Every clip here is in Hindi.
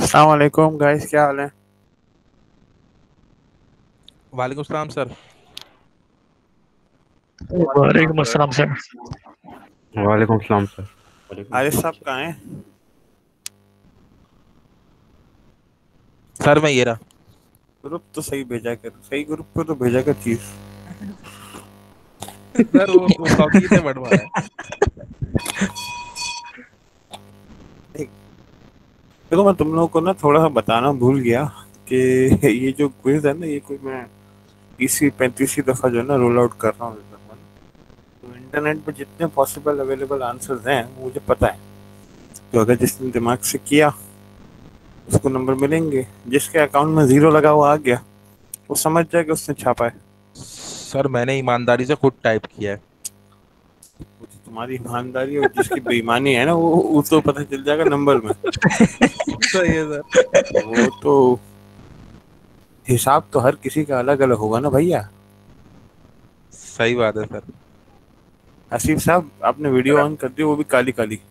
अस्सलाम वालेकुम गाइस, क्या हाल है। वालेकुम सलाम सर। वालेकुम अस्सलाम सर। वालेकुम सलाम सर। आरिफ साहब कहाँ हैं। सर मैं ये रहा। ग्रुप तो सही भेजा कर, सही ग्रुप पे तो भेजा कर चीज। सर वो तौकीर ने बढ़वाया है। एक- देखो, मैं तुम लोगों को ना थोड़ा सा बताना भूल गया कि ये जो क्विज है ना, ये कोई मैं 30वीं 35वीं दफा जो है ना रोल आउट कर रहा हूँ इस दफा। तो इंटरनेट पे जितने पॉसिबल अवेलेबल आंसर्स हैं वो मुझे पता है। तो अगर जिसने दिमाग से किया उसको नंबर मिलेंगे। जिसके अकाउंट में जीरो लगा हुआ आ गया वो समझ जाए कि उसने छापा है। सर मैंने ईमानदारी से खुद टाइप किया है। वो तो तुम्हारी ईमानदारी और जिसकी बेईमानी है ना वो तो पता चल जाएगा नंबर में। सही है सर। वो तो हिसाब तो हर किसी का अलग अलग होगा ना भैया। सही बात है सर। आसिफ साहब, आपने वीडियो सर ऑन कर दी, वो भी काली काली।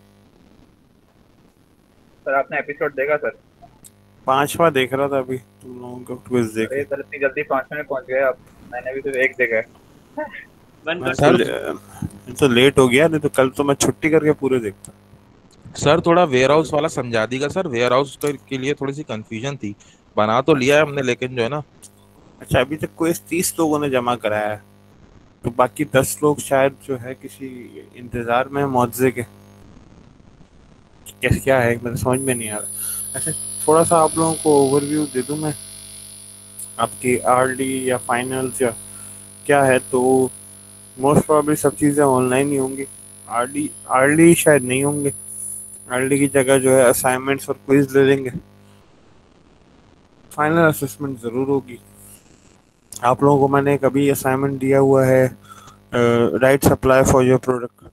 सर आपने एपिसोड देखा सर? 5वां देख रहा था अभी तुम लोगों का क्विज देखे। अरे सर इतनी जल्दी 5 मिनट पहुंच गए आप। मैंने भी सिर्फ एक देखा है। वन मैं कर तो सर मैं तो लेट हो गया, नहीं तो कल तो मैं छुट्टी करके पूरे देखता। सर थोड़ा वेयर हाउस वाला समझा दीजिएगा सर। वेयर हाउस के लिए थोड़ी सी कंफ्यूजन थी। बना तो लिया है अच्छा हमने, लेकिन जो है ना। अच्छा, अभी तक क्विज 30 लोगों ने जमा कराया है। तो बाकी 10 लोग शायद जो है किसी इंतजार में है मुआवजे के। कैसे क्या है मेरे समझ में नहीं आ रहा। अच्छा, थोड़ा सा आप लोगों को ओवरव्यू दे दूं मैं। आपकी आरडी या फाइनल्स या क्या है, तो मोस्ट प्रॉब्ली सब चीज़ें ऑनलाइन ही होंगी। आरडी आरडी शायद नहीं होंगे। आरडी की जगह जो है असाइनमेंट्स और क्विज ले लेंगे। फाइनल असेसमेंट ज़रूर होगी। आप लोगों को मैंने एक अभी असाइनमेंट दिया हुआ है, write supply for your product.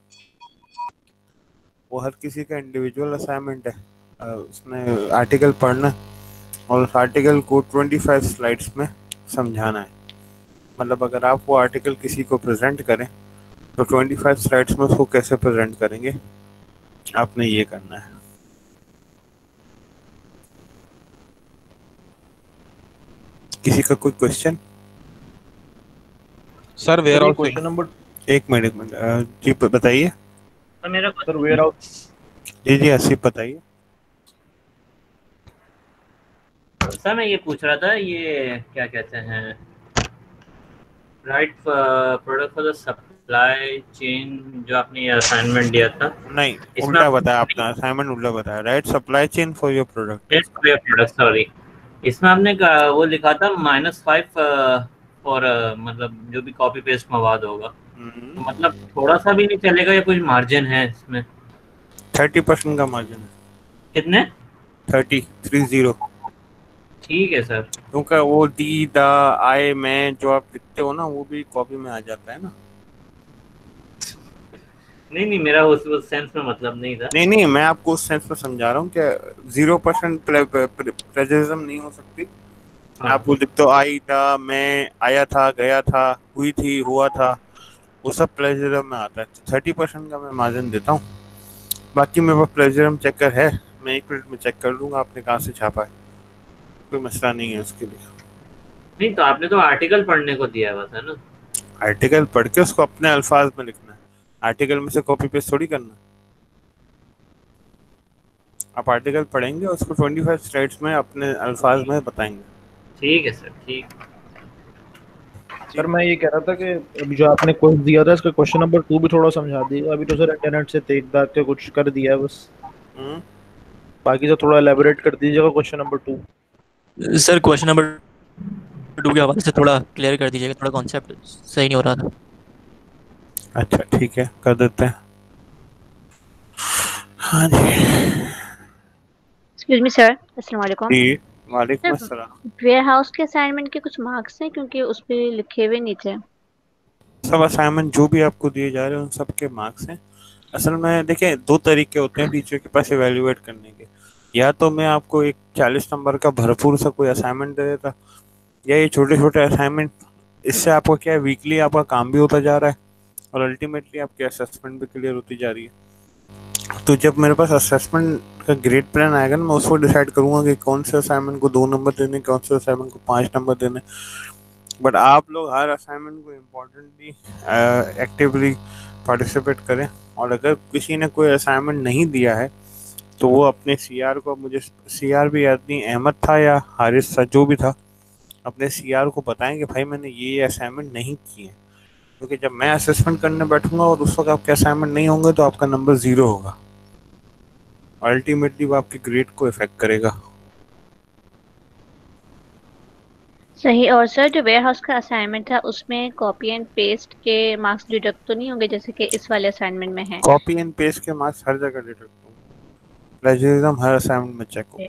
वो हर किसी का इंडिविजुअल असाइनमेंट है। उसमें आर्टिकल पढ़ना और उस आर्टिकल को 25 स्लाइड्स में समझाना है। मतलब अगर आप वो आर्टिकल किसी को प्रेजेंट करें तो 25 स्लाइड्स में उसको कैसे प्रेजेंट करेंगे, आपने ये करना है। किसी का कोई क्वेश्चन। सर वेयर सर ये हाउस। Question number. एक मिनट जी बताइए। सर मेरा सर वेयर हाउस। जी जी आसिफ बताइए। सर मैं ये पूछ रहा था, ये क्या कहते हैं, write product for the supply chain, जो आपने ये असाइनमेंट दिया था नहीं, इसमें उल्टा बताया आपने असाइनमेंट, उल्टा बताया। Write supply chain for your product है इसका। प्रोडक्ट, सॉरी, इसमें आपने वो लिखा था -5 और मतलब जो भी कॉपी पेस्ट मवाद होगा, तो मतलब थोड़ा सा भी नहीं चलेगा या कुछ मार्जिन है इसमें? 30% का मार्जिन है। कितने? 30। ठीक है सर। क्योंकि वो दी द आई में जो आप लिखते हो ना वो भी कॉपी में आ जाता है ना। नहीं नहीं, मेरा उस सेंस में मतलब नहीं था। नहीं नहीं, मैं आपको उस सेंस में समझा रहा हूँ कि 0% प्लेजरिज्म नहीं हो सकती। हाँ। आप वो लिखते हो आई था, मैं आया था, गया था, हुई थी, हुआ था, वो सब प्लेजरिज्म में आता है। 30% का मैं मार्जिन देता हूँ। बाकी मेरे पास प्लेजरिज्म चेकर है, मैं 1 मिनट में चेक कर लूंगा आपने कहाँ से छापा है। कोई मसला नहीं है उसके लिए। नहीं तो आपने तो आर्टिकल पढ़ने को दिया है बस, है ना? आर्टिकल पढ़ के उसको अपने अल्फाज में लिखना है। आर्टिकल में से कॉपी पेस्ट थोड़ी करना है। आप आर्टिकल पढ़ेंगे उसको 25 स्लाइड्स में अपने अल्फाज में बताएंगे। ठीक है सर, ठीक। सर मैं ये कह रहा था कि अभी जो आपने क्वेश्चन दिया था इसका क्वेश्चन नंबर 2 भी थोड़ा समझा दीजिएगा। अभी तो सर इंटरनेट से देख दाख के कुछ कर दिया है बस। हम्म। बाकी तो थोड़ा एलेबोरेट कर दीजिएगा question number 2। Sir question number 2 के हवाले से थोड़ा क्लियर कर दीजिएगा, थोड़ा कॉन्सेप्ट सही नहीं हो रहा था। अच्छा ठीक है, कर देते हैं। हाँ जी। एक्सक्यूज मी सर, अस्सलाम वालेकुम। जी वालेकुम सर, अस्सलाम। वेयर हाउस के असाइनमेंट के कुछ मार्क्स हैं क्योंकि उस पे लिखे हुए नहीं थे। सब असाइनमेंट जो भी आपको दिए जा रहे हैं उन सब के मार्क्स हैं। असल में देखिए, दो तरीके होते हैं टीचर के पास एवेल्युएट करने के। या तो मैं आपको एक 40 नंबर का भरपूर सा कोई असाइनमेंट दे देता, या ये छोटे छोटे असाइनमेंट। इससे आपको क्या है, वीकली आपका काम भी होता जा रहा है और अल्टीमेटली आपकी असेसमेंट भी क्लियर होती जा रही है। तो जब मेरे पास असेसमेंट का ग्रेड प्लान आएगा ना, मैं उसको डिसाइड करूंगा कि कौन से असाइनमेंट को 2 नंबर देने, कौन से असाइनमेंट को 5 नंबर देने। बट आप लोग हर असाइनमेंट को इम्पोर्टेंटली एक्टिवली पार्टिसिपेट करें, और अगर किसी ने कोई असाइनमेंट नहीं दिया है तो वो अपने सीआर को, मुझे सीआर भी याद नहीं, अहमद था या हारिस था, जो भी था, अपने सीआर को बताएं कि भाई मैंने ये असाइनमेंट नहीं किए, क्योंकि जब मैं असेसमेंट करने बैठूंगा और उस वक्त आपके असाइनमेंट नहीं होंगे तो आपका नंबर 0 होगा, अल्टीमेटली वो आपके ग्रेड को इफेक्ट करेगा। सही। और सर जो वेयर हाउस का असाइनमेंट था उसमें कॉपी एंड पेस्ट के मार्क्स डिडक्ट तो नहीं होंगे जैसे कि इस वाले असाइनमेंट में है? कॉपी एंड पेस्ट के मार्क्स हर जगह डिडक्ट होंगे, प्लेजरिज्म हर असाइनमेंट में चेक होगा।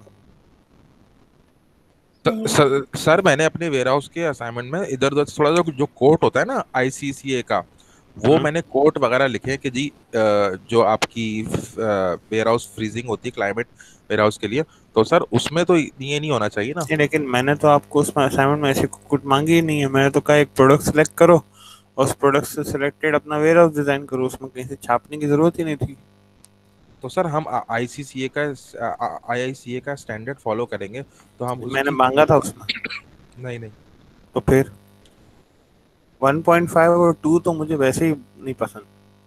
सर मैंने अपने वेयर हाउस के असाइनमेंट में इधर उधर थोड़ा सा जो कोट होता है ना आईसीसीए का, वो मैंने कोट वगैरह लिखे हैं कि जी जो आपकी वेयर हाउस फ्रीजिंग होती है क्लाइमेट वेयर हाउस के लिए, तो सर उसमें तो ये नहीं होना चाहिए ना। लेकिन मैंने तो आपको उसमें असाइनमेंट में ऐसी कुछ मांगी ही नहीं है। मैंने तो कहा एक प्रोडक्ट सेलेक्ट करो और उस प्रोडक्ट से सिलेक्टेड अपना वेयर हाउस डिजाइन करो, उसमें कहीं से छापने की जरूरत ही नहीं थी। तो सर हम आईआईसीए का स्टैंडर्ड फॉलो करेंगे तो हम मैंने मांगा था उसमें। नहीं तो फिर 1.5 और 2 तो मुझे वैसे ही नहीं पसंद,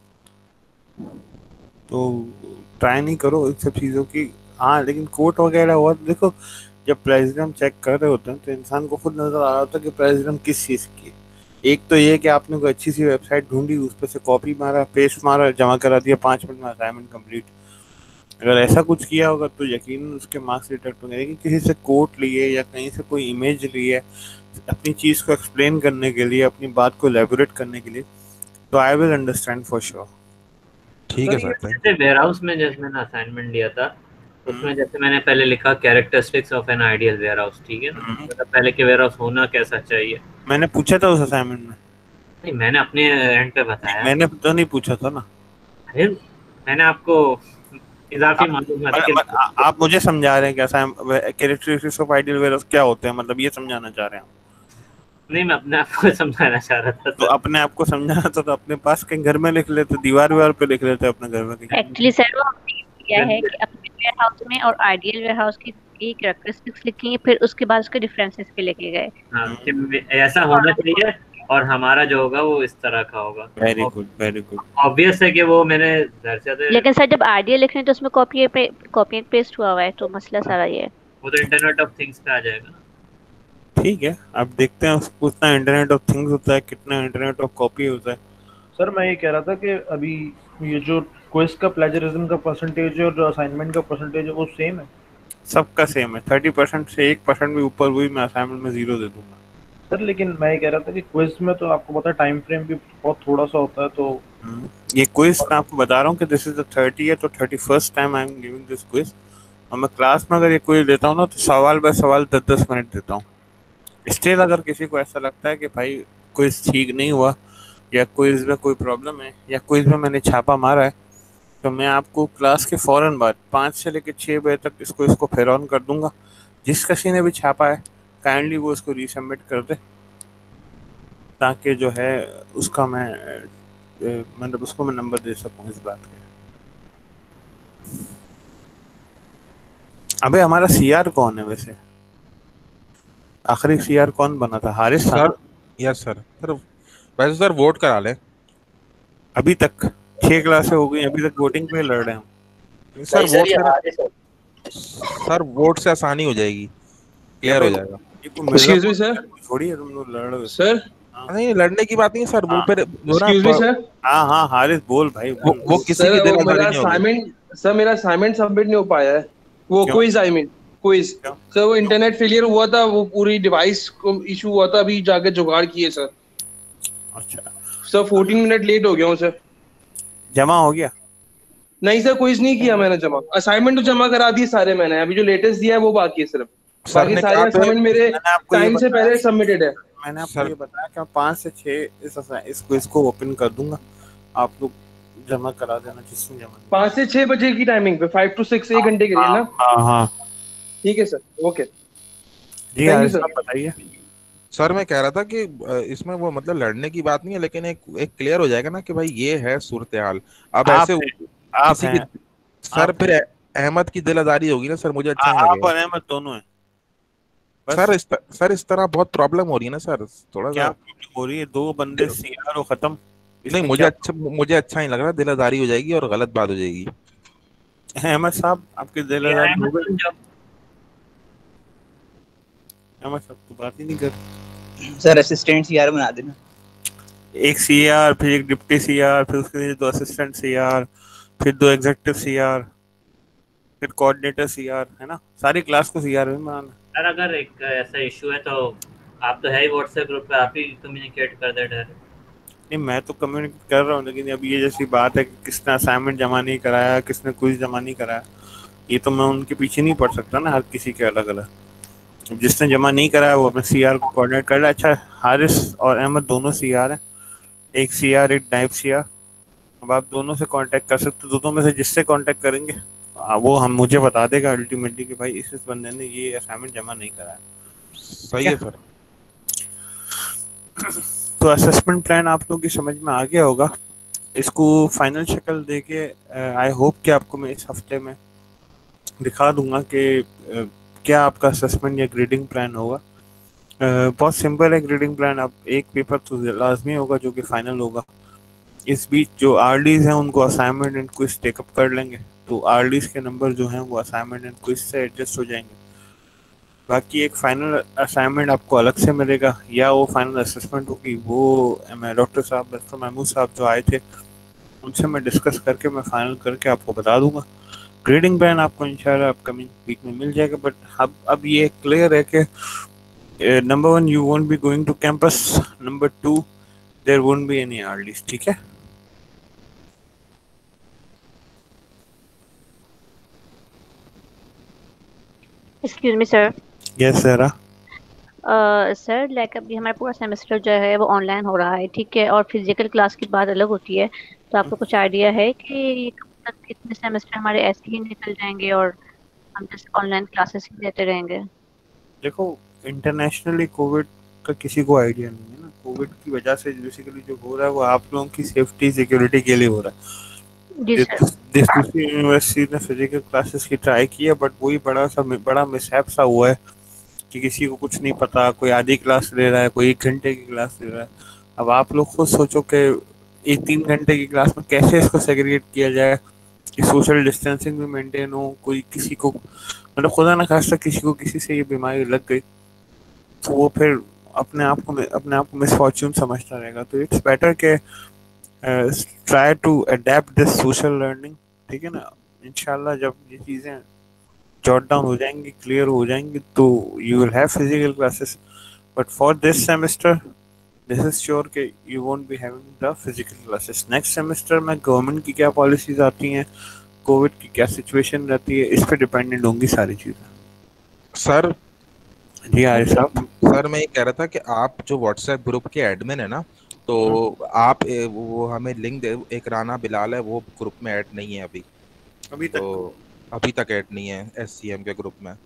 तो ट्राई नहीं करो इन सब चीज़ों की। हाँ लेकिन कोट वगैरह हुआ तो देखो, जब प्लेजरिज्म चेक कर रहे होते हैं तो इंसान को खुद नजर आ रहा होता है कि प्लेजरिज्म किस चीज़ की है। एक तो ये कि आपने कोई अच्छी सी वेबसाइट ढूंढी, उस पर से कॉपी मारा, पेस्ट मारा, जमा करा दिया, 5 मिनट में असाइनमेंट कंप्लीट। अगर ऐसा कुछ किया होगा तो यकीनन उसके मार्क्स डिटेक्ट होंगे। लेकिन किसी से कोट लिए या कहीं से कोई इमेज लिए अपनी चीज़ को एक्सप्लेन करने के लिए, अपनी बात को एलैबोरेट करने के लिए, तो I will understand for sure. ठीक है सर। जैसे वेयर हाउस में जैसे मैंने असाइनमेंट लिया था उसमें जैसे मैंने पहले लिखा characteristics of an ideal warehouse, ठीक है ना, मतलब पहले के वेयर हाउस होना कैसा चाहिए। मैंने पूछा था उस असाइनमेंट में? नहीं, मैंने अपने एंड पे बताया। मैंने तो नहीं पूछा था ना। अरे मैंने आपको इजाफी मालूमात आप मुझे समझा रहे हैं क्या characteristics of ideal warehouse क्या होते हैं, मतलब ये समझाना चाह रहे हैं? नहीं, मैं अपने आप को समझाना चाह रहा था। तो अपने आप को समझाना था तो अपने पास कहीं घर में लिख लेते, दीवार पे लिख लेते अपने घर में कहीं। एक्चुअली सर वो हमने किया है कि अपने वेयर हाउस में और आइडियल वेयर हाउस की कैरेक्टरिस्टिक्स लिखी, फिर उसके बाद उसके डिफरेंसेस पे लेके गए। हाँ, कि ऐसा होना चाहिए और हमारा जो होगा वो इस तरह का होगा। Very good, very good. Obvious है कि वो मैंने दर्शाते। लेकिन सर जब आइडियल लिख रहे हैं तो उसमें कॉपी एंड पेस्ट हुआ हुआ है, तो मसला सारा ये है। वो तो इंटरनेट ऑफ थिंग्स पे आ जाएगा। ठीक है, अब देखते हैं कितना इंटरनेट ऑफ थिंग्स होता है, कितना इंटरनेट ऑफ कॉपी होता है। सर मैं ये कह रहा था कि अभी ये जो क्विज का प्लेजरिज्म का परसेंटेज और असाइनमेंट का परसेंटेज है वो सेम है? सबका सेम है। 30% से 1% भी ऊपर हुई मैं असाइनमेंट में 0 दे दूंगा। सर लेकिन मैं ये कह रहा था कि क्विज में तो आपको पता है टाइम फ्रेम भी बहुत थोड़ा सा होता है, तो ये क्विज मैं आपको बता रहा हूँ कि दिस इज द 30th और 31st time I am giving this quiz. और मैं क्लास में अगर ये क्विज लेता हूँ ना तो सवाल बाय सवाल 10-10 मिनट देता हूँ। स्टिल अगर किसी को ऐसा लगता है कि भाई क्विज ठीक नहीं हुआ या क्विज में कोई प्रॉब्लम है या क्विज में मैंने छापा मारा है, तो मैं आपको क्लास के फ़ौरन बाद 5 से लेकर 6 बजे तक इसको फिर ऑन कर दूंगा। जिस किसी ने भी छापा है काइंडली वो इसको रीसबमिट कर दे, ताकि जो है उसका मैं मतलब उसको मैं नंबर दे सकूं इस बात के। अबे हमारा सीआर कौन है वैसे? आखिरी सीआर कौन बना था? हारिस था? Sir yes sir. सर वैसे सर वोट करा ले। अभी तक 6 क्लासें हो गई, अभी तक वोटिंग पे लड़ रहे हैं सर। सर वोट से आसानी हो जाएगी, क्लियर हो जाएगा। Excuse me sir. थोड़ी है तुम लोग लड़ रहे हो सर। नहीं लड़ने की बात नहीं है सर। वो फिर एक्सक्यूज मी सर। हाँ हारिस बोल भाई। वो किसी की जिम्मेदारी नहीं होगी। सर मेरा असाइनमेंट सबमिट नहीं हो पाया है। वो क्विज क्विज सर वो इंटरनेट फेलियर हुआ था, वो पूरी डिवाइस को इशू हुआ था, अभी जाके जुगाड़ किए सर। अच्छा सर 14 मिनट लेट हो गया हूँ सर। जमा हो गया? नहीं सर क्विज नहीं किया मैंने जमा। असाइनमेंट तो जमा करा दिए सारे मैंने, अभी जो लेटेस्ट दिया है वो बाकी है सिर्फ। बाकी सारे असाइनमेंट मेरे टाइम से पहले सबमिटेड है। मैंने आपको ये बताया कि 5 से 6 इस क्विज को ओपन कर दूंगा, आप लोग जमा करा देना जिसमें जमा। 5 से 6 बजे की टाइमिंग पे 5 to 6 1 घंटे के लिए ना? हाँ ठीक है सर। ओके जी हारिस आप बताइए। सर मैं कह रहा था कि इसमें वो मतलब लड़ने की बात नहीं है, लेकिन एक क्लियर हो जाएगा ना कि भाई ये है सूरत हाल। अब ऐसे आप किसी हैं, की सर आप फिर अहमद की दिल आजारी होगी ना सर, मुझे अच्छा नहीं आप लगेगा और अहमद दोनों हैं सर। बस। सर इस तरह बहुत प्रॉब्लम हो रही है ना सर, थोड़ा क्या सा प्रॉब्लम हो रही है? दो बंदे सीआर हो, खत्म। नहीं, इसमें क्या मुझे अच्छा नहीं लग रहा, दिल आजारी हो जाएगी और गलत बात हो जाएगी। अहमद साहब आपकी दिल ये आजारी हो अहमद गई? बन जाओ। अहमद साहब तो बात ही नहीं कर। सर असिस्टेंट सीआर बना देना। एक सीआर, फिर एक डिप्टी सीआर, फिर उसके नीचे दो असिस्टेंट सीआर, फिर दो एग्जीक्यूटिव सीआर, फिर कोऑर्डिनेटर सीआर, है ना? सारी क्लास को सीआर में बनाना। सर अगर एक ऐसा इशू है तो आप तो है ही व्हाट्सएप ग्रुप पे, आप ही कम्युनिकेट कर दे डायरेक्ट। नहीं, मैं तो कम्युनिकेट कर रहा हूँ, लेकिन अब ये जैसी बात है कि किसने असाइनमेंट जमा नहीं कराया, किसने क्विज जमा नहीं कराया, ये तो मैं उनके पीछे नहीं पड़ सकता ना, हर किसी के अलग अलग। जिसने जमा नहीं कराया वो अपने सीआर को कोऑर्डिनेट कर रहा है। अच्छा, हारिस और अहमद दोनों सीआर हैं, एक सीआर एक नायब सीआर। अब आप दोनों से कांटेक्ट कर सकते हो, दोनों में से जिससे कांटेक्ट करेंगे वो हम मुझे बता देगा अल्टीमेटली कि भाई इस बंदे ने ये असाइनमेंट जमा नहीं कराया। सही है सर। तो असेसमेंट प्लान आप लोगों की समझ में आ गया होगा। इसको फाइनल शक्ल देके आई होप कि आपको मैं इस हफ्ते में दिखा दूंगा कि क्या आपका असेसमेंट या ग्रेडिंग प्लान होगा। बहुत सिंपल है ग्रेडिंग प्लान। अब एक पेपर तो लाजमी होगा जो कि फाइनल होगा। इस बीच जो आरडीज हैं उनको असाइनमेंट एंड क्विज टेकअप कर लेंगे, तो आरडीज के नंबर जो हैं वो असाइनमेंट एंड क्विज से एडजस्ट हो जाएंगे। बाकी एक फाइनल असाइनमेंट आपको अलग से मिलेगा, या वो फाइनल असेसमेंट होगी, वो मैं डॉक्टर साहब डॉक्टर महमूद साहब जो आए थे उनसे मैं डिस्कस करके मैं फाइनल करके आपको बता दूंगा। ग्रेडिंग प्लान आपको इंशाल्लाह अपकमिंग वीक में मिल जाएगा। बट अब ये क्लियर है कि number 1 you won't be going to campus, number 2 there won't be any RDs. ठीक है? Excuse me sir. Yes sir. Sir like अभी हमारा पूरा सेमेस्टर जो है वो ऑनलाइन हो रहा है, ठीक है, और फिजिकल क्लास की बात अलग होती है। तो आपको कुछ आइडिया है कि ये कब तक कितने सेमेस्टर हमारे ऐसे ही निकल जाएंगे और हम जस्ट ऑनलाइन क्लासेस ही देते रहेंगे? देखो, इंटरनेशनली कोविड का किसी को आइडिया नहीं है ना। कोविड की वजह से बेसिकली जो हो रहा है वो आप लोगों की सेफ्टी सिक्योरिटी के लिए हो रहा है। जी सर। दूसरी यूनिवर्सिटी ने फिजिकल क्लासेस की ट्राई की है, बट वही बड़ा मिसहैप सा हुआ है कि किसी को कुछ नहीं पता, कोई आधी क्लास ले रहा है, कोई 1 घंटे की क्लास ले रहा है। अब आप लोग खुद सोचो कि एक 3 घंटे की क्लास में कैसे इसको सेग्रीगेट किया जाए कि सोशल डिस्टेंसिंग भी मेंटेन हो, कोई किसी को मतलब खुदा ना खास्ता किसी को किसी से ये बीमारी लग गई तो वो फिर अपने आप को मिसफॉर्च्यून समझता रहेगा। तो इट्स बेटर के try to adapt this social learning. ठीक है ना? इंशाल्लाह जब ये चीज़ें जॉट डाउन हो जाएंगी, क्लियर हो जाएंगी, तो you will have physical classes. But for this semester this is sure कि you won't be having the physical classes. Next semester में गवर्नमेंट की क्या पॉलिसीज आती हैं, कोविड की क्या सिचुएशन रहती है, इस पे डिपेंडेंट होंगी सारी चीज़ें। सर जी आरिफ साहब। सर मैं ये कह रहा था कि आप जो व्हाट्सएप ग्रुप के एडमिन है ना, तो आप वो हमें लिंक दे। एक राना बिलाल है, वो ग्रुप में ऐड नहीं है अभी तो अभी तक ऐड नहीं है एससीएम के ग्रुप में।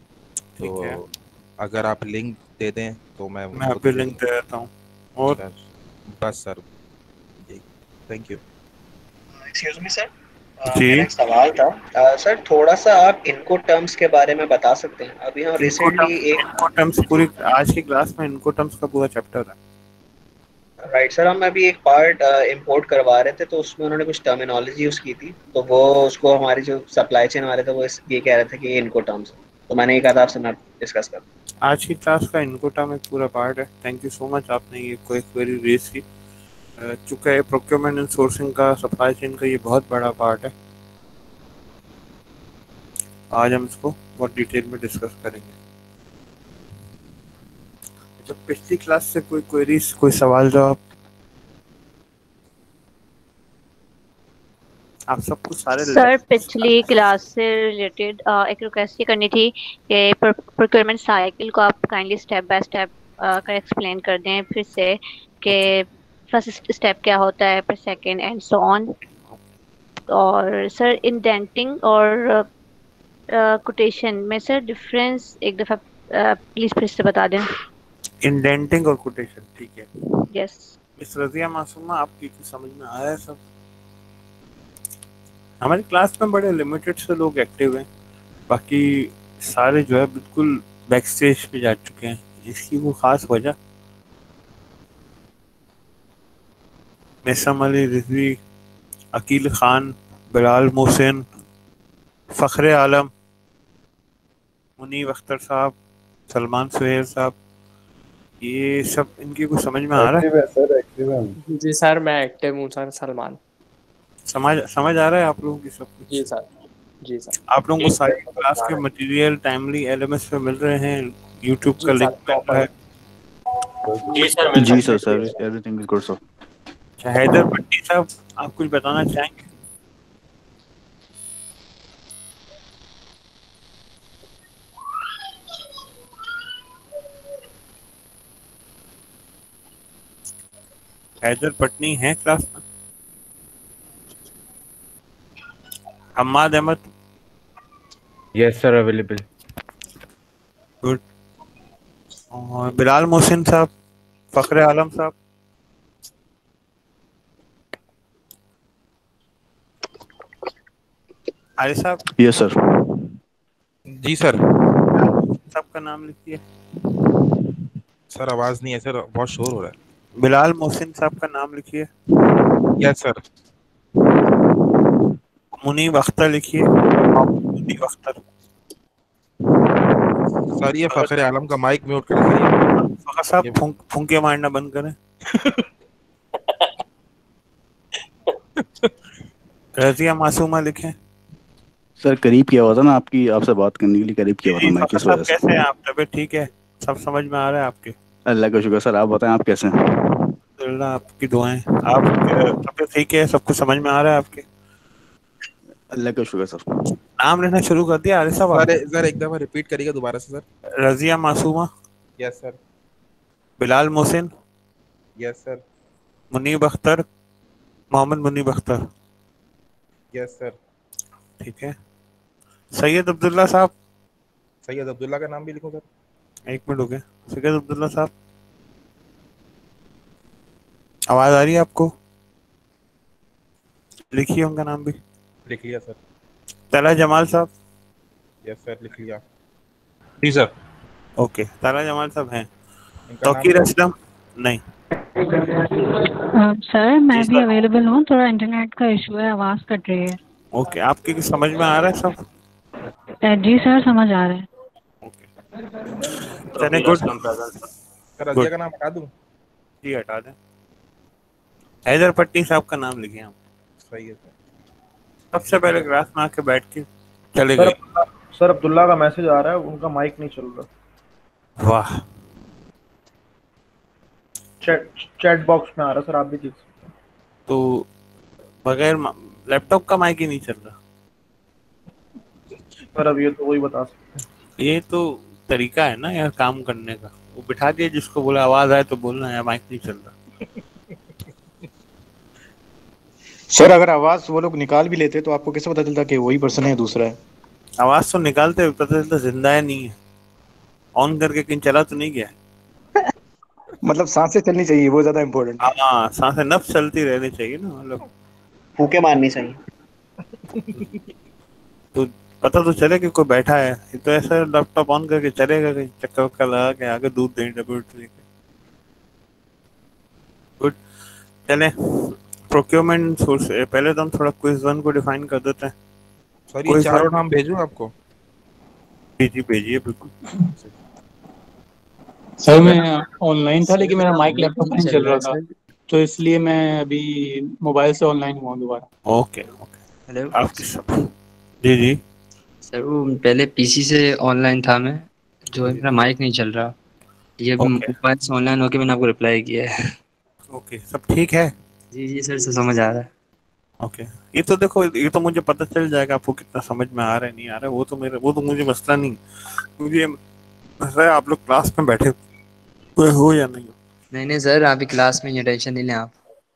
तो अगर आप लिंक दे दें तो मैं अभी लिंक दे देता हूँ। और बस sir ji, thank you. Excuse me sir, जी मेरा एक सवाल था। सर थोड़ा सा आप इनको टर्म्स के बारे में बता सकते हैं? अभी हम रिसेंटली इनको टर्म्स पूरी आज की क्लास में इनको टर्म्स का पूरा चैप्टर है। राइट सर, हम अभी एक पार्ट इंपोर्ट करवा रहे थे तो उसमें उन्होंने कुछ टर्मिनोलॉजी यूज की थी, तो वो उसको हमारे जो सप्लाई चेन वाले थे वो ये कह रहे थे कि ये इनको टर्म्स, तो मैंने ये कहा था आपसे मैं डिस्कस कर। आज की क्लास का इनको टर्म एक पूरा पार्ट है। थैंक यू सो मच, आपने ये कोई क्वेरी रेज की। चूँकि है प्रोक्योरमेंट एंड सोर्सिंग का, सप्लाई चेन का ये बहुत बड़ा पार्ट है, आज हम इसको बहुत डिटेल में डिस्कस करेंगे। तो पिछली क्लास से कोई क्वेरीज, कोई सवाल जवाब? आप सबको सारे सर पिछली क्लास से रिलेटेड एक रिक्वेस्ट ये करनी थी कि प्रोक्योरमेंट साइकिल को आप काइंडली स्टेप बाय स्टेप कर एक्सप्लेन कर दें फिर से कि फर्स्ट स्टेप क्या होता है, फिर सेकंड एंड सो ऑन। और सर इंडेंटिंग और कोटेशन में सर डिफरेंस एक दफ़ा प्लीज़ फिर से बता दें। इंडेंटिंग और कोटेशन, ठीक है? यस। मिस रज़िया मासूमा, आपकी समझ में आया है सब? हमारी क्लास में बड़े लिमिटेड से लोग एक्टिव हैं, बाकी सारे जो है बिल्कुल बैक स्टेज पे जा चुके हैं। इसकी वो खास वजह मैसम अली रिजवी, अकील खान, बिलाल मोहसिन, फ़ख्र आलम, मुनीब अख्तर साहब, सलमान सुहेल साहब, ये सब इनकी कुछ समझ में आ रहा है? सर एक्टिव है। जी सर मैं एक्टिव हूँ सर सलमान। समझ आ रहा है आप लोगों की सब कुछ? जी सर। जी सर। आप लोगों को सारी क्लास के मटेरियल टाइमली एलएमएस पे मिल रहे हैं, यूट्यूब का लिंक मिल रहा है? जी sir sir everything is good sir. अच्छा, हैदर पट्टी साहब आप कुछ बताना चाहेंगे? हैदर पटनी है क्लास में? Hammad Ahmad? Yes sir available. Good. और बिलाल मोहसिन साहब, फ़ख्र आलम साहब? आरिफ साहब? Yes sir. जी सर। सबका नाम लिखिए। सर आवाज नहीं है सर, बहुत शोर हो रहा है। बिलाल मोहसिन साहब का नाम लिखिए। Yes sir. मुनीब अख्तर लिखिए। मुनीब अख्तर। सर ये फ़ख्र आलम का माइक म्यूट कर दीजिए। फ़ख्र साहब फूंके मारना बंद करें। रज़िया मासूमा लिखें। सर करीब किया हुआ था ना आपकी, आपसे बात करने के लिए करीब किया हुआ था मैं, किस वजह से। कैसे हैं आप? तबीयत ठीक है? सब समझ में आ रहा है आपके? अल्लाह का शुक्र सर, आप बताएं आप कैसे हैं? अल्लाह आपकी दुआएं। आप तबीयत ठीक है? सब कुछ समझ में आ रहा है आपके? अल्लाह का शुक्र सर। नाम लेना शुरू कर दिया आरिफ साहब? सर एक दफा रिपीट करिएगा दोबारा से sir. Razia Masooma? Yes sir. Bilal Mohsin? Yes sir. Muneeb Akhtar, Mohammad Muneeb Akhtar? Yes sir. ठीक है। सैयद अब्दुल्ला साहब? सैयद अब्दुल्ला का नाम भी लिखो सर। एक मिनट हो गया। सैयद अब्दुल्ला साहब आवाज आ रही है आपको? लिखिए उनका नाम भी। लिख लिया सर। तला जमाल साहब? यस सर लिख लिया। जी सर। ओके, तला जमाल साहब हैं। तौकीर असलम? नहीं। सर मैं भी अवेलेबल हूँ, थोड़ा इंटरनेट का इशू है, आवाज कट रही है। ओके, आपके समझ में आ रहा है सब? जी सर समझ आ रहा है। चलिए गुड। सर रज़िया का नाम हटा दूं? जी हटा दें। हैदर पट्टी साहब का नाम लिखे आप। सही है सर। सबसे पहले क्लास में आके बैठ के चले गए। सर अब्दुल्ला का मैसेज आ रहा है, उनका माइक नहीं चल रहा। वाह। चैट बॉक्स में आ रहा है सर, आप भी देख सकते हैं। तो बगैर लैपटॉप का माइक ही नहीं चल रहा सर अब ये तो वही बता सकते हैं। ये तो तरीका है ना यार काम करने का। वो बिठा दिया, जिसको बोला आवाज आए तो बोलना है, माइक नहीं चल रहा। सर अगर आवाज वो लोग निकाल भी लेते तो आपको कैसे पता चलता कि वही पर्सन है दूसरा है? आवाज तो निकालते पता चलता जिंदा है नहीं है। ऑन करके कहीं चला तो नहीं गया। मतलब सांसें चलनी चाहिए, वो ज्यादा इम्पोर्टेंट है। हाँ, सांसें नफ्स चलती रहनी चाहिए ना, मतलब फूके मारनी चाहिए। तो पता तो चले कि कोई बैठा है। ये तो ऐसा लैपटॉप ऑन करके चलेगा कहीं चक्कर वक्कर लगा के आगे दूध दें डब्बे लेके। गुड। चले प्रोक्योरमेंट सोर्स। पहले तो हम थोड़ा क्विज 1 को डिफाइन कर देते हैं। सर ये चारों नाम भेजूं आपको? जी भेजिए बिल्कुल। सर मैं ऑनलाइन था लेकिन मेरा माइक लैपटॉप नहीं चल रहा था, तो इसलिए मैं अभी मोबाइल से ऑनलाइन हुआ दोबारा। ओके। हेलो आपकी सब। जी सर वो पहले पीसी से ऑनलाइन था मैं, जो मेरा माइक नहीं चल रहा। ये मोबाइल से ऑनलाइन होके मैंने आपको रिप्लाई किया है। ओके, सब ठीक है? जी सर समझ आ रहा है। ओके, ये तो देखो, ये तो मुझे पता चल जाएगा आपको कितना समझ में आ रहा है नहीं आ रहा है। वो तो मुझे मसला नहीं। मुझे मसला है आप लोग क्लास में बैठे हुए हो या नहीं हो। नहीं सर अभी क्लास में, ये टेंशन नहीं लें आप।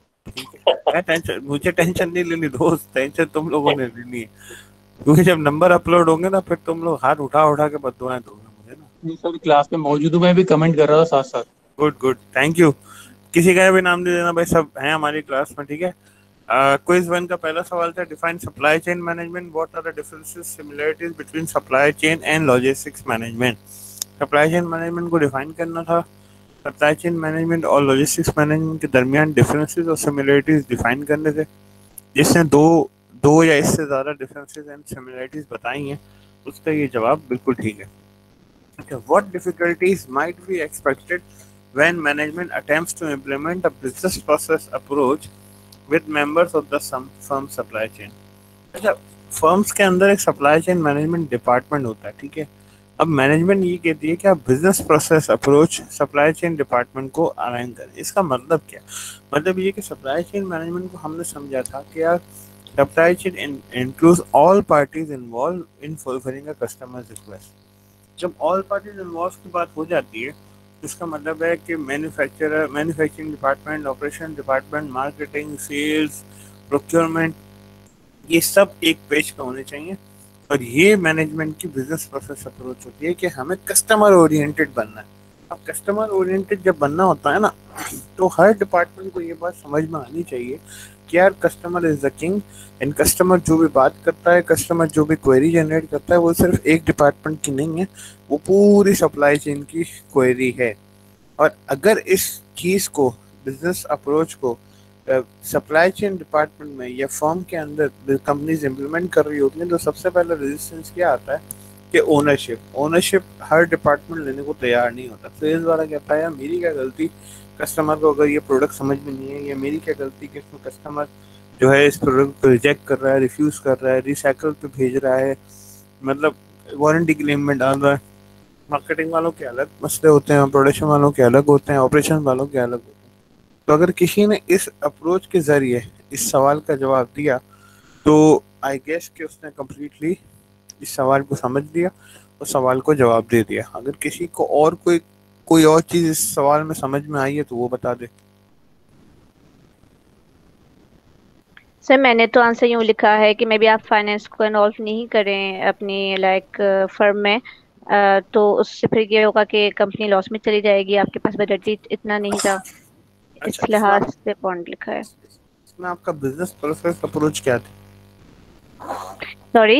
मुझे टेंशन नहीं लेनी दोस्त, टेंशन तुम लोगों ने लेनी है। क्योंकि जब नंबर अपलोड होंगे ना, फिर तुम लोग हाथ उठा के बददुआएं दोगे मुझे ना। नहीं सर क्लास में मौजूद हूँ, मैं भी कमेंट कर रहा था साथ साथ। Good, thank you. किसी का भी नाम नहीं देना भाई, सब हैं हमारी क्लास में, ठीक है? क्विज वन का पहला सवाल था, define supply chain management, what are the differences similarities between supply chain and logistics management. Supply chain management को डिफाइन करना था। सप्लाई चेन मैनेजमेंट और लॉजिस्टिक्स मैनेजमेंट के दरमियान डिफरेंसेस और सिमिलरिटीज डिफाइन करने थे। जिसने दो या इससे ज़्यादा डिफरेंसेस एंड सिमिलरिटीज बताई हैं उसका ये जवाब बिल्कुल ठीक है। What difficulties might be expected when management attempts to implement a business process approach with members of the firm supply chain? अच्छा, फर्म्स के अंदर एक सप्लाई चेन मैनेजमेंट डिपार्टमेंट होता है, ठीक है। अब मैनेजमेंट ये कहती है कि आप business process approach supply chain department को अलाइन करें। इसका मतलब क्या? मतलब ये कि सप्लाई चेन मैनेजमेंट को हमने समझा था कि यार supply chain includes all parties involve in fulfilling a customer's request. जब ऑल पार्टीज इन्वॉल्व की बात हो जाती है तो इसका मतलब है कि manufacturing department, operation department, marketing, sales, procurement, ये सब एक पेज पे होने चाहिए। और ये मैनेजमेंट की बिजनेस प्रोसेस अप्रोच होती है कि हमें कस्टमर ओरिएंटेड बनना है। अब कस्टमर ओरिएंटेड जब बनना होता है ना, तो हर डिपार्टमेंट को ये बात समझ में आनी चाहिए कि यार customer is the king, and customer जो भी बात करता है, कस्टमर जो भी क्वेरी जनरेट करता है, वो सिर्फ एक डिपार्टमेंट की नहीं है, वो पूरी सप्लाई चेन की क्वेरी है। और अगर इस चीज़ को, बिजनेस अप्रोच को सप्लाई चेन डिपार्टमेंट में या फर्म के अंदर कंपनीज इम्प्लीमेंट कर रही होती हैं, तो सबसे पहले रेजिस्टेंस क्या आता है कि ओनरशिप हर डिपार्टमेंट लेने को तैयार नहीं होता। सेल्स वाला कहता है यार मेरी क्या गलती, कस्टमर को अगर ये प्रोडक्ट समझ में नहीं है, या मेरी क्या गलती कि इसमें कस्टमर जो है इस प्रोडक्ट को रिजेक्ट कर रहा है, रिफ्यूज़ कर रहा है, रिसाइकल पे भेज रहा है, मतलब वारंटी क्लेम में डाल रहा है। मार्केटिंग वालों के अलग मसले होते हैं, प्रोडक्शन वालों के अलग होते हैं, ऑपरेशन वालों के अलग होते हैं। तो अगर किसी ने इस अप्रोच के ज़रिए इस सवाल का जवाब दिया तो आई गेस कि उसने कम्प्लीटली इस सवाल को समझ लिया और सवाल को जवाब दे दिया। अगर किसी को और कोई और चीज़ इस सवाल में समझ में आई है तो वो बता दे। सर मैंने तो आंसर यूँ लिखा है कि मे बी आप फाइनेंस को इन्वॉल्व नहीं करें अपनी फर्म में, तो उससे फिर ये होगा कि कंपनी लॉस में चली जाएगी, आपके पास बजट इतना नहीं था, इस लिहाज से पॉइंट लिखा है। इसमें आपका बिजनेस प्रोसेस अप्रोच क्या था? Sorry,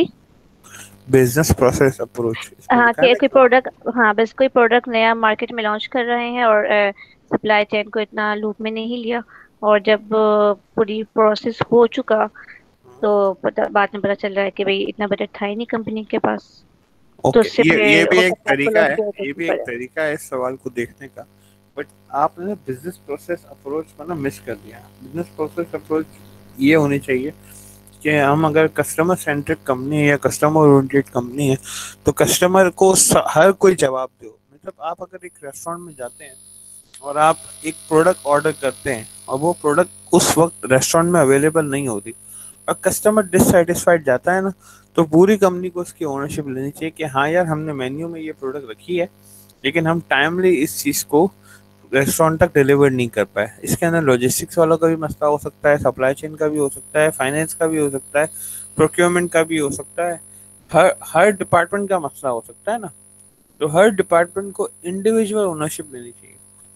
business process approach. हाँ कि कोई प्रोडक्ट, हाँ बस कोई प्रोडक्ट नया मार्केट में लॉन्च कर रहे हैं और सप्लाई चेन को इतना लूप में नहीं लिया, और जब पूरी प्रोसेस हो चुका तो बाद में पता चल रहा है कि भाई इतना बजट था ही नहीं कंपनी के पास। तो ये भी एक तरीका है, ये भी एक तरीका है इस सवाल को देखने का, बट आपने बिजनेस प्रोसेस अप्रोच को ना मिस कर दिया। बिजनेस प्रोसेस अप्रोच ये होनी चाहिए कि हम अगर कस्टमर सेंट्रिक कंपनी है या कस्टमर ओरिएंटेड कंपनी है तो कस्टमर को हर कोई जवाब दो। मतलब आप अगर एक रेस्टोरेंट में जाते हैं और आप एक प्रोडक्ट ऑर्डर करते हैं और वो प्रोडक्ट उस वक्त रेस्टोरेंट में अवेलेबल नहीं होती और कस्टमर डिससेटिस्फाइड जाता है ना, तो पूरी कंपनी को उसकी ओनरशिप लेनी चाहिए कि हाँ यार हमने मेन्यू में ये प्रोडक्ट रखी है लेकिन हम टाइमली इस चीज़ को रेस्टोरेंट तक डिलीवर नहीं कर पाए। इसके अंदर लॉजिस्टिक्स वालों का भी मसला हो सकता है, सप्लाई चेन का भी हो सकता है, फाइनेंस का भी हो सकता है, प्रोक्योरमेंट का भी हो सकता है, हर डिपार्टमेंट का मसला हो सकता है ना। तो हर डिपार्टमेंट को इंडिविजुअल ओनरशिप लेनी चाहिए।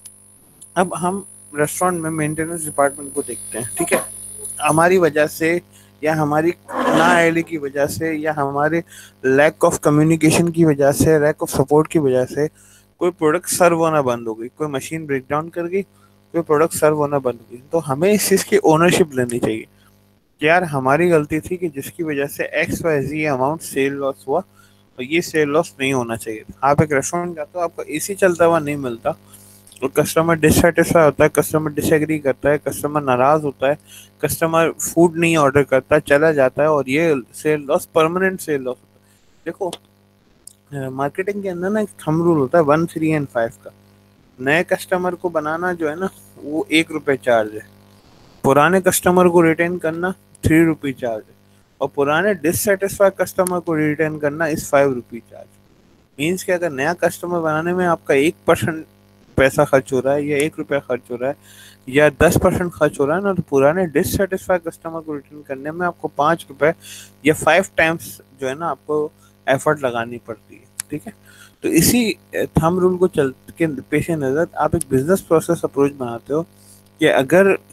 अब हम रेस्टोरेंट में मेंटेनेंस डिपार्टमेंट को देखते हैं, ठीक है, हमारी वजह से या हमारी नाअहली की वजह से या हमारे लैक ऑफ कम्युनिकेशन की वजह से, लैक ऑफ सपोर्ट की वजह से कोई प्रोडक्ट सर्व होना बंद हो गई, कोई मशीन ब्रेक डाउन कर गई, कोई प्रोडक्ट सर्व होना बंद हो गई, तो हमें इस चीज़ की ओनरशिप लेनी चाहिए कि यार हमारी गलती थी कि जिसकी वजह से XYZ अमाउंट सेल लॉस हुआ और ये सेल लॉस नहीं होना चाहिए। आप एक रेस्टोरेंट जाते हो, आपको AC चलता हुआ नहीं मिलता और कस्टमर डिससेटिस्फाई होता है, कस्टमर डिसएग्री करता है, कस्टमर नाराज़ होता है, कस्टमर फूड नहीं ऑर्डर करता, चला जाता है और ये sale loss, permanent sale loss होता है। देखो मार्केटिंग के अंदर ना एक थंब रूल होता है 1, 3 और 5 का। नए कस्टमर को बनाना जो है ना वो ₹1 चार्ज है, पुराने कस्टमर को रिटेन करना ₹3 चार्ज है, और पुराने डिससेटिस्फाइड कस्टमर को रिटेन करना इस ₹5 चार्ज। मीन्स कि अगर नया कस्टमर बनाने में आपका 1% पैसा खर्च हो रहा है या ₹1 खर्च हो रहा है या 10% खर्च हो रहा है ना, तो पुराने डिससेटिस्फाइड कस्टमर को रिटेन करने में आपको ₹5 या 5 टाइम्स जो है ना आपको एफर्ट लगानी पड़ती है, ठीक है। तो इसी थंब रूल को चल के पेश नज़र आप एक बिजनेस प्रोसेस अप्रोच बनाते हो कि अगर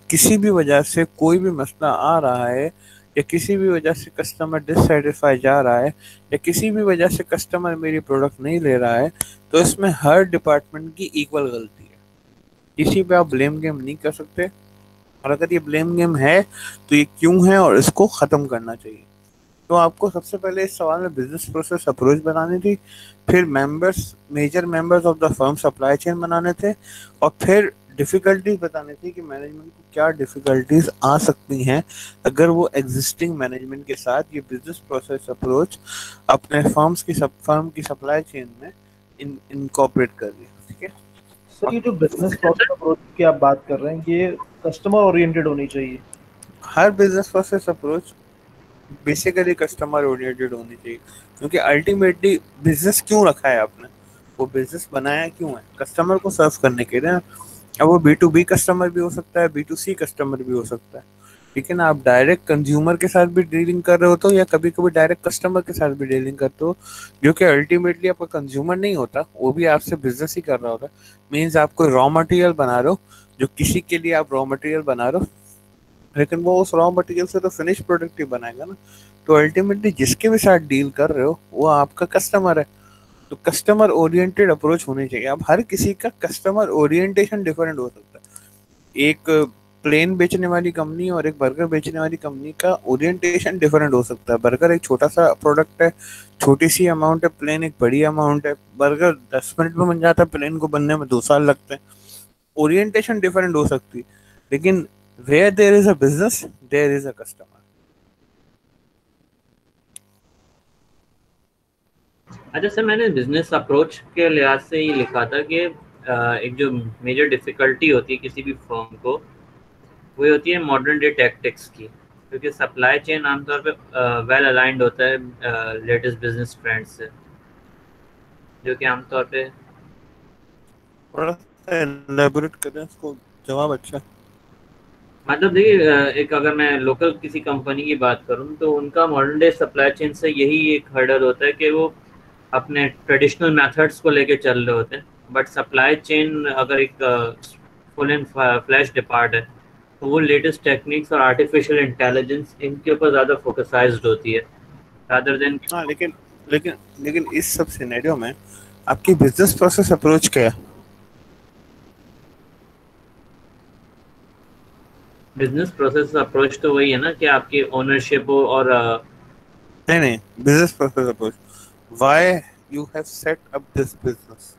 किसी भी वजह से कोई भी मसला आ रहा है या किसी भी वजह से कस्टमर डिससेटिस्फाई जा रहा है या किसी भी वजह से कस्टमर मेरी प्रोडक्ट नहीं ले रहा है, तो इसमें हर डिपार्टमेंट की इक्वल गलती है। किसी पे आप ब्लेम गेम नहीं कर सकते, और अगर ये ब्लेम गेम है तो ये क्यों है और इसको ख़त्म करना चाहिए। तो आपको सबसे पहले इस सवाल में बिजनेस प्रोसेस अप्रोच बनानी थी, फिर major members of the firm supply chain बनाने थे, और फिर डिफ़िकल्टीज बतानी थी कि मैनेजमेंट को क्या डिफ़िकल्टीज आ सकती हैं अगर वो एग्जिस्टिंग मैनेजमेंट के साथ ये बिजनेस प्रोसेस अप्रोच अपने फर्म की सप्लाई चेन में इनकॉर्पोरेट कर रही है। ठीक है सर, ये जो बिजनेस प्रोसेस अप्रोच की आप बात कर रहे हैं कि ये कस्टमर ओरिएंटेड होनी चाहिए। हर business process approach basically customer oriented होनी चाहिए, क्योंकि अल्टीमेटली बिजनेस क्यों रखा है आपने, वो बिजनेस बनाया क्यों है, कस्टमर को सर्व करने के लिए। अब वो B2B कस्टमर भी हो सकता है, B2C कस्टमर भी हो सकता है, ठीक है ना। आप डायरेक्ट कंज्यूमर के साथ भी डीलिंग कर रहे हो तो, या कभी कभी डायरेक्ट कस्टमर के साथ भी डीलिंग करते हो, जो कि अल्टीमेटली आपका कंज्यूमर नहीं होता, वो भी आपसे बिजनेस ही कर रहा होता। मीन्स आप कोई रॉ मटेरियल बना रहे हो, जो किसी के लिए आप रॉ मटेरियल बना रहे हो, लेकिन वो उस रॉ मटेरियल से तो फिनिश प्रोडक्ट ही बनाएगा ना। तो अल्टीमेटली जिसके भी साथ डील कर रहे हो वो आपका कस्टमर है, तो कस्टमर ओरिएंटेड अप्रोच होनी चाहिए। अब हर किसी का कस्टमर ओरिएंटेशन डिफरेंट हो सकता है। एक प्लेन बेचने वाली कंपनी और एक बर्गर बेचने वाली कंपनी का ओरिएंटेशन डिफरेंट हो सकता है। बर्गर एक छोटा सा प्रोडक्ट है, छोटी सी अमाउंट है, प्लेन एक बड़ी अमाउंट है। बर्गर 10 मिनट में बन जाता है, प्लेन को बनने में 2 साल लगते हैं। ओरिएंटेशन डिफरेंट हो सकती है, लेकिन where there is a business there is a customer। अच्छा सर, मैंने बिजनेस अप्रोच के लिहाज से ही लिखा था कि एक जो मेजर डिफिकल्टी होती है किसी भी फर्म को, वो होती है मॉडर्न डे टैक्टिक्स की, क्योंकि सप्लाई चेन आमतौर पे वेल अलाइंड होता है लेटेस्ट बिजनेस ट्रेंड्स से, जो कि आमतौर पे थोड़ा सा एलैबोरेट करें इसको, जवाब अच्छा। मतलब देखिए, एक अगर मैं लोकल किसी कंपनी की बात करूं तो उनका मॉडर्न डे सप्लाई चेन से यही एक हर्डल होता है कि वो अपने ट्रेडिशनल मेथड्स को लेके चल रहे होते हैं, बट सप्लाई चेन अगर एक फुल एंड फ्लैश डिपार्ट है तो वो लेटेस्ट टेक्निक्स और आर्टिफिशियल इंटेलिजेंस इनके ऊपर ज़्यादा फोकसाइज्ड होती है रादर देन। हाँ, लेकिन इस सब सिनेरियो में आपकी बिजनेस प्रोसेस अप्रोच क्या है? बिजनेस प्रोसेस अप्रोच तो वही है ना कि आपकी ओनरशिप हो और नहीं, business process approach, why you have set up this business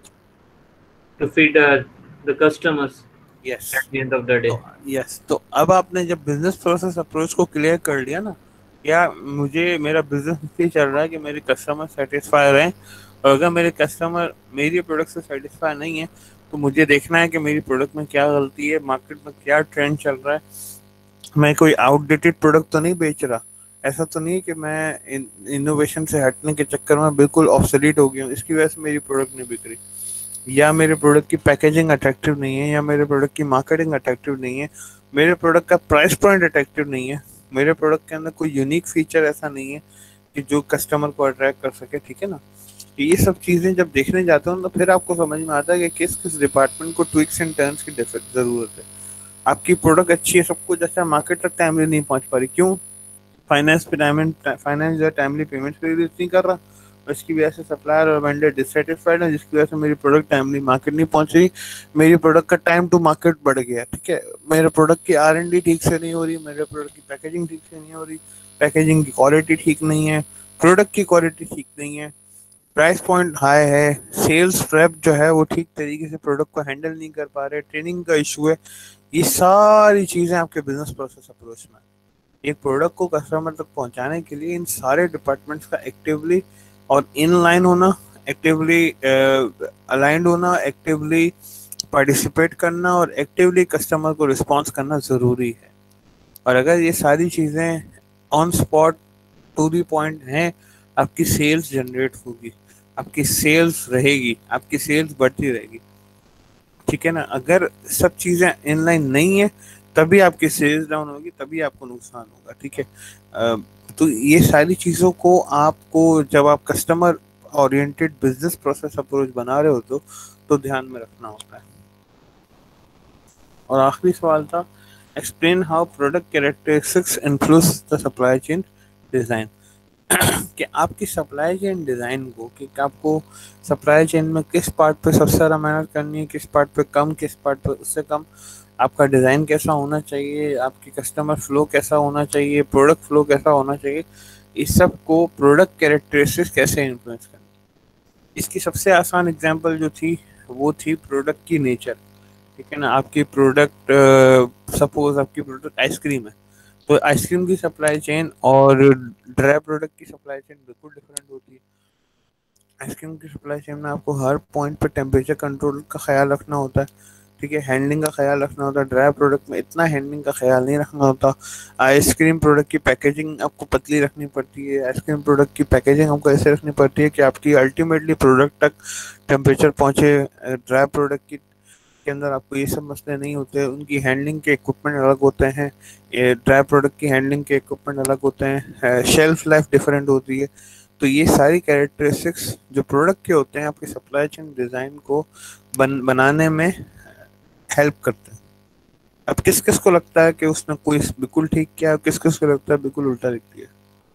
to feed the customers. Yes, at the end of the day. Yes, तो अब आपने जब बिजनेस प्रोसेस अप्रोच को क्लियर कर लिया ना, या मुझे मेरा बिजनेस इसलिए चल रहा है कि मेरे कस्टमर सेटिस्फाई रहें, और अगर मेरे कस्टमर मेरी प्रोडक्ट से सेटिस्फाई नहीं है तो मुझे देखना है कि मेरी प्रोडक्ट में क्या गलती है, मार्केट में क्या ट्रेंड चल रहा है। मैं कोई आउटडेटेड प्रोडक्ट तो नहीं बेच रहा, ऐसा तो नहीं कि मैं इनोवेशन से हटने के चक्कर में बिल्कुल ऑब्सोलीट हो गया हूँ, इसकी वजह से मेरी प्रोडक्ट नहीं बिक रही, या मेरे प्रोडक्ट की पैकेजिंग अट्रैक्टिव नहीं है, या मेरे प्रोडक्ट की मार्केटिंग अट्रैक्टिव नहीं है, मेरे प्रोडक्ट का प्राइस पॉइंट अट्रैक्टिव नहीं है, मेरे प्रोडक्ट के अंदर कोई यूनिक फीचर ऐसा नहीं है कि जो कस्टमर को अट्रैक्ट कर सके, ठीक है ना। ये सब चीज़ें जब देखने जाते हो तो फिर आपको समझ में आता है कि किस किस डिपार्टमेंट को ट्विक्स एंड टर्न्स की ज़रूरत है। आपकी प्रोडक्ट अच्छी है, सब कुछ अच्छा, मार्केट तक टाइमली नहीं पहुंच पा रही, क्यों? फाइनेंस जो है टाइमली पेमेंट्स रिलीज नहीं कर रहा, इसकी वजह से सप्लायर और वेंडर डिससेटिस्फाइड है, जिसकी वजह से मेरी प्रोडक्ट टाइमली मार्केट नहीं पहुंच रही, मेरी प्रोडक्ट का टाइम टू मार्केट बढ़ गया, ठीक है। मेरे प्रोडक्ट की R&D ठीक से नहीं हो रही, मेरे प्रोडक्ट की पैकेजिंग ठीक से नहीं हो रही, पैकेजिंग की क्वालिटी ठीक नहीं है, प्रोडक्ट की क्वालिटी ठीक नहीं है, प्राइस पॉइंट हाई है, सेल्स रेप जो है वो ठीक तरीके से प्रोडक्ट को हैंडल नहीं कर पा रहे, ट्रेनिंग का इशू है। ये सारी चीज़ें आपके बिजनेस प्रोसेस अप्रोच में, एक प्रोडक्ट को कस्टमर तक पहुंचाने के लिए इन सारे डिपार्टमेंट्स का एक्टिवली और इन लाइन होना, एक्टिवली अलाइंड होना, एक्टिवली पार्टिसिपेट करना और एक्टिवली कस्टमर को रिस्पॉन्स करना ज़रूरी है। और अगर ये सारी चीज़ें on spot to the point हैं, आपकी सेल्स जनरेट होगी, आपकी सेल्स रहेगी, आपकी सेल्स बढ़ती रहेगी, ठीक है ना। अगर सब चीज़ें इनलाइन नहीं है तभी आपकी सेल्स डाउन होगी, तभी आपको नुकसान होगा, ठीक है। तो ये सारी चीज़ों को आपको जब आप customer oriented business process approach बना रहे हो तो ध्यान में रखना होता है। और आखिरी सवाल था explain how product characteristics influence the supply chain design. कि आपकी सप्लाई चेन डिज़ाइन को, कि आपको सप्लाई चेन में किस पार्ट पे सबसे ज़्यादा मेहनत करनी है, किस पार्ट पे कम, किस पार्ट पे उससे कम, आपका डिज़ाइन कैसा होना चाहिए, आपकी कस्टमर फ्लो कैसा होना चाहिए, प्रोडक्ट फ्लो कैसा होना चाहिए, इस सब को प्रोडक्ट कैरेक्टरिस्टिक्स कैसे इन्फ्लुएंस करनी। इसकी सबसे आसान एग्जांपल जो थी वो थी प्रोडक्ट की नेचर। ठीक है ना, आपकी प्रोडक्ट सपोज आपकी प्रोडक्ट आइसक्रीम है, तो आइसक्रीम की सप्लाई चेन और ड्राई प्रोडक्ट की सप्लाई चेन बिल्कुल डिफरेंट होती है। आइसक्रीम की सप्लाई चेन में आपको हर पॉइंट पे टेम्परेचर कंट्रोल का ख्याल रखना होता है, ठीक है, हैंडलिंग का ख्याल रखना होता है। ड्राई प्रोडक्ट में इतना हैंडलिंग का ख्याल नहीं रखना होता। आइसक्रीम प्रोडक्ट की पैकेजिंग आपको पतली रखनी पड़ती है। आइसक्रीम प्रोडक्ट की पैकेजिंग आपको ऐसे रखनी पड़ती है कि आपकी अल्टीमेटली प्रोडक्ट तक टेम्परेचर पहुँचे। ड्राई प्रोडक्ट के अंदर आपको ये सब मसले नहीं होते। उनकी हैंडलिंग के इक्विपमेंट अलग होते हैं, ड्राई प्रोडक्ट की हैंडलिंग के इक्विपमेंट अलग होते हैं, शेल्फ लाइफ डिफरेंट होती है। तो ये सारी कैरेक्टरिस्टिक्स जो प्रोडक्ट के होते हैं आपकी सप्लाई चेन डिज़ाइन को बनाने में हेल्प करते हैं। अब किस किस को लगता है कि उसने कोई बिल्कुल ठीक किया, किस किस को लगता है बिल्कुल उल्टा लिख दिया।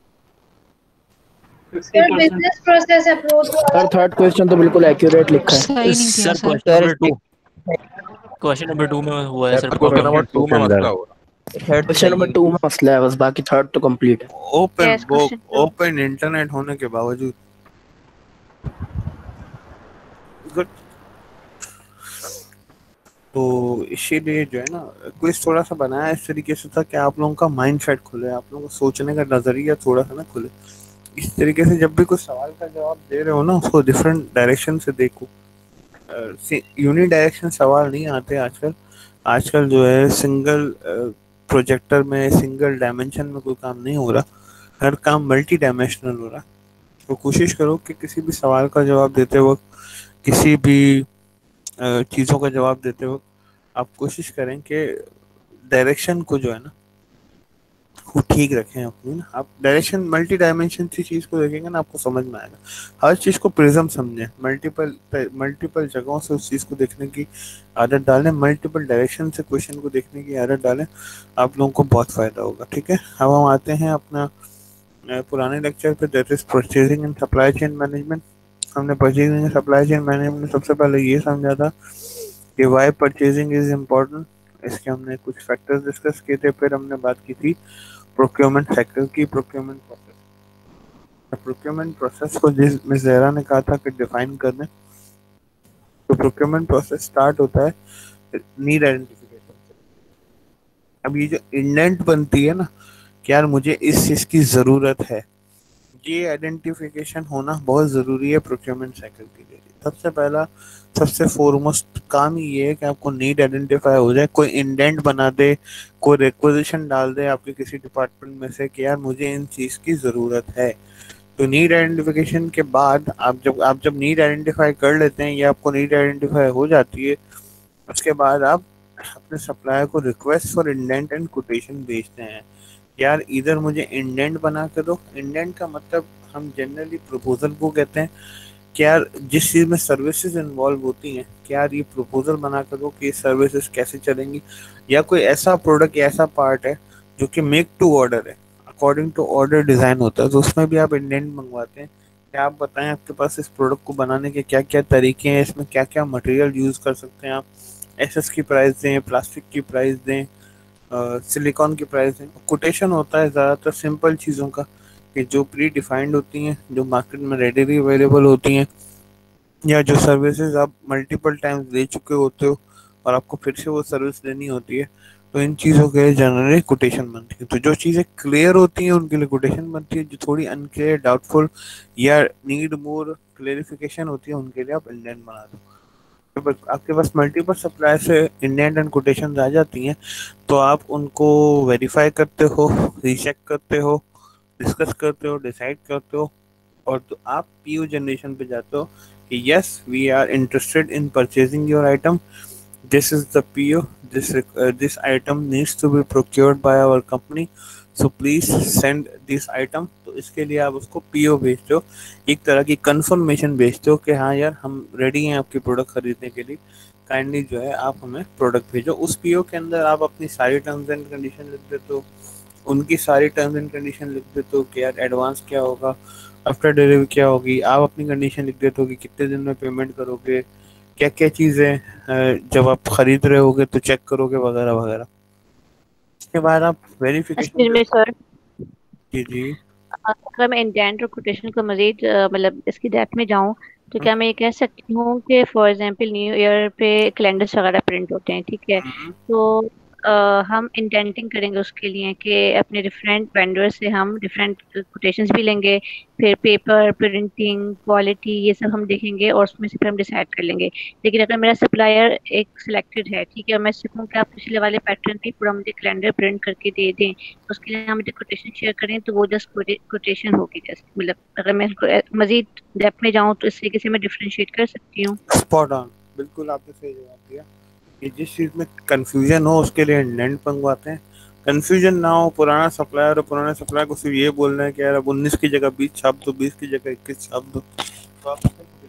Sir business process approach sir third question तो बिल्कुल एक्यूरेट लिखा है। सर क्वेश्चन नंबर 2 में हुआ है सर। क्वेश्चन नंबर 2 में मसला हो रहा है। क्वेश्चन नंबर 2 में मसला है, बस बाकी थर्ड तो कंप्लीट है। ओपन बुक, ओपन इंटरनेट होने के बावजूद। गुड। तो इसीलिए जो है ना क्विज थोड़ा सा बनाया इस तरीके से था कि आप लोगों का माइंड सेट खुले, आप लोगों को सोचने का नजरिया थोड़ा सा ना खुले। इस तरीके से जब भी कोई सवाल का जवाब दे रहे हो ना, उसको डिफरेंट डायरेक्शन से देखो। यूनि डायरेक्शन सवाल नहीं आते आजकल। आजकल जो है सिंगल प्रोजेक्टर में, सिंगल डायमेंशन में कोई काम नहीं हो रहा, हर काम मल्टी डायमेंशनल हो रहा। तो कोशिश करो कि किसी भी सवाल का जवाब देते वक्त, किसी भी चीज़ों का जवाब देते वक्त आप कोशिश करें कि डायरेक्शन को जो है ना वो ठीक रखें अपनी ना। आप डायरेक्शन मल्टी डायमेंशन की चीज़ को देखेंगे ना, आपको समझ में आएगा। हर चीज़ को प्रिज्म समझें, मल्टीपल जगहों से उस चीज़ को देखने की आदत डालें, मल्टीपल डायरेक्शन से क्वेश्चन को देखने की आदत डालें, आप लोगों को बहुत फ़ायदा होगा। ठीक है, अब हम आते हैं अपना पुराने लेक्चर पे, that is purchasing and supply chain management. हमने purchasing and supply chain management में सबसे पहले ये समझा था कि वाई परचेजिंग इज़ इम्पोर्टेंट। इसके हमने कुछ फैक्टर्स डिस्कस किए थे। फिर हमने बात की थी प्रोक्योरमेंट साइकिल की, प्रोक्योरमेंट प्रोसेस। प्रोक्योरमेंट प्रोसेस को जिस मिस ज़हरा ने कहा था कि डिफाइन कर दें, तो प्रोक्योरमेंट प्रोसेस स्टार्ट होता है नीड आइडेंटिफिकेशन से। अब ये जो इंडेंट बनती है ना कि यार मुझे इस चीज़ की ज़रूरत है, ये आइडेंटिफिकेशन होना बहुत ज़रूरी है प्रोक्योरमेंट साइकिल के लिए। सबसे पहला, सबसे फोरमोस्ट काम ये है कि आपको नीड आइडेंटिफाई हो जाए। कोई इंडेंट बना दे, कोई रिक्वेजिशन डाल दे आपके किसी डिपार्टमेंट में से कि यार मुझे इन चीज़ की ज़रूरत है। तो नीड आइडेंटिफिकेशन के बाद आप जब नीड आइडेंटिफाई कर लेते हैं या आपको नीड आइडेंटिफाई हो जाती है, उसके बाद आप अपने सप्लायर को request for indent and quotation भेजते हैं। यार इधर मुझे इंडेंट बना के दो। इंडेंट का मतलब हम जनरली प्रपोजल को कहते हैं कि यार जिस चीज़ में सर्विसेज इन्वॉल्व होती हैं, कि यार ये प्रपोजल बना कर दो कि सर्विसेज कैसे चलेंगी, या कोई ऐसा प्रोडक्ट या ऐसा पार्ट है जो कि मेक टू ऑर्डर है, अकॉर्डिंग टू ऑर्डर डिज़ाइन होता है, तो उसमें भी आप इंडेंट मंगवाते हैं कि आप बताएं आपके पास इस प्रोडक्ट को बनाने के क्या क्या तरीके हैं, इसमें क्या क्या मटेरियल यूज़ कर सकते हैं आप, एसएस की प्राइस दें, प्लास्टिक की प्राइस दें, सिलिकॉन की प्राइस दें। कोटेशन होता है ज़्यादातर सिंपल चीज़ों का कि जो प्री डिफाइंड होती हैं, जो मार्केट में रेडीली अवेलेबल होती हैं, या जो सर्विसेज आप मल्टीपल टाइम्स दे चुके होते हो और आपको फिर से वो सर्विस देनी होती है, तो इन चीज़ों के लिए जनरली कोटेशन बनती है। तो जो चीज़ें क्लियर होती हैं उनके लिए कोटेशन बनती है, जो थोड़ी अनक्लियर, डाउटफुल या नीड मोर क्लेरिफिकेशन होती है उनके लिए आप इंडेंट बना दो। तो आपके पास मल्टीपल सप्लाई से इंडेंट एंड कोटेशन आ जाती हैं, तो आप उनको वेरीफाई करते हो, रीचेक करते हो, डिस्कस करते हो, डिसाइड करते हो, और तो आप पीओ जनरेशन पे जाते हो कि yes we are interested in purchasing your item, this is the PO, this item needs to be procured by our company, so please send this item. तो तो इसके लिए आप उसको पीओ भेजते हो, एक तरह की कंफर्मेशन भेजते हो कि हाँ यार हम रेडी हैं आपकी प्रोडक्ट खरीदने के लिए, काइंडली जो है आप हमें प्रोडक्ट भेजो। उस पीओ के अंदर आप अपनी सारी टर्म्स एंड कंडीशन लिख देते हो, उनकी सारी टर्म्स एंड कंडीशन लिख देते हो कि यार एडवांस क्या होगा, आफ्टर डिलीवरी क्या होगी, आप अपनी कंडीशन लिख देते हो कि कितने दिन में पेमेंट करोगे, क्या क्या चीज़ें जब आप खरीद रहे होगे तो चेक करोगे वगैरह वगैरह। इसके बाद आप वेरिफिकेशन। में सर जी जी। अगर मैं इंडेंट और कोटेशन को मजीद मतलब इसकी डेप्थ में जाऊँ तो क्या मैं ये कह सकती हूँ कि फॉर एग्जांपल न्यू ईयर पे कैलेंडर्स वगैरह प्रिंट होते हैं, ठीक है, तो हम इंडेंटिंग करेंगे उसके लिए कि अपने डिफरेंट वेंडर से हम डिफरेंट कोटेशंस भी लेंगे, फिर पेपर प्रिंटिंग क्वालिटी ये सब हम देखेंगे और उसमें से फिर हम डिसाइड कर लेंगे। लेकिन अगर मेरा सप्लायर एक सिलेक्टेड है, ठीक है, और मैं सीखूँ कि आप पिछले वाले पैटर्न पे पूरा मुझे कैलेंडर प्रिंट करके दे दें, तो उसके लिए हम मुझे कोटेशन शेयर करें, तो वो जस्ट कोटेशन होगी। जस्ट मतलब अगर मैं मजीद डेप्थ में जाऊँ तो इस तरीके से मैं डिफरेंशिएट कर सकती हूँ। स्पॉट ऑन, बिल्कुल आपने सही जवाब दिया। कि जिस चीज़ में कंफ्यूजन हो उसके लिए इंडेंट मंगवाते हैं, कंफ्यूजन ना हो, पुराना सप्लायर और पुराने सप्लायर को सिर्फ ये बोलना है कि यार अब 19 की जगह 20 छाप दो, 20 की जगह 21 छाप दो, तो आप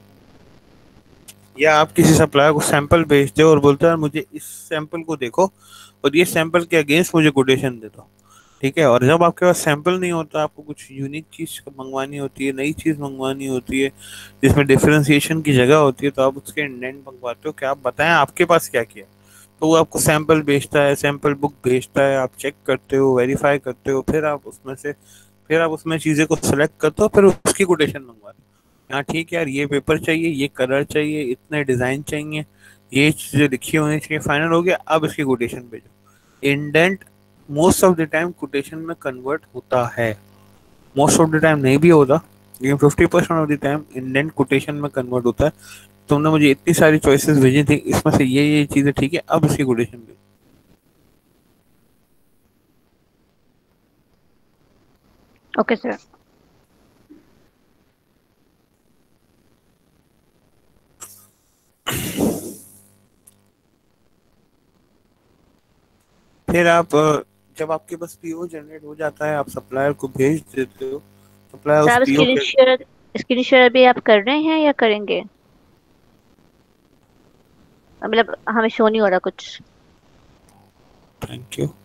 या आप किसी सप्लायर को सैंपल भेजते हो और बोलते हैं मुझे इस सैंपल को देखो और ये सैंपल के अगेंस्ट मुझे कोटेशन दे दो, ठीक है। और जब आपके पास सैंपल नहीं होता, आपको कुछ यूनिक चीज़ मंगवानी होती है, नई चीज़ मंगवानी होती है जिसमें डिफरेंशिएशन की जगह होती है, तो आप उसके इंडेंट मंगवाते हो कि आप बताएं आपके पास क्या किया। तो वो आपको सैंपल भेजता है, सैंपल बुक भेजता है, आप चेक करते हो, वेरीफाई करते हो, फिर आप उसमें चीज़ें को सिलेक्ट करते हो, फिर उसकी कोटेशन मंगवाते हो। हाँ ठीक है यार, ये पेपर चाहिए, ये कलर चाहिए, इतने डिज़ाइन चाहिए, ये चीज़ें लिखी होनी चाहिए, फाइनल हो गया, अब इसकी कोटेशन भेजो। Indent most of the time quotation में कन्वर्ट होता है, मोस्ट ऑफ द टाइम नहीं भी होता, लेकिन 50% of the time indent quotation में कन्वर्ट होता है। तुमने मुझे इतनी सारी चॉइसेस भेजी थी, इसमें से ये चीज़ें ठीक है, अब इसकी कोटेशन भेजो। Okay sir. फिर आप जब आपके पास पीओ जनरेट हो जाता है, आप सप्लायर को भेज देते हो, सप्लायर उस पीओ के स्क्रीन शेयर भी आप कर रहे हैं या करेंगे? मतलब हमें शो नहीं हो रहा कुछ। Thank you.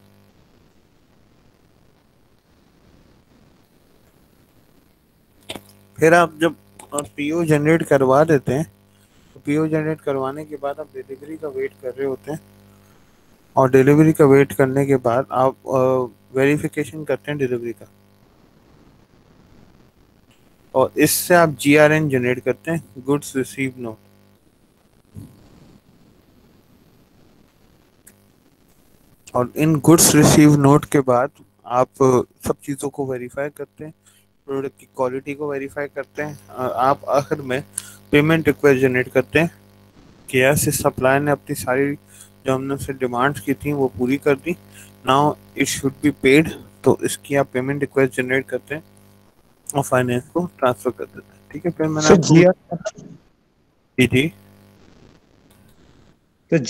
फिर आप जब पीओ जनरेट करवा देते हैं, तो पीओ जनरेट करवाने के बाद आप डिलीवरी का वेट कर रहे होते हैं, और डिलीवरी का वेट करने के बाद आप वेरिफिकेशन करते हैं डिलीवरी का, और इससे आप जीआरएन जनरेट करते हैं, गुड्स रिसीव नोट। और इन गुड्स रिसीव नोट के बाद आप सब चीज़ों को वेरीफाई करते हैं, प्रोडक्ट की क्वालिटी को वेरीफाई करते हैं, और आप आखिर में पेमेंट रिक्वेस्ट जनरेट करते हैं कि ऐसे सप्लायर ने अपनी सारी जो हमने उससे डिमांड्स की थी वो पूरी कर दी, now it should be paid. तो इसकी आप पेमेंट रिक्वेस्ट जनरेट करते हैं और फाइनेंस को ट्रांसफर कर देते हैं, ठीक है। फिर मैंने जी तो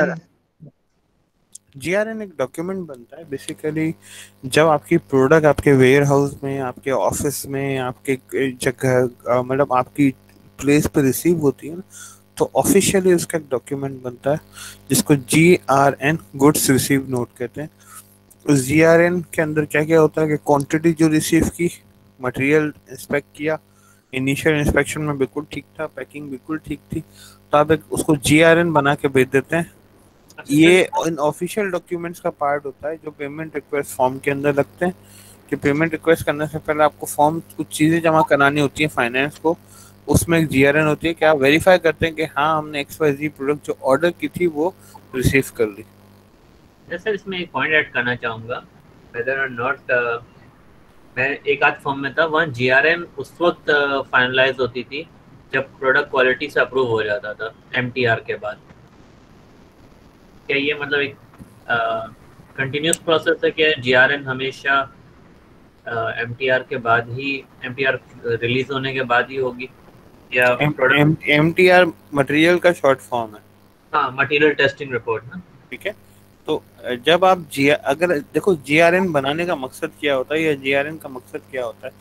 जीआरएन एक डॉक्यूमेंट बनता है बेसिकली, जब आपकी प्रोडक्ट आपके वेयर हाउस में, आपके ऑफिस में, आपके जगह मतलब आपकी प्लेस पे रिसीव होती है ना, तो ऑफिशियली उसका एक डॉक्यूमेंट बनता है जिसको जीआरएन गुड्स रिसीव नोट कहते हैं। उस जीआरएन के अंदर क्या क्या होता है कि क्वांटिटी जो रिसीव की, मटेरियल इंस्पेक्ट किया, इनिशियल इंस्पेक्शन में बिल्कुल ठीक था, पैकिंग बिल्कुल ठीक थी, तो आप उसको जीआरएन बना के भेज देते हैं। ये इन ऑफिशियल डॉक्यूमेंट्स का पार्ट होता है जो पेमेंट रिक्वेस्ट फॉर्म के अंदर लगते हैं, कि पेमेंट रिक्वेस्ट करने से पहले आपको फॉर्म कुछ चीज़ें जमा करानी होती है फाइनेंस को, उसमें एक जीआरएन होती है कि आप वेरीफाई करते हैं कि हाँ हमने XYZ प्रोडक्ट जो ऑर्डर की थी वो रिसीव कर ली। सर इसमें एक पॉइंट ऐड करना चाहूँगा, वेदर और नॉट मैं एक आध फॉर्म में था, वहाँ जीआरएन उस वक्त फाइनलाइज होती थी जब प्रोडक्ट क्वालिटी से अप्रूव हो जाता था MTR के बाद। क्या ये मतलब एक कंटिन्यूस प्रोसेस है कि जीआरएन हमेशा MTR के बाद ही, MTR रिलीज होने के बाद ही होगी, या MTR मटेरियल का शॉर्ट फॉर्म है? हाँ, मटेरियल टेस्टिंग रिपोर्ट ना, ठीक है। तो जब आप अगर देखो जीआरएन बनाने का मकसद क्या होता है या जीआरएन का मकसद क्या होता है,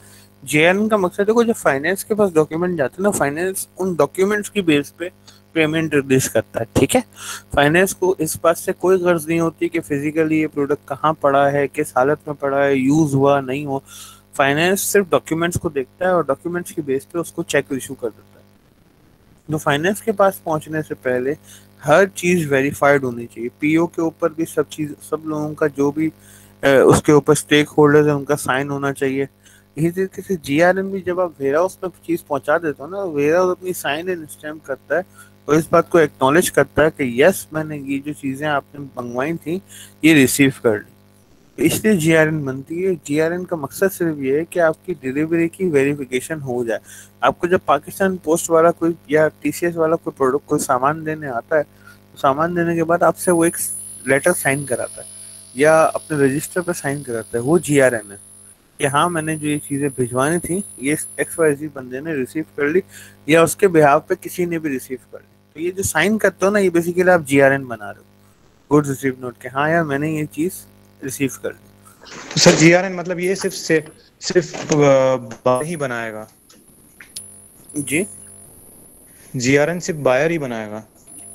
जेआरएन का मकसद देखो, जब फाइनेंस के पास डॉक्यूमेंट जाते हैं ना, फाइनेंस उन डॉक्यूमेंट्स की बेस पे पेमेंट रिलीज करता है, ठीक है। फाइनेंस को इस बात से कोई गर्ज नहीं होती कि फिजिकली ये प्रोडक्ट कहाँ पड़ा है, किस हालत में पड़ा है, यूज हुआ नहीं हुआ। फाइनेंस सिर्फ डॉक्यूमेंट्स को देखता है और डॉक्यूमेंट्स की बेस पे उसको चेक इशू कर देता है। तो फाइनेंस के पास पहुंचने से पहले हर चीज वेरीफाइड होनी चाहिए। पीओ के ऊपर भी सब लोगों का जो भी उसके ऊपर स्टेक होल्डर्स है उनका साइन होना चाहिए। इसी तरीके से जीआरएन भी जब आप वेयर हाउस में चीज पहुंचा देते हो ना, वेयर हाउस अपनी साइन एंड स्टैम्प करता है और इस बात को एक्नॉलेज करता है कि यस, मैंने ये जो चीजें आपने मंगवाई थी ये रिसीव कर ली। इसलिए जीआरएन बनती है। जीआरएन का मकसद सिर्फ ये है कि आपकी डिलीवरी की वेरिफिकेशन हो जाए। आपको जब पाकिस्तान पोस्ट वाला कोई या टीसीएस वाला कोई प्रोडक्ट कोई सामान देने आता है, तो सामान देने के बाद आपसे वो एक लेटर साइन कराता है या अपने रजिस्टर पर साइन कराता है, वो जीआरएन है कि हाँ, मैंने जो ये चीज़ें भिजवानी थी ये XYZ बंदे ने रिसीव कर ली या उसके बिहाफ पे किसी ने भी रिसीव कर ली। तो ये जो साइन करते हो ना, ये बेसिकली आप जीआरएन बना रहे हो, गुड्स रिसीव नोट, के हाँ यार मैंने ये चीज़ रिसीव कर ली। तो सर जीआरएन मतलब ये सिर्फ बायर ही बनाएगा? जी, जीआरएन सिर्फ बायर ही बनाएगा?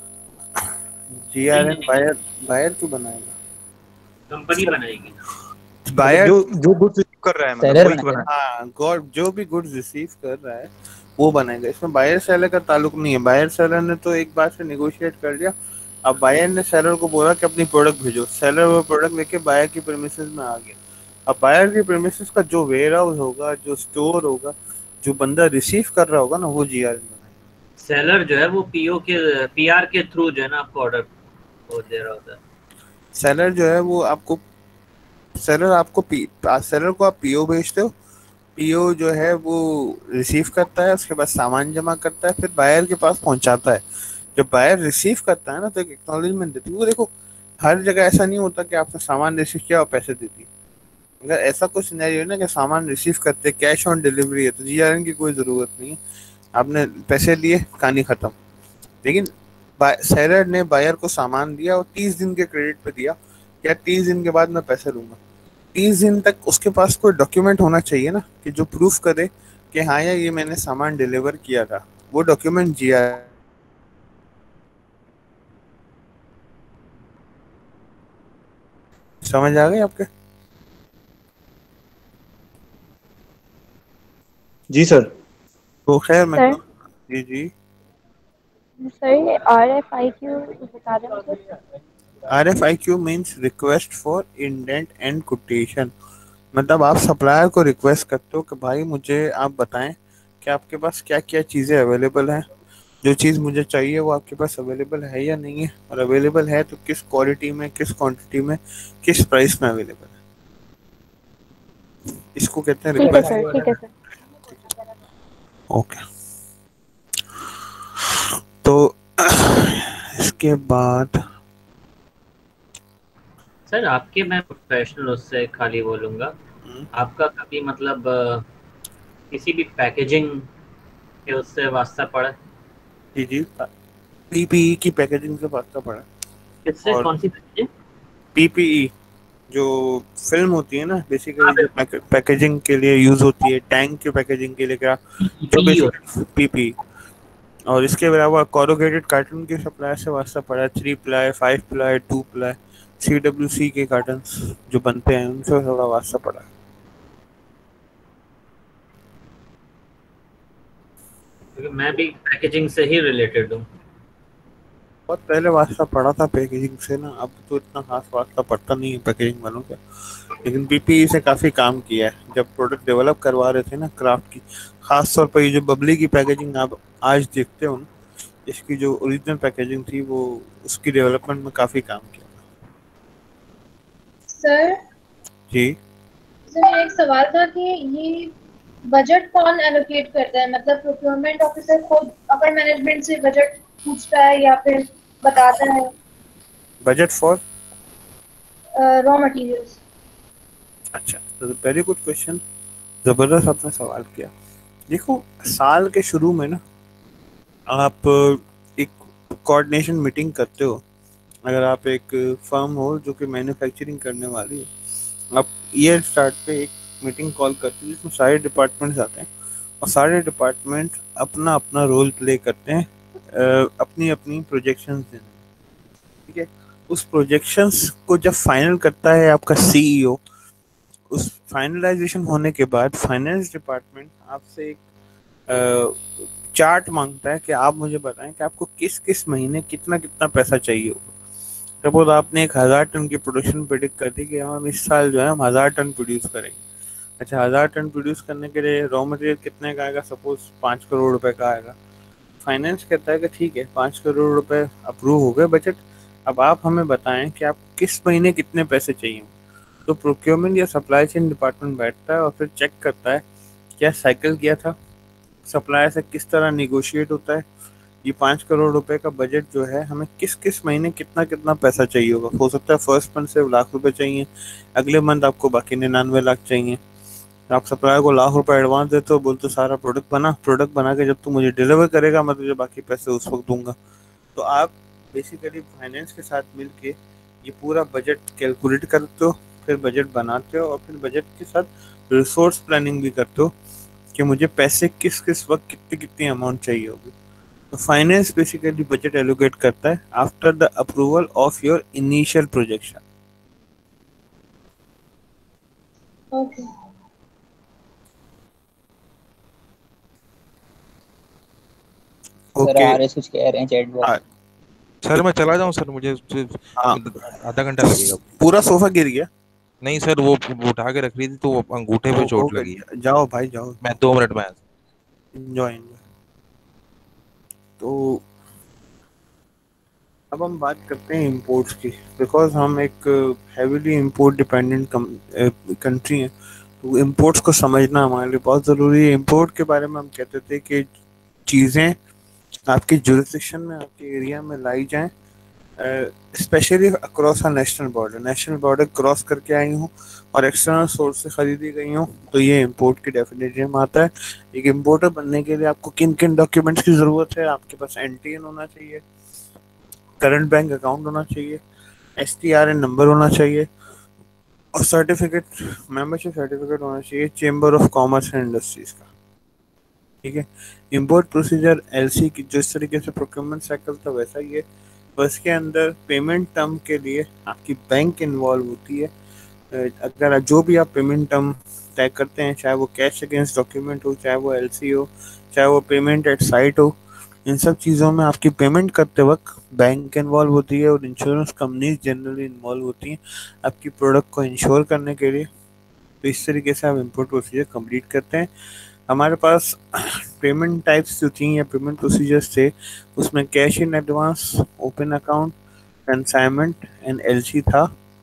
जीआरएन बायर क्यों बनाएगा? कंपनी बनाएगी। बायर जो गुड्स रिसीव कर रहा है, मतलब वही बनाएगा। हाँ, जो भी गुड्स रिसीव कर रहा है वो बनाएगा। इसमें बायर सेलर का ताल्लुक नहीं है। बायर सेलर ने तो एक बार से नेगोशिएट कर लिया। अब बायर ने सेलर को बोला कि अपनी प्रोडक्ट भेजो, सेलर वो प्रोडक्ट लेके बायर की प्रीमिसेस में आ गया। अब बायर की प्रीमिसेस का जो वेयर हाउस होगा, जो स्टोर होगा, जो बंदा रिसीव कर रहा होगा ना, वो जीआरएन बनाएगा। सेलर जो है वो पीआर के थ्रू जो है ना आपको ऑर्डर दे रहा होता है। सेलर जो है वो आपको सेलर को आप पीओ भेजते हो, पीओ जो है वो रिसीव करता है, उसके बाद सामान जमा करता है, फिर बायर के पास पहुंचाता है। जब बायर रिसीव करता है ना, तो एक एक्नॉलेजमेंट देती है। वो देखो, हर जगह ऐसा नहीं होता कि आपने सामान रिसीव किया और पैसे दे दिए। अगर ऐसा कुछ सिनेरियो है ना कि सामान रिसीव करते कैश ऑन डिलीवरी है, तो जीआरएन की कोई ज़रूरत नहीं है। आपने पैसे लिए, कहानी ख़त्म। लेकिन सेलर ने बायर को सामान दिया और 30 दिन के क्रेडिट पे दिया, या 30 दिन के बाद मैं पैसे लूंगा। 30 दिन तक उसके पास कोई डॉक्यूमेंट होना चाहिए ना, कि जो प्रूफ करे कि हाँ यार ये मैंने सामान डिलीवर किया था। वो डॉक्यूमेंट जीआरएन समझ आ गए आपके? जी सर। तो खैर मैं जी सर ये RFIQ बता रहे हैं? RFIQ means request for indent and quotation. मतलब आप सप्लायर को रिक्वेस्ट करते हो कि भाई मुझे आप बताएं कि आपके पास क्या क्या चीज़ें अवेलेबल हैं, जो चीज़ मुझे चाहिए वो आपके पास अवेलेबल है या नहीं है, और अवेलेबल है तो किस क्वालिटी में, किस क्वांटिटी में, किस प्राइस में अवेलेबल है। इसको कहते हैं रिक्वेस्ट। ठीक है सर। ओके, तो इसके बाद सर आपके, मैं प्रोफेशनल उससे खाली बोलूँगा, आपका कभी मतलब किसी भी पैकेजिंग के उससे वास्ता पड़ा? जी, पीपीई की पैकेजिंग से वास्ता पड़ा। किससे? कौन सी पैकेजिंग? पीपीई जो फिल्म होती है ना, बेसिकली जो पैकेजिंग के लिए यूज होती है, टैंक की पैकेजिंग के लिए, क्या जो बेसिकली पीपीई। और इसके अलावा कोरुगेटेड कार्टन के सप्लायर से वास्ता पड़ा, 3 प्लाई, 5 प्लाई, 2 प्लाई, CWC के कार्टन्स जो बनते हैं उनसे थोड़ा वास्ता पड़ा। क्योंकि मैं भी पैकेजिंग से ही रिलेटेड हूँ। बहुत पहले वास्ता पड़ा था पैकेजिंग से ना, अब तो इतना खास वास्ता पड़ता नहीं है पैकेजिंग वालों का। लेकिन पीपीई से काफ़ी काम किया है। जब प्रोडक्ट डेवलप करवा रहे थे ना क्राफ्ट की, खास तौर पर ये जो बबली की पैकेजिंग आप आज देखते हो ना, इसकी जो ओरिजिनल पैकेजिंग थी वो उसकी डेवलपमेंट में काफ़ी काम किया। सर जी सर, एक सवाल था कि ये बजट कौन एलोकेट करता है? मतलब प्रोक्योरमेंट ऑफिसर खुद अपर मैनेजमेंट से बजट पूछता है या फिर बताता है? Budget for raw materials. अच्छा, तो वेरी गुड क्वेश्चन, ज़बरदस्त आपने सवाल किया। देखो, साल के शुरू में ना आप एक कोऑर्डिनेशन मीटिंग करते हो। अगर आप एक फर्म हो जो कि मैन्युफैक्चरिंग करने वाली है, आप ईयर स्टार्ट पे एक मीटिंग कॉल करती है जिसमें सारे डिपार्टमेंट्स आते हैं और सारे डिपार्टमेंट अपना अपना रोल प्ले करते हैं अपनी अपनी प्रोजेक्शंस देने में, ठीक है। उस प्रोजेक्शंस को जब फाइनल करता है आपका सीईओ, उस फाइनलाइजेशन होने के बाद फाइनेंस डिपार्टमेंट आपसे एक चार्ट मांगता है कि आप मुझे बताएं कि आपको किस किस महीने कितना कितना पैसा चाहिए होगा। सपोज आपने 1000 टन की प्रोडक्शन प्रेडिक्ट कर दी कि हम इस साल जो है हम 1000 टन प्रोड्यूस करेंगे। अच्छा, 1000 टन प्रोड्यूस करने के लिए रॉ मटेरियल कितने का आएगा? सपोज 5 करोड़ रुपए का आएगा। फाइनेंस कहता है कि ठीक है 5 करोड़ रुपए अप्रूव हो गए बजट, अब आप हमें बताएं कि आप किस महीने कितने पैसे चाहिए। तो प्रोक्योरमेंट या सप्लाई चेन डिपार्टमेंट बैठता है और फिर चेक करता है क्या साइकिल किया था, सप्लायर से किस तरह निगोशिएट होता है, ये 5 करोड़ रुपए का बजट जो है हमें किस किस महीने कितना कितना पैसा चाहिए होगा। हो सकता है फर्स्ट मंथ से लाख रुपए चाहिए, अगले मंथ आपको बाकी 99 लाख चाहिए। आप सप्लायर को लाख रुपए एडवांस देते हो, बोलते सारा प्रोडक्ट बना के जब तू मुझे डिलीवर करेगा मैं तुझे बाकी पैसे उस वक्त दूंगा। तो आप बेसिकली फाइनेंस के साथ मिलके ये पूरा बजट कैलकुलेट करते हो, फिर बजट बनाते हो और फिर बजट के साथ रिसोर्स प्लानिंग भी करते हो कि मुझे पैसे किस किस वक्त कितनी कितनी अमाउंट चाहिए होगी। तो फाइनेंस बेसिकली बजट एलोकेट करता है after the approval of your initial projection. Okay sir RS कुछ कह रहे हैं चैट बॉक्स। सर मैं चला जाऊं सर, मुझे आधा घंटा लगेगा। पूरा सोफा गिर गया? नहीं सर, वो उठा के रख रही थी तो वो अंगूठे पे चोट लगी है। जाओ भाई जाओ, मैं 2 मिनट में एंजॉय। तो अब हम बात करते हैं इंपोर्ट्स की, बिकॉज हम एक हैवीली इंपोर्ट डिपेंडेंट कंट्री हैं, तो इंपोर्ट्स को समझना हमारे लिए बहुत ज़रूरी है। इंपोर्ट के बारे में हम कहते थे कि चीज़ें आपकी जुरिस्डिक्शन में, आपके एरिया में लाई जाएं, specially across a national border cross करके आई हूँ और एक्सटर्नल सोर्स से खरीदी गई हूँ, तो ये इंपोर्ट की डेफिनेशन में आता है। एक इंपोर्टर बनने के लिए आपको किन किन डॉक्यूमेंट्स की ज़रूरत है? आपके पास एनटीएन होना चाहिए, करंट बैंक अकाउंट होना चाहिए, STRN नंबर होना चाहिए और सर्टिफिकेट, मेंबरशिप सर्टिफिकेट होना चाहिए chamber of commerce and industries का, ठीक है। इंपोर्ट प्रोसीजर LC की जिस तरीके से प्रोक्योरमेंट साइकिल था वैसा ही है, बस के अंदर पेमेंट टर्म के लिए आपकी बैंक इन्वॉल्व होती है। अगर जो भी आप पेमेंट टर्म तय करते हैं, चाहे वो कैश अगेंस्ट डॉक्यूमेंट हो, चाहे वो LC हो, चाहे वो पेमेंट एट साइट हो, इन सब चीज़ों में आपकी पेमेंट करते वक्त बैंक इन्वॉल्व होती है और इंश्योरेंस कंपनीज जनरली इन्वॉल्व होती हैं आपकी प्रोडक्ट को इंश्योर करने के लिए। तो इस तरीके से आप इंपोर्ट प्रोसीजर कंप्लीट करते हैं। हमारे पास पेमेंट टाइप्स जो थी या पेमेंट प्रोसीजर्स थे, उसमें cash in advance, open account, consignment and LC था,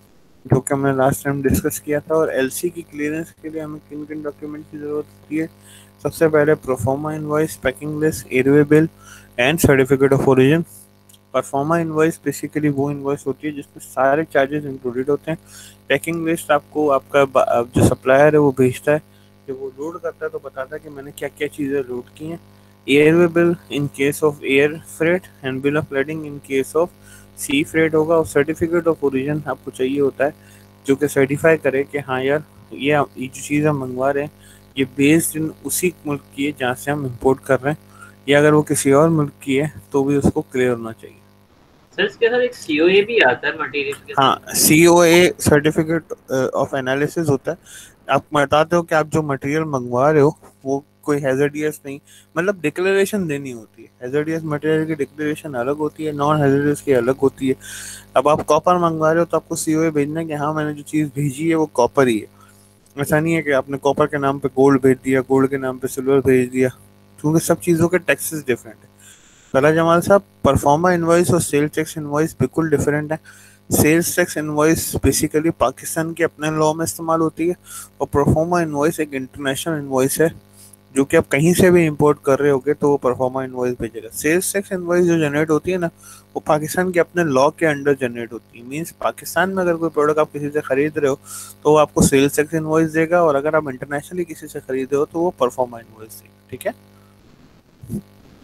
जो कि हमने लास्ट टाइम डिस्कस किया था। और LC की क्लियरेंस के लिए हमें किन किन डॉक्यूमेंट की ज़रूरत होती है? सबसे पहले proforma invoice, packing list, airway bill and certificate of origin. Proforma invoice basically वो इनवॉइस होती है जिसमें सारे चार्जेस इंक्लूडेड होते हैं। पैकिंग लिस्ट आपको आपका जो सप्लायर है वो भेजता है, जब वो लोड करता है तो बताता है कि मैंने क्या क्या चीज़ें लोड की हैं। Airway bill in case of air freight and bill of lading in case of sea freight होगा। और सर्टिफिकेट ऑफ ओरिजिन आपको चाहिए होता है जो कि सर्टिफाई करे कि हाँ यार ये जो चीज़ हम मंगवा रहे हैं ये बेस्ड इन उसी मुल्क की है जहाँ से हम इंपोर्ट कर रहे हैं, या अगर वो किसी और मुल्क की है तो भी उसको क्लियर होना चाहिए। सर इसके साथ एक COA भी आता है मटेरियल के साथ। हाँ, COA सर्टिफिकेट ऑफ एनालिसिस होता है। आप बताते हो कि आप जो मटेरियल मंगवा रहे हो वो कोई हैजर्डियस नहीं, मतलब डिक्लेरेशन देनी होती है। हैजर्डियस मटेरियल की डिक्लेरेशन अलग होती है, नॉन हैजर्डियस की अलग होती है। अब आप कॉपर मंगवा रहे हो तो आपको COA भेजना है कि हाँ मैंने जो चीज़ भेजी है वो कॉपर ही है। ऐसा नहीं है कि आपने कॉपर के नाम पे गोल्ड भेज दिया, गोल्ड के नाम पे सिल्वर भेज दिया, क्योंकि सब चीज़ों के टैक्सेस डिफरेंट है। सला जमाल साहब, परफॉर्मा इनवॉइस और सेल टैक्स इनवॉइस बिल्कुल डिफरेंट है। Sales tax invoice basically Pakistan के अपने लॉ में इस्तेमाल होती है और परफॉर्मा इनवॉइस एक इंटरनेशनल इनवॉइस है जो कि आप कहीं से भी इंपोर्ट कर रहे होगे तो वो परफॉर्मा इनवॉइस भेजेगा। सेल्स टैक्स इनवॉइस जो जनरेट होती है ना, वो पाकिस्तान के अपने लॉ के अंडर जनरेट होती है। मींस पाकिस्तान में अगर कोई प्रोडक्ट आप किसी से खरीद रहे हो तो वो आपको सेल्स टैक्स इनवॉइस देगा, और अगर आप इंटरनेशनली किसी से खरीद रहे हो तो वो परफॉर्मा इनवॉइस देगा, ठीक है।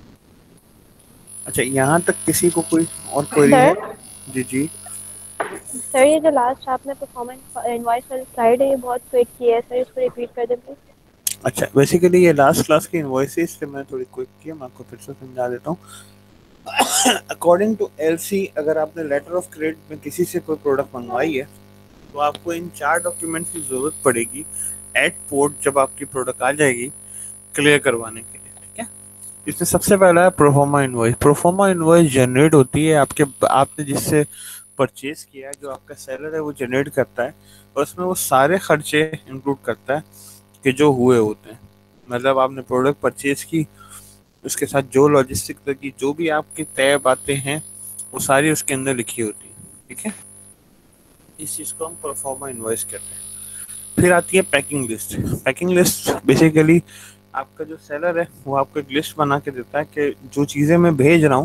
अच्छा, यहाँ तक किसी को कोई और क्वेरी है? जी जी सर ये जो लास्ट आपने परफॉर्मेंस इनवॉइस वाली स्लाइड है ये बहुत क्विक की है सर, इसको रिपीट कर दें प्लीज। अच्छा, बेसिकली ये लास्ट क्लास की इनवॉइसेस से मैं थोड़ी क्विक किया, मैं आपको फिर से समझा देता हूँ। अकॉर्डिंग टू एलसी, अगर आपने लेटर ऑफ क्रेडिट में किसी से कोई प्रोडक्ट मंगवाई है तो आपको इन 4 डॉक्यूमेंट्स की जरूरत पड़ेगी एट पोर्ट, जब आपकी प्रोडक्ट आ जाएगी क्लियर करवाने के लिए, ठीक है। इसमें सबसे पहला है proforma invoice. Proforma invoice generate होती है आपने जिससे परचेज किया है, जो आपका सेलर है वो जनरेट करता है, और उसमें वो सारे खर्चे इंक्लूड करता है कि जो हुए होते हैं। मतलब आपने प्रोडक्ट परचेज की, उसके साथ जो लॉजिस्टिक की जो भी आपकी तय बातें हैं वो सारी उसके अंदर लिखी होती है, ठीक है। इस चीज़ को हम परफॉर्मा इनवॉइस कहते हैं। फिर आती है packing list. Packing list basically आपका जो सेलर है वो आपको एक लिस्ट बना के देता है कि जो चीज़ें मैं भेज रहा हूँ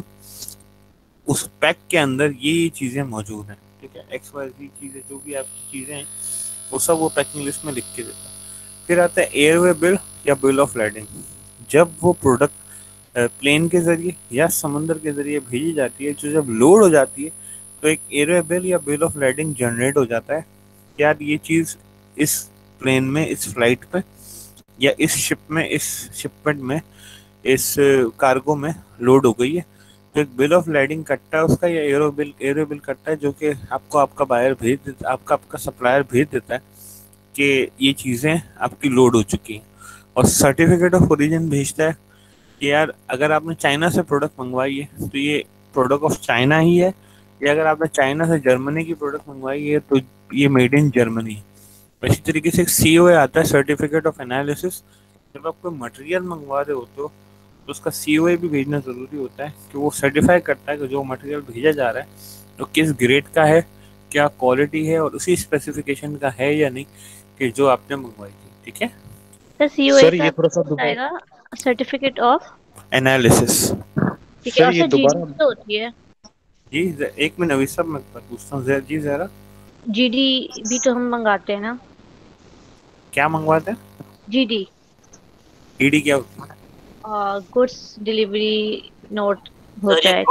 उस पैक के अंदर ये चीज़ें मौजूद हैं, ठीक है। XYZ चीज़ें, जो भी आपकी चीज़ें हैं वो सब वो पैकिंग लिस्ट में लिख के देता है। फिर आता है एयरवे बिल या बिल ऑफ लैंडिंग। जब वो प्रोडक्ट प्लेन के ज़रिए या समंदर के ज़रिए भेजी जाती है, जो जब लोड हो जाती है तो एक एयरवे बिल या बिल ऑफ लैंडिंग जनरेट हो जाता है कि यार ये चीज़ इस प्लेन में, इस फ्लाइट पे या इस शिप में, इस शिपमेंट में, इस कार्गो में लोड हो गई है। तो एक बिल ऑफ लैंडिंग कटता है उसका, या एयरो बिल कटता है, जो कि आपको आपका बायर भेज देता, आपका सप्लायर भेज देता है कि ये चीज़ें आपकी लोड हो चुकी हैं। और सर्टिफिकेट ऑफ ओरिजिन भेजता है कि यार अगर आपने चाइना से प्रोडक्ट मंगवाई है तो ये प्रोडक्ट ऑफ चाइना ही है, या अगर आपने चाइना से जर्मनी की प्रोडक्ट मंगवाई है तो ये मेड इन जर्मनी है। इसी तरीके से एक COA आता है, सर्टिफिकेट ऑफ एनालिसिस। जब आप कोई मटेरियल मंगवा रहे होते हो तो उसका COA भी भेजना ज़रूरी होता है कि वो सर्टिफाई करता है कि जो मटेरियल भेजा जा रहा है तो किस ग्रेड का है, क्या क्वालिटी है, और उसी स्पेसिफिकेशन का है या नहीं कि जो आपने मंगवाई थी, ठीक है। सर COA सर का ये थोड़ा सा बताएगा, सर्टिफिकेट ऑफ एनालिसिस। ठीक है। सर और ये सर GD दोबारा तो होती है, जी एक मिनट, अभी सब मैं पूछता हूँ जी ज़रा। GD भी तो हम मंगाते हैं ना। क्या मंगवाते हैं? GD ED क्या होती है? गुड्स डिलीवरी नोट होता है।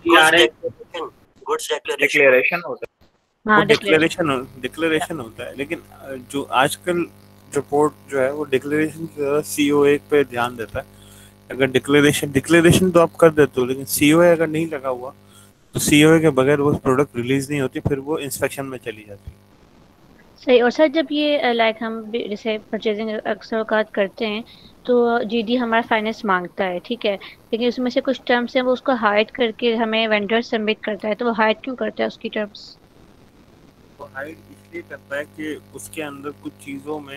गुड्स डिक्लेरेशन होता है। हाँ, वो डिक्लेरेशन होता है, लेकिन जो आजकल जो पोर्ट जो है वो डिक्लेरेशन की जगह COA पे ध्यान देता है। अगर डिक्लेरेशन तो आप कर देते हो, लेकिन COA अगर नहीं लगा हुआ तो COA के बगैर वो प्रोडक्ट रिलीज नहीं होती, फिर वो इंस्पेक्शन में चली जाती है। सही। और सर जब ये लाइक हम जैसे परचेजिंग अक्सर औकात करते हैं तो GD हमारा फाइनेंस मांगता है, ठीक है, लेकिन उसमें से कुछ टर्म्स हैं वो उसको हाइड करके हमें वेंडर सबमिट करता है, तो वो हाइड क्यों करता है उसकी टर्म्स? तो हाइड इसलिए करता है कि उसके अंदर कुछ चीज़ों में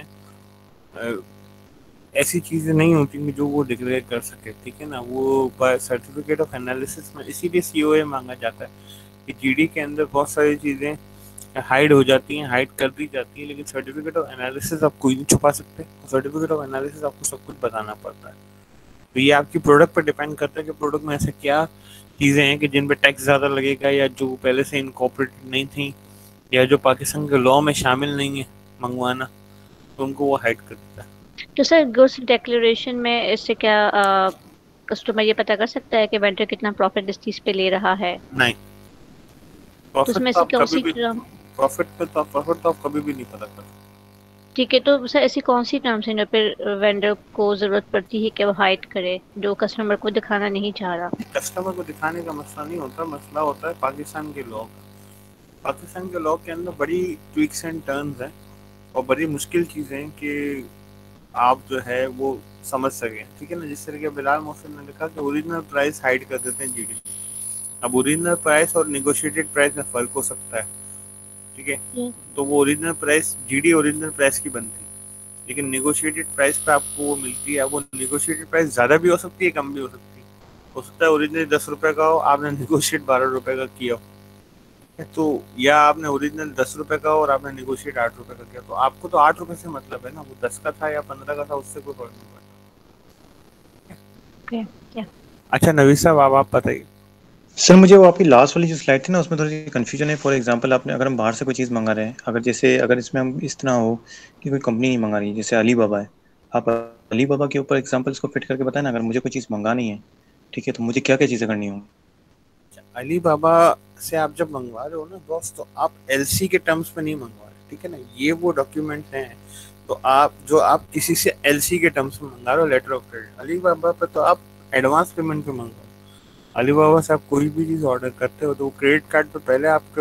ऐसी चीज़ें नहीं होती कि जो वो डिक्लेयर कर सके, ठीक है ना। वो सर्टिफिकेट ऑफ एनालिसिस में इसीलिए COA मांगा जाता है कि GD के अंदर बहुत सारी चीज़ें हाइड हो जाती हैं, हाइड कर दी जाती है, लेकिन सर्टिफिकेट ऑफ एनालिसिस आप कोई नहीं छुपा सकते। सर्टिफिकेट ऑफ एनालिसिस आपको सब कुछ बताना पड़ता है। तो ये आपकी प्रोडक्ट पर डिपेंड करता है कि प्रोडक्ट में ऐसे क्या चीज़ें हैं कि जिन पे टैक्स ज़्यादा लगेगा, या जो पहले से इनकॉर्पोरेटेड नहीं थी, या जो पाकिस्तान के लॉ में शामिल नहीं है मंगवाना, तो उनको वो हाइड कर देता है। तो सर गुड्स डिक्लेरेशन में इससे क्या कस्टमर ये पता कर सकता है कि वेंडर कितना प्रॉफिट इस चीज़ पे ले रहा है? नहीं, तो उसमें से कौन सी प्रॉफिट तो आप कभी भी नहीं पता कर। ठीक है, तो सर ऐसी कौन सी टर्म्स हैं जो फिर वेंडर को ज़रूरत पड़ती है कि वो हाइड करे, जो कस्टमर को दिखाना नहीं चाह रहा? कस्टमर को दिखाने का मसला नहीं होता, मसला होता है पाकिस्तान के लॉ का। पाकिस्तान के लॉ के अंदर बड़ी ट्विक्स एंड टर्न्स हैं और बड़ी मुश्किल चीज़ें हैं कि आप जो है वो समझ सकें, ठीक है ना। जिस तरीके बिलाल मोहसिन ने लिखा कि ओरिजिनल प्राइस हाइड कर देते हैं GD। अब ओरिजिनल प्राइस और नेगोशिएटेड प्राइस में फ़र्क हो सकता है, ठीक है। तो वो original price GD original price की बनती है, लेकिन नेगोशिएटेड प्राइस पे आपको वो मिलती है। वो नेगोशिएटेड प्राइस ज़्यादा भी हो सकती है, कम भी हो सकती है। हो सकता है ओरिजिनल 10 रुपये का हो, आपने नेगोशिएट 12 रुपये का किया हो, तो या आपने ओरिजिनल 10 रुपये का हो और आपने नेगोशिएट 8 रुपये का किया, तो आपको तो 8 रुपये से मतलब है ना। वो 10 का था या 15 का था, उससे कोई फर्क नहीं पड़ता। अच्छा नवीद साहब, आप बताइए। सर मुझे वो आपकी लास्ट वाली जो स्लाइड थी ना, उसमें थोड़ी सी कन्फ्यूजन है। फॉर एग्जांपल आपने, अगर हम बाहर से कोई चीज़ मंगा रहे हैं, अगर इसमें हम इस तरह हो कि कोई कंपनी नहीं मंगा रही, जैसे अली बाबा है, आप अली बाबा के ऊपर एग्जांपल्स को फिट करके बताएं ना। अगर मुझे कोई चीज़ मंगानी है, ठीक है, तो मुझे क्या क्या चीज़ें करनी होंगी? अली बाबा से आप जब मंगवा रहे हो ना बॉक्स, तो आप एलसी के टर्म्स में नहीं मंगवा रहे, ठीक है ना। ये वो डॉक्यूमेंट हैं तो आप किसी से एलसी के टर्म्स में मंगा रहे हो, letter of credit. Alibaba पे तो आप एडवांस पेमेंट पे मंगवाओ। अली बाबा से आप कोई भी चीज़ ऑर्डर करते हो तो वो क्रेडिट कार्ड पे पहले आपको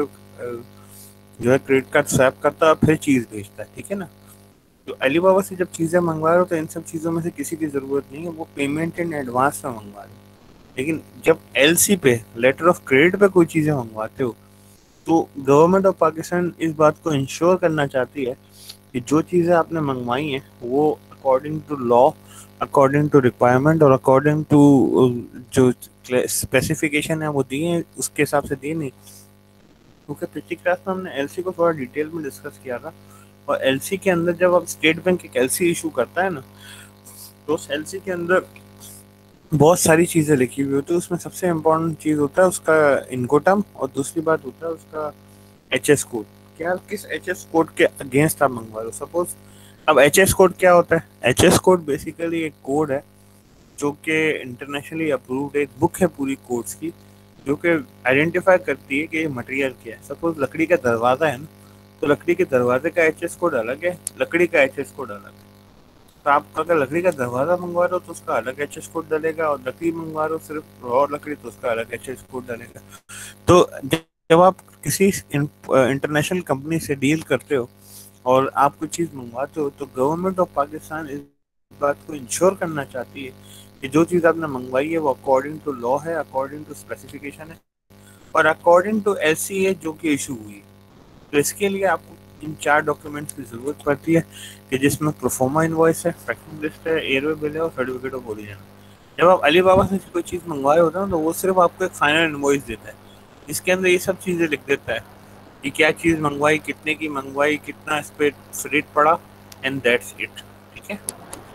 जो है क्रेडिट कार्ड स्वैप करता है और फिर चीज़ भेजता है, ठीक है ना। तो अली बाबा से जब चीज़ें मंगवा रहे हो तो इन सब चीज़ों में से किसी की ज़रूरत नहीं है, वो पेमेंट इन एडवांस में मंगवा रहे हो। लेकिन जब एलसी पे, लेटर ऑफ क्रेडिट पे कोई चीज़ें मंगवाते हो तो गवर्नमेंट ऑफ पाकिस्तान इस बात को इंश्योर करना चाहती है कि जो चीज़ें आपने मंगवाई हैं वो according to law, according to requirement और अकॉर्डिंग टू जो स्पेसिफिकेशन है वो दिए हैं, उसके हिसाब से दिए नहीं। क्योंकि पिछली क्लास में हमने एलसी को थोड़ा डिटेल में डिस्कस किया था, और एलसी के अंदर जब आप स्टेट बैंक एक एलसी इशू करता है ना, तो उस एलसी के अंदर बहुत सारी चीज़ें लिखी हुई होती है। उसमें सबसे इम्पोर्टेंट चीज़ होता है उसका इनकोटर्म, और दूसरी बात होता है उसका एचएस कोड। क्या किस एचएस कोड के अगेंस्ट आप मंगवा रहे हो। सपोज अब एचएस कोड क्या होता है, एचएस कोड बेसिकली एक कोड है जो कि इंटरनेशनली अप्रूव्ड एक बुक है पूरी कोड्स की, जो कि आइडेंटिफाई करती है कि ये मटेरियल क्या है। सपोज लकड़ी का दरवाज़ा है ना, तो लकड़ी के दरवाजे का एचएस कोड अलग है, लकड़ी का एचएस कोड अलग है। तो आप अगर लकड़ी का दरवाज़ा मंगवा रहे हो तो उसका अलग एचएस कोड डलेगा, और लकड़ी मंगवा रहे हो सिर्फ रॉ लकड़ी तो उसका अलग एचएस कोड डलेगा। तो जब आप किसी इंटरनेशनल कंपनी से डील करते हो और आप कोई चीज़ मंगवाते हो तो गवर्नमेंट ऑफ पाकिस्तान इस बात को इंश्योर करना चाहती है कि जो चीज़ आपने मंगवाई है वो अकॉर्डिंग टू लॉ है, अकॉर्डिंग टू स्पेसिफिकेशन है और अकॉर्डिंग टू एलसी है जो कि इशू हुई। तो इसके लिए आपको इन 4 डॉक्यूमेंट्स की ज़रूरत पड़ती है कि जिसमें प्रोफोमा इनवॉइस है, फैक्टरिंग लिस्ट है, एयरवे बिल है और सर्टिफिकेट ऑफ ओरिजिन। जब आप अली बाबा से कोई चीज़ मंगवाए होते हैं तो वो सिर्फ आपको एक फाइनल इनवॉइस देता है, इसके अंदर ये सब चीज़ें लिख देता है कि क्या चीज़ मंगवाई, कितने की मंगवाई, कितना इस पर रेट पड़ा, एंड दैट्स इट। ठीक है,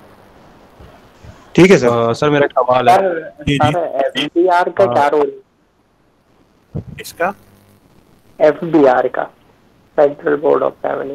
ठीक है सर। सर मेरा एक सवाल है। सर एफबीआर का क्या रोल है? इसका एफबीआर का, federal board of revenue.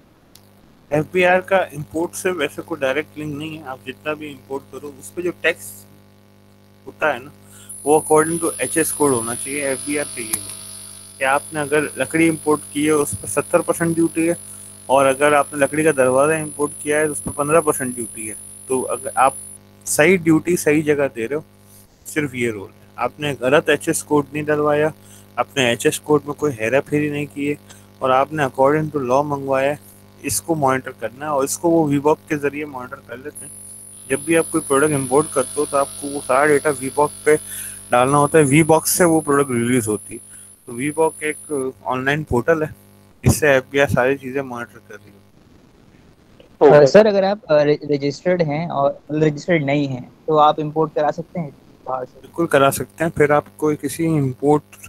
FBR का इंपोर्ट से वैसे कोई डायरेक्ट लिंक नहीं है। आप जितना भी इंपोर्ट करो उस पर जो टैक्स होता है ना वो अकॉर्डिंग टू एचएस कोड होना चाहिए। एफबीआर के ये कि आपने अगर लकड़ी इंपोर्ट की है उस पर 70% ड्यूटी है, और अगर आपने लकड़ी का दरवाज़ा इंपोर्ट किया है तो उस पर 15% ड्यूटी है। तो अगर आप सही ड्यूटी सही जगह दे रहे हो, सिर्फ ये रोल है। आपने गलत एचएस कोड नहीं डलवाया, आपने एचएस कोड में कोई हेरा फेरी नहीं की है, और आपने अकॉर्डिंग टू लॉ मंगवाया। इसको मॉनिटर करना है और इसको वो वीबॉक के ज़रिए मॉनिटर कर लेते हैं। जब भी आप कोई प्रोडक्ट इंपोर्ट करते हो तो आपको वो सारा डेटा वीबॉक पे डालना होता है, वीबॉक से वो प्रोडक्ट रिलीज होती है। तो वीबॉक एक ऑनलाइन पोर्टल है, इससे एफबीआई सारी चीज़ें मॉनिटर कर रही है। सर अगर आप रजिस्टर्ड हैं और रजिस्टर्ड नहीं हैं तो आप इंपोर्ट करा सकते हैं बाहर से? बिल्कुल करा सकते हैं। फिर आपको किसी इंपोर्ट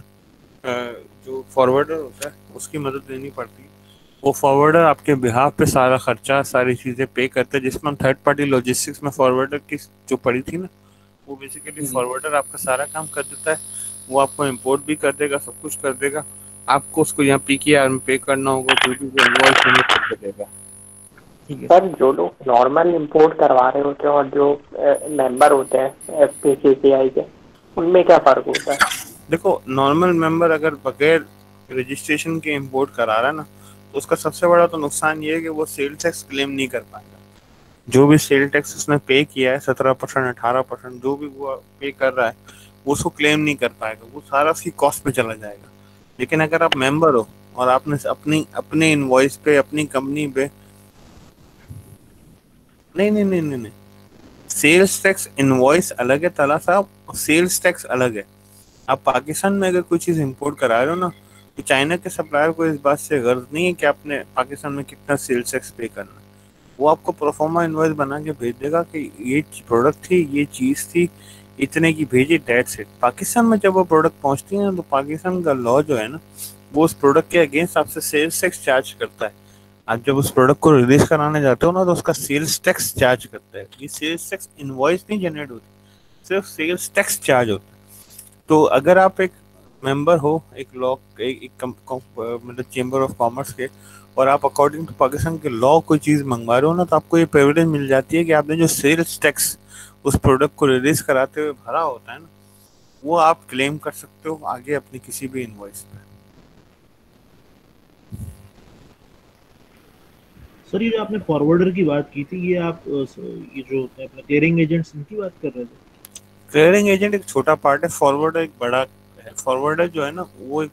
जो फॉरवर्डर होता है उसकी मदद लेनी पड़ती है। वो फॉरवर्डर आपके बिहाफ पे सारा खर्चा सारी चीज़ें पे करते हैं, जिसमें थर्ड पार्टी लॉजिस्टिक्स में फॉरवर्डर की जो पड़ी थी ना, वो बेसिकली फॉरवर्डर आपका सारा काम कर देता है। वो आपको इंपोर्ट भी कर देगा, सब कुछ कर देगा। आपको उसको यहाँ पीकेआर में पे करना होगा, कोई भी इनवॉइस कर देगा। सर जो लोग नॉर्मल इंपोर्ट करवा रहे होते हैं और जो मेंबर होते हैं एफपीसीसीआई के, उनमें क्या फ़र्क होता है? देखो, नॉर्मल मेंबर अगर बगैर रजिस्ट्रेशन के इंपोर्ट करा रहा है ना, तो उसका सबसे बड़ा तो नुकसान ये है कि वो सेल टैक्स क्लेम नहीं कर पाएगा। जो भी सेल टैक्स उसने पे किया है 17%, 18%, जो भी वो पे कर रहा है वो उसको क्लेम नहीं कर पाएगा, वो सारा उसकी कॉस्ट पे चला जाएगा। लेकिन अगर आप मेंबर हो और आपने अपने इनवॉइस पे, अपनी कंपनी पे नहीं, सेल्स टैक्स इनवॉइस अलग है तला साहब, सेल्स टैक्स अलग है। आप पाकिस्तान में अगर कोई चीज़ इंपोर्ट करा रहे हो ना, तो चाइना के सप्लायर को इस बात से गर्ज नहीं है कि आपने पाकिस्तान में कितना सेल्स टैक्स पे करना है। वो आपको प्रोफोमा इनवॉइस बना के भेज देगा कि ये प्रोडक्ट थी, ये चीज़ थी, इतने की भेजी, डेट्स इट। पाकिस्तान में जब वो प्रोडक्ट पहुंचती है ना, तो पाकिस्तान का लॉ जो है ना, वो उस प्रोडक्ट के अगेंस्ट आपसे सेल्स टैक्स चार्ज करता है। आप जब उस प्रोडक्ट को रिलीज कराने जाते हो ना, तो उसका सेल्स टैक्स चार्ज करता है। ये सेल्स टैक्स इनवॉइस नहीं जनरेट होती, सिर्फ सेल्स टैक्स चार्ज होता है। तो अगर आप एक मेंबर हो एक लॉ मतलब चेंबर ऑफ कॉमर्स के, और आप अकॉर्डिंग टू पाकिस्तान के लॉ कोई चीज़ मंगवा रहे हो ना, तो आपको ये प्रिविलेज मिल जाती है कि आपने जो सेल्स टैक्स उस प्रोडक्ट को रिलीज कराते हुए भरा होता है ना, वो आप क्लेम कर सकते हो आगे अपनी किसी भी इनवॉइस पे। सर ये जो आपने फॉरवर्डर की बात की थी, ये आप ये जो होते हैं अपने क्लियरिंग एजेंट्स, इनकी बात कर रहे थे? क्लियरिंग एजेंट एक छोटा पार्ट है, फॉरवर्डर एक बड़ा है। फॉरवर्डर जो है ना वो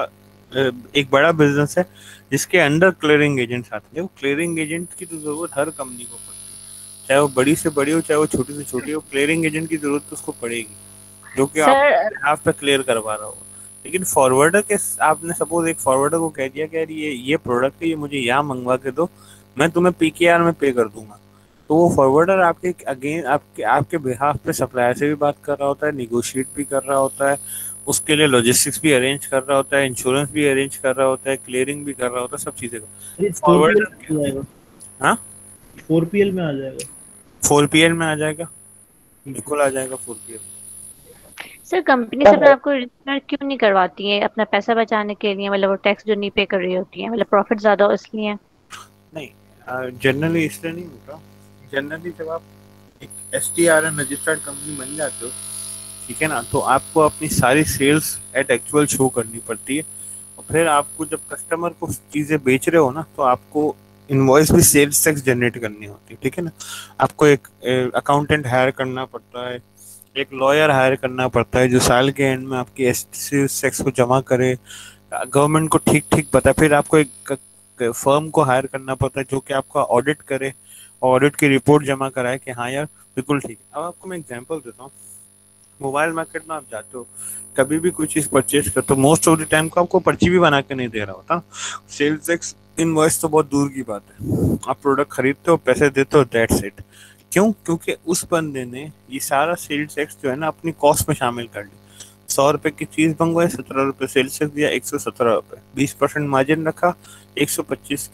एक बड़ा बिजनेस है जिसके अंडर क्लियरिंग एजेंट्स आते हैं। वो क्लियरिंग एजेंट की तो जरूरत हर कंपनी को पड़ती है, चाहे वो बड़ी से बड़ी हो चाहे वो छोटी से छोटी हो, क्लियरिंग एजेंट की जरूरत तो उसको पड़ेगी जो कि आप पे क्लियर करवा रहा हो। लेकिन फॉरवर्डर के आपने सपोज एक फॉरवर्डर को कह दिया कि यार ये प्रोडक्ट है, ये मुझे यहाँ मंगवा के दो, मैं तुम्हें PKR में पे कर दूंगा, तो वो फॉरवर्डर आपके अगेन आपके बिहाफ पे सप्लायर से भी बात कर रहा होता है, निगोशिएट भी कर रहा होता है, उसके लिए लॉजिस्टिक्स भी अरेंज कर रहा होता है, इंश्योरेंस भी अरेंज कर रहा होता है, क्लियरिंग भी कर रहा होता है, सब चीजें फॉरवर्डर। हाँ 4PL में आ जाएगा, 4PL में आ जाएगा, बिल्कुल आ जाएगा 4PL। सर कंपनी सब आपको रिटर्न क्यों नहीं करवाती है? अपना पैसा बचाने के लिए, मतलब वो टैक्स जो नहीं पे कर रही होती है, मतलब प्रॉफिट ज्यादा हो इसलिए? नहीं, जनरली इसलिए नहीं होता। जनरली जब आप एक STRN रजिस्टर्ड कंपनी बन जाते हो, ठीक है ना, तो आपको अपनी सारी सेल्स एट एक्चुअल शो करनी पड़ती है, और फिर आपको जब कस्टमर को चीज़ें बेच रहे हो ना, तो आपको इनवॉइस भी सेल्स टैक्स जनरेट करनी होती है, ठीक है ना। आपको एक अकाउंटेंट हायर करना पड़ता है, एक लॉयर हायर करना पड़ता है जो साल के एंड में आपकी सेल्स टैक्स को जमा करे, गवर्नमेंट को ठीक ठीक पता है। फिर आपको एक फर्म को हायर करना पड़ता है जो कि आपका ऑडिट करे, ऑडिट की रिपोर्ट जमा कराए कि हाँ यार बिल्कुल ठीक है। अब आपको मैं एग्जांपल देता हूँ, मोबाइल मार्केट में आप जाते हो, कभी भी कोई चीज़ परचेज करते हो, मोस्ट ऑफ द टाइम को आपको पर्ची भी बना के नहीं दे रहा होता। सेल्स टैक्स इनवॉइस तो बहुत दूर की बात है, आप प्रोडक्ट खरीदते हो, पैसे देते हो, दैट्स इट। क्यों? क्योंकि उस बंदे ने ये सारा सेल्स टैक्स जो है ना अपनी कॉस्ट में शामिल कर ली। 100 रुपए की चीज़ मंगवाई, 17 रुपये सेल्स टैक्स दिया, 117 रुपये, 20% मार्जिन रखा, 150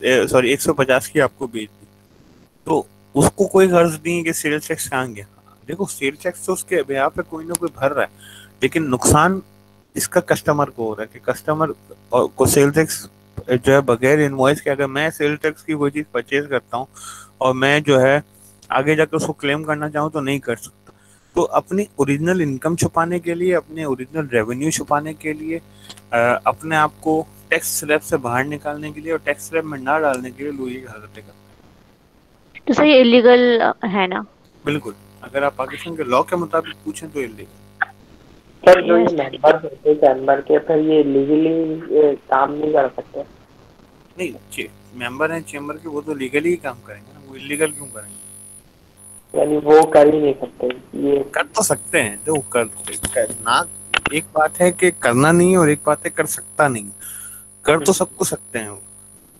की आपको बेच दी। तो उसको कोई गर्ज नहीं है कि सेल्स टैक्स कहाँ गया। देखो सेल्स टैक्स तो उसके ब्याह पे कोई ना कोई भर रहा है, लेकिन नुकसान इसका कस्टमर को हो रहा है कि कस्टमर को सेल्स टैक्स जो है बगैर इनवॉइस के, अगर मैं सेल्स टैक्स की कोई चीज़ परचेज करता हूँ और मैं जो है आगे जाकर उसको क्लेम करना चाहूँ तो नहीं कर सकता। तो अपनी ओरिजिनल इनकम छुपाने के लिए, अपने ओरिजिनल रेवेन्यू छुपाने के लिए, अपने आप को टैक्स स्लैब से बाहर निकालने के लिए और टैक्स स्लैब में ना डालने के लिए लोग ये हरकतें करते हैं। तो सर ये इलीगल है ना? बिल्कुल, अगर आप पाकिस्तान के लॉ के मुताबिक पूछें तो इलीगल। सर जो ये मेंबर होते चैम्बर के, फिर ये लीगली काम नहीं कर सकते? नहीं, मेंबर हैं चैम्बर के, वो तो लीगली ही काम करेंगे ना, वो इलीगल क्यों करेंगे? यानी वो कर ही नहीं सकते? ये कर तो सकते हैं, तो करना एक बात है कि करना नहीं है, और एक बात है कर सकता नहीं। कर तो सबको सकते हैं वो,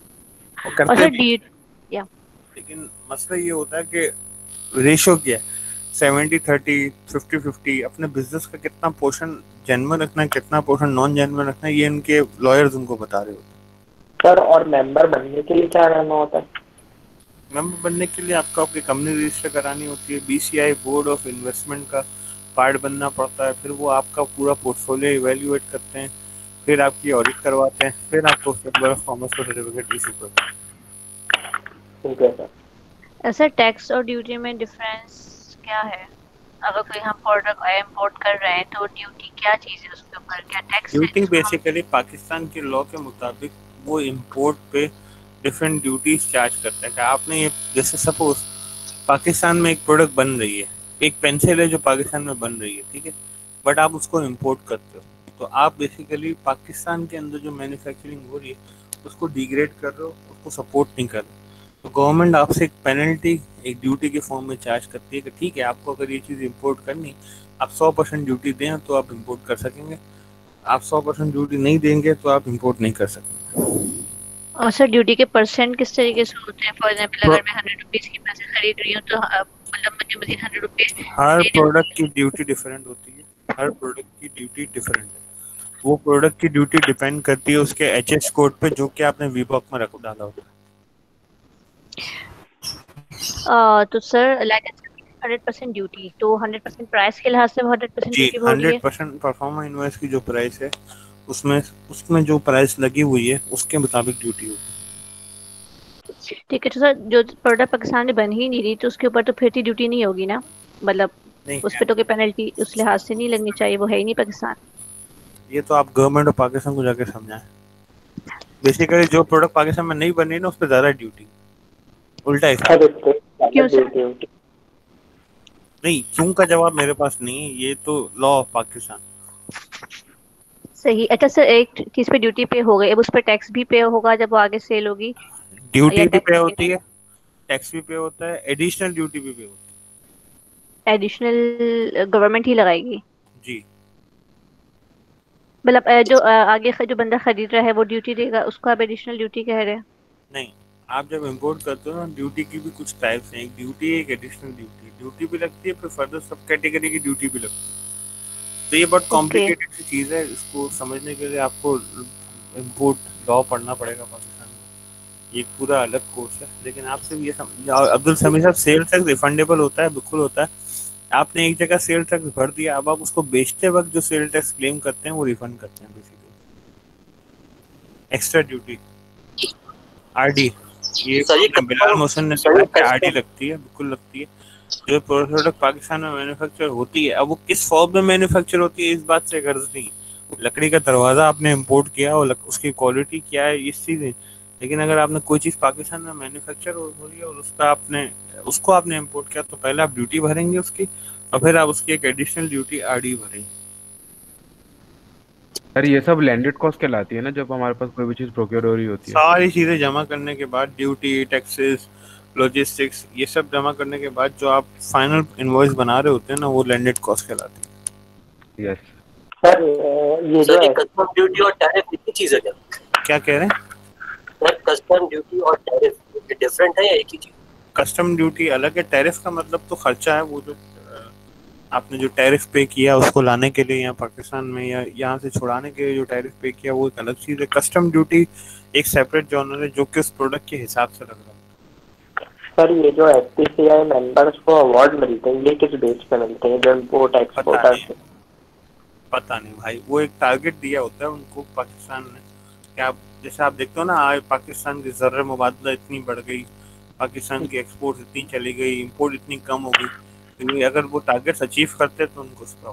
और करते भी। लेकिन मसला ये होता है कि रेशो क्या है, 70-30, 50-50, अपने बिजनेस का कितना पोर्शन जेन्युइन रखना है, कितना पोर्शन नॉन जेन्युइन रखना है, ये इनके लॉयर्स उनको बता रहे होते हैं। सर और मेंबर बनने के लिए क्या करना होता है? मेंबर बनने के लिए आपको अपनी कंपनी रजिस्टर करानी होती है, BCI बोर्ड ऑफ इन्वेस्टमेंट का पार्ट बनना पड़ता है, फिर वो आपका पूरा पोर्टफोलियो इवेल्युएट करते हैं, फिर आपकी ऑडिट करवाते हैं, फिर आपको चैम्बर ऑफ कॉमर्स का सर्टिफिकेट इशू करते हैं। ठीक है सर। सर टैक्स और ड्यूटी में डिफरेंस क्या है? अगर कोई हम प्रोडक्ट इंपोर्ट कर रहे हैं तो ड्यूटी क्या चीज़ है उसके ऊपर, क्या टैक्स? ड्यूटी बेसिकली पाकिस्तान के लॉ के मुताबिक वो इंपोर्ट पे डिफरेंट ड्यूटीज चार्ज करता है। आपने ये जैसे सपोज पाकिस्तान में एक प्रोडक्ट बन रही है, एक पेंसिल है जो पाकिस्तान में बन रही है, ठीक है, बट आप उसको इंपोर्ट करते हो, तो आप बेसिकली पाकिस्तान के अंदर जो मैन्युफैक्चरिंग हो रही है उसको डिग्रेड कर रहे हो, उसको सपोर्ट नहीं कर रहे। तो गवर्नमेंट आपसे एक पेनल्टी, एक ड्यूटी के फॉर्म में चार्ज करती है कि ठीक है, आपको अगर ये चीज़ इंपोर्ट करनी, आप 100% ड्यूटी दें तो आप इंपोर्ट कर सकेंगे, आप 100% ड्यूटी नहीं देंगे तो आप इंपोर्ट नहीं कर सकेंगे। और सर ड्यूटी के परसेंट किस तरीके से होते हैं? फॉर एग्जांपल अगर मैं 100 रुपीज़ की पेंसिल खरीद रही हूँ तो मतलब मुझे मज़ीद 100 रुपीज़। हर प्रोडक्ट की ड्यूटी डिफरेंट होती है, हर प्रोडक्ट की ड्यूटी डिफरेंट है। वो प्रोडक्ट की ड्यूटी डिपेंड करती है उसके HS कोड पे जो कि आपने VBOC में रख डाला होता है। तो सर लाइक 100% ड्यूटी, तो 100% प्राइस के लिहाज से 100% जी, ड्यूटी हो रही है? 100% परफॉर्मा इनवॉइस की जो प्राइस है उसमें जो प्राइस लगी हुई है उसके मुताबिक ड्यूटी होगी। ठीक है, तो सर जो प्रोडक्ट पाकिस्तान में बन ही नहीं रही तो उसके ऊपर तो फिर ड्यूटी नहीं होगी ना? मतलब नहीं उस पर तो कोई पेनल्टी उस लिहाज से नहीं लगनी चाहिए, वो है ही नहीं पाकिस्तान। ये तो आप गवर्नमेंट ऑफ पाकिस्तान को जाके समझाएं। बेसिकली जो प्रोडक्ट पाकिस्तान में नहीं बन रही ना उस पर ज्यादा ड्यूटी, उल्टा हिसाब। क्यों सर? नहीं, क्यों का जवाब मेरे पास नहीं है, ये तो लॉ ऑफ पाकिस्तान। सही। अच्छा सर, एक चीज पे ड्यूटी पे हो गई, अब उस पर टैक्स भी पे होगा जब वो आगे सेल होगी? ड्यूटी भी पे होती है, टैक्स भी पे होता है, एडिशनल ड्यूटी भी पे होती एडिशनल गवर्नमेंट ही लगाएगी? है जी। मतलब जो आगे जो बंदा खरीद रहा है वो ड्यूटी देगा, उसको आप एडिशनल ड्यूटी कह रहे हैं? नहीं, आप जब इंपोर्ट करते हो ना, ड्यूटी की भी कुछ टाइप्स हैं, एक ड्यूटी है, एक एडिशनल ड्यूटी। ड्यूटी भी लगती है, फिर फर्दर सब कैटेगरी की ड्यूटी भी लगती है। तो ये बहुत कॉम्प्लिकेटेड सी चीज़ है, इसको समझने के लिए आपको इंपोर्ट लॉ पढ़ना पड़ेगा पाकिस्तान में। ये पूरा अलग कोर्स है। लेकिन आपसे भी ये अब्दुल समीर साहब, सेल टैक्स रिफंडेबल होता है, बिल्कुल होता है। आपने एक जगह सेल टैक्स भर दिया, अब आप उसको बेचते वक्त जो सेल टैक्स क्लेम करते हैं वो रिफंड करते हैं बेसिकली। एक्स्ट्रा ड्यूटी आरडी, ये बिलाल मोहसिन ने कहा कि आरडी लगती है, बिल्कुल लगती है। जो प्रोडक्ट पाकिस्तान में मैन्युफैक्चर होती है, अब वो किस फॉर्म में मैन्युफैक्चर होती है इस बात से गर्ज नहीं। लकड़ी का दरवाजा आपने इंपोर्ट किया और उसकी क्वालिटी क्या है इस चीज़ है। लेकिन अगर आपने कोई चीज़ पाकिस्तान में मैन्युफैक्चर हो रही है और उसको आपने इंपोर्ट किया, तो पहले आप ड्यूटी भरेंगे उसकी, और फिर आप उसकी एक एडिशनल ड्यूटी आरडी भरेंगे। सर ये सब लैंडेड कॉस्ट कहलाती है ना, जब हमारे पास कोई भी चीज़ प्रोक्योर हो रही होती है? सारी चीज़ें जमा करने के बाद, ड्यूटी, टैक्सेस, लॉजिस्टिक्स, ये सब जमा करने के बाद जो आप फाइनल इनवॉइस बना रहे होते हैं ना, वो लैंडेड कॉस्ट कहलाती है। यस सर, ये जो है कस्टम ड्यूटी और टैरिफ एक ही चीज है क्या? क्या कह रहे हैं सर, कस्टम ड्यूटी और टैरिफ डिफरेंट है या एक ही चीज? कस्टम ड्यूटी अलग है, टैरिफ का मतलब तो खर्चा है, वो जो आपने जो टैरिफ पे किया उसको लाने के लिए यहाँ पाकिस्तान में, या यहाँ से छुड़ाने के लिए जो टैरिफ पे किया, वो एक अलग चीज़ है। कस्टम ड्यूटी एक सेपरेट जॉनर है जो कि उस प्रोडक्ट के हिसाब से लग रहा है। सर, ये जो FPCI मेंबर्स को अवार्ड मिलते हैं, ये किस बेस पे मिलते हैं? जो इम्पोर्ट एक्सपोर्टर से? पता नहीं भाई, वो एक टारगेट दिया होता है उनको पाकिस्तान ने। क्या आप जैसे आप देखते हो ना, आज पाकिस्तान की ज़र्र मुबादला इतनी बढ़ गई, पाकिस्तान की एक्सपोर्ट इतनी चली गई, इंपोर्ट इतनी कम हो गई, क्योंकि अगर वो टारगेट्स अचीव करते तो उनको उसका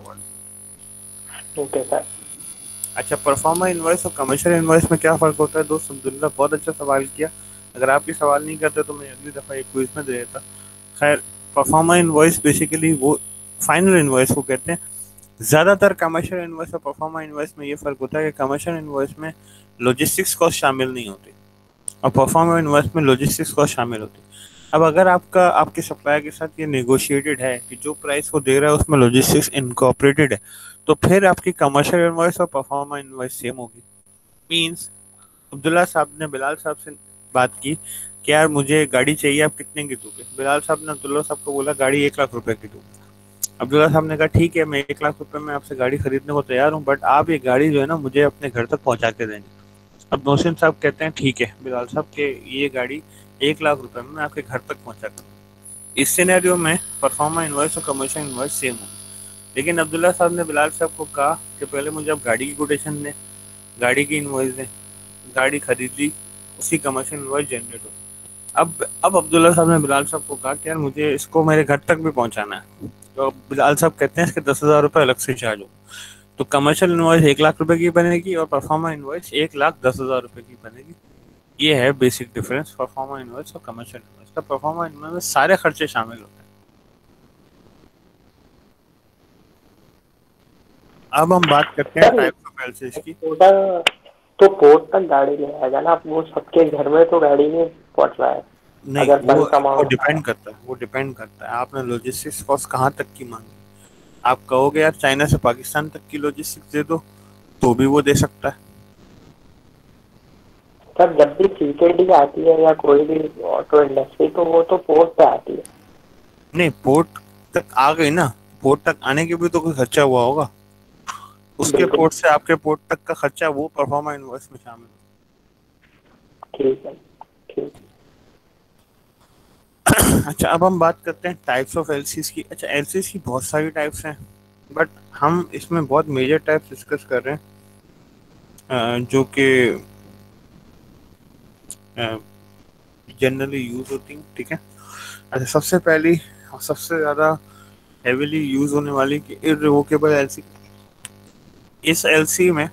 अवार्ड। Okay sir. अच्छा, परफॉर्मा इनवॉइस और कमर्शियल इनवॉइस में क्या फ़र्क होता है दोस्त? अब्दुल्ला बहुत अच्छा सवाल किया। अगर आप ये सवाल नहीं करते तो मैं अगली दफ़ा एक क्विज में दे देता। खैर, परफॉर्मा इनवॉइस बेसिकली वो फाइनल इनवॉइस को कहते हैं। ज़्यादातर कमर्शियल इनवॉइस और परफॉर्मा इनवॉइस में ये फ़र्क होता है कि कमर्शियल इनवॉइस में लॉजिस्टिक्स कॉस्ट शामिल नहीं होती और परफॉर्मा इनवॉइस में लॉजिस्टिक्स कॉस्ट शामिल होती। अब अगर आपके सप्लायर के साथ ये नेगोशिएटेड है कि जो प्राइस वो दे रहा है उसमें लॉजिस्टिक्स इनकॉर्पोरेटेड है, तो फिर आपकी कमर्शियल इनवॉइस और परफॉर्मा इनवॉइस सेम होगी। मींस अब्दुल्ला साहब ने बिलाल साहब से बात की कि यार मुझे गाड़ी चाहिए, आप कितने की दोगे? बिलाल साहब ने अब्दुल्ला साहब को बोला गाड़ी 1 लाख रुपए की दूंगा। अब्दुल्ला साहब ने कहा ठीक है, मैं 1 लाख रुपए में आपसे गाड़ी खरीदने को तैयार हूँ, बट आप ये गाड़ी जो है ना मुझे अपने घर तक पहुँचा के देंगे। अब मोहसिन साहब कहते हैं ठीक है बिलाल साहब के, ये गाड़ी 1 लाख रुपए में मैं आपके घर तक पहुँचा कर दूँ। इस सिनेरियो में परफॉर्मा इनवॉइस और कमर्शियल इनवॉइस सेम हो। लेकिन अब्दुल्ला साहब ने बिलाल साहब को कहा कि पहले मुझे आप गाड़ी की कोटेशन दें, गाड़ी की इनवॉइस दें, गाड़ी खरीद ली, उसकी कमर्शियल इनवॉइस जनरेट हो। अब अब्दुल्ला साहब ने बिलाल साहब को कहा कि यार मुझे इसको मेरे घर तक भी पहुंचाना है, तो बिलाल साहब कहते हैं इसके 10,000 रुपये अलग से चार्ज हो। तो कमर्शियल इनवॉइस 1 लाख रुपए की बनेगी और परफॉर्मा इनवॉइस 1,10,000 रुपये की बनेगी। ये है बेसिक डिफरेंस परफॉर्मा इनवॉइस और कमर्शियल इनवॉइस का। परफॉर्मा इनवॉइस में सारे खर्चे शामिल होते हैं। अब हम बात करते हैं टाइप्स ऑफ एलसीज की। तो पोर्ट तक गाड़ी ले आएगा ना, वो सबके घर में तो गाड़ी नहीं पहुंच रहा है। नहीं, वो डिपेंड करता है आपने लॉजिस्टिक्स कॉस्ट कहाँ तक की मांगी। आप कहोगे यार चाइना से पाकिस्तान तक की लॉजिस्टिक्स दे दो, तो भी वो दे सकता है। सर, जब भी सीकेडी आती है या कोई भी ऑटो इंडस्ट्री, तो वो तो पोर्ट पे आती है। नहीं, पोर्ट तक आ गई ना, पोर्ट तक आने के भी तो कोई खर्चा हुआ होगा, उसके पोर्ट से आपके पोर्ट तक का खर्चा वो परफॉर्मा इनवॉइस में शामिल है। ठीक है, ठीक। अच्छा, अब हम बात करते हैं टाइप्स ऑफ एलसीज की। अच्छा, एलसीज की बहुत सारी टाइप्स हैं, बट हम इसमें बहुत मेजर टाइप्स डिस्कस कर रहे हैं जो कि जनरली यूज होती हैं। ठीक है। अच्छा, सबसे पहली सबसे ज़्यादा हेविली यूज होने वाली कि इररिवोकेबल एलसी। इस एलसी में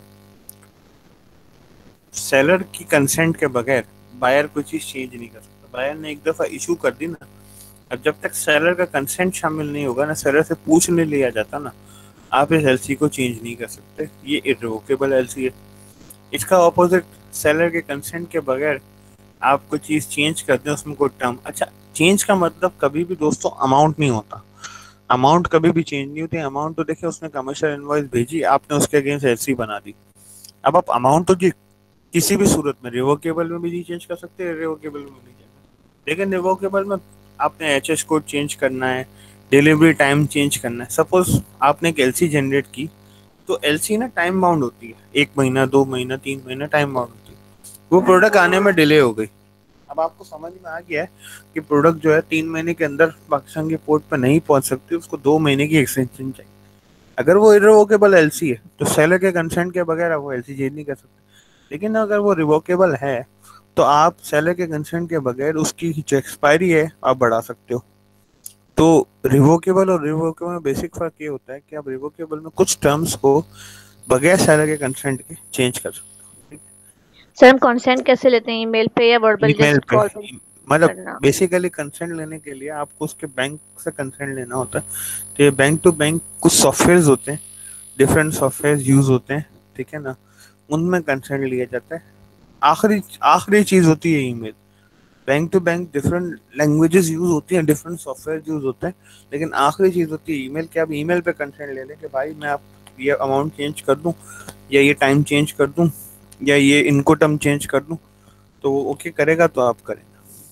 सेलर की कंसेंट के बगैर बायर कोई चीज चेंज नहीं कर सकता। बायर ने एक दफा इशू कर दी ना, अब जब तक सेलर का कंसेंट शामिल नहीं होगा ना, सेलर से पूछ नहीं लिया जाता ना, आप इस एलसी को चेंज नहीं कर सकते। ये इररिवोकेबल एलसी है। इसका ऑपोजिट, सेलर के कंसेंट के बगैर आप कोई चीज चेंज करते हैं, उसमें कोई टर्म, अच्छा चेंज का मतलब कभी भी दोस्तों अमाउंट नहीं होता। अमाउंट कभी भी चेंज नहीं होती। अमाउंट तो देखिए उसने कमर्शियल इनवॉइस भेजी, आपने उसके अगेंस्ट एलसी बना दी। अब आप अमाउंट तो जी किसी भी सूरत में रिवोकेबल में भी नहीं चेंज कर सकते, रिवोकेबल में नहीं चेंज। लेकिन रिवोकेबल में आपने एचएस कोड चेंज करना है, डिलीवरी टाइम चेंज करना है। सपोज आपने एक एलसी जनरेट की, तो एलसी ना टाइम बाउंड होती है, 1 महीना 2 महीना 3 महीना टाइम बाउंड होती है। वो प्रोडक्ट आने में डिले हो गई। अब आपको समझ में आ गया है कि प्रोडक्ट जो है 3 महीने के अंदर पाकिस्तान के पोर्ट पर नहीं पहुंच सकती, उसको 2 महीने की एक्सटेंशन चाहिए। अगर वो इररिवोकेबल एलसी है तो सेलर के कंसेंट के बगैर आप वो एलसी चेंज नहीं कर सकते। लेकिन अगर वो रिवोकेबल है तो आप सेलर के कंसेंट के बगैर उसकी जो एक्सपायरी है आप बढ़ा सकते हो। तो रिवोकेबल और रिवोकेबल में बेसिक फर्क ये होता है कि आप रिवोकेबल में कुछ टर्म्स को बगैर सेलर के कंसेंट के चेंज कर सकते हो। सर हम कंसेंट कैसे लेते हैं, ईमेल पे या वर्बल ईमेल जस्ट पे, कॉल पे मतलब करना? बेसिकली कंसेंट लेने के लिए आपको उसके बैंक से कंसेंट लेना होता है। तो ये बैंक टू बैंक कुछ सॉफ्टवेयर होते हैं, डिफरेंट सॉफ्टवेयर यूज होते हैं, ठीक है ना, उनमें कंसेंट लिया जाता है। आखिरी चीज होती है email. Bank to bank different languages use होती हैं, डिफरेंट सॉफ्टवेयर यूज होते हैं, लेकिन आखिरी चीज होती है ईमेल। कि आप ईमेल पे कंसेंट ले लें कि भाई मैं आप ये अमाउंट चेंज कर दूं, या ये टाइम चेंज कर दूं, या ये इनको टर्म चेंज कर दूं, तो वो ओके करेगा तो आप करेंगे,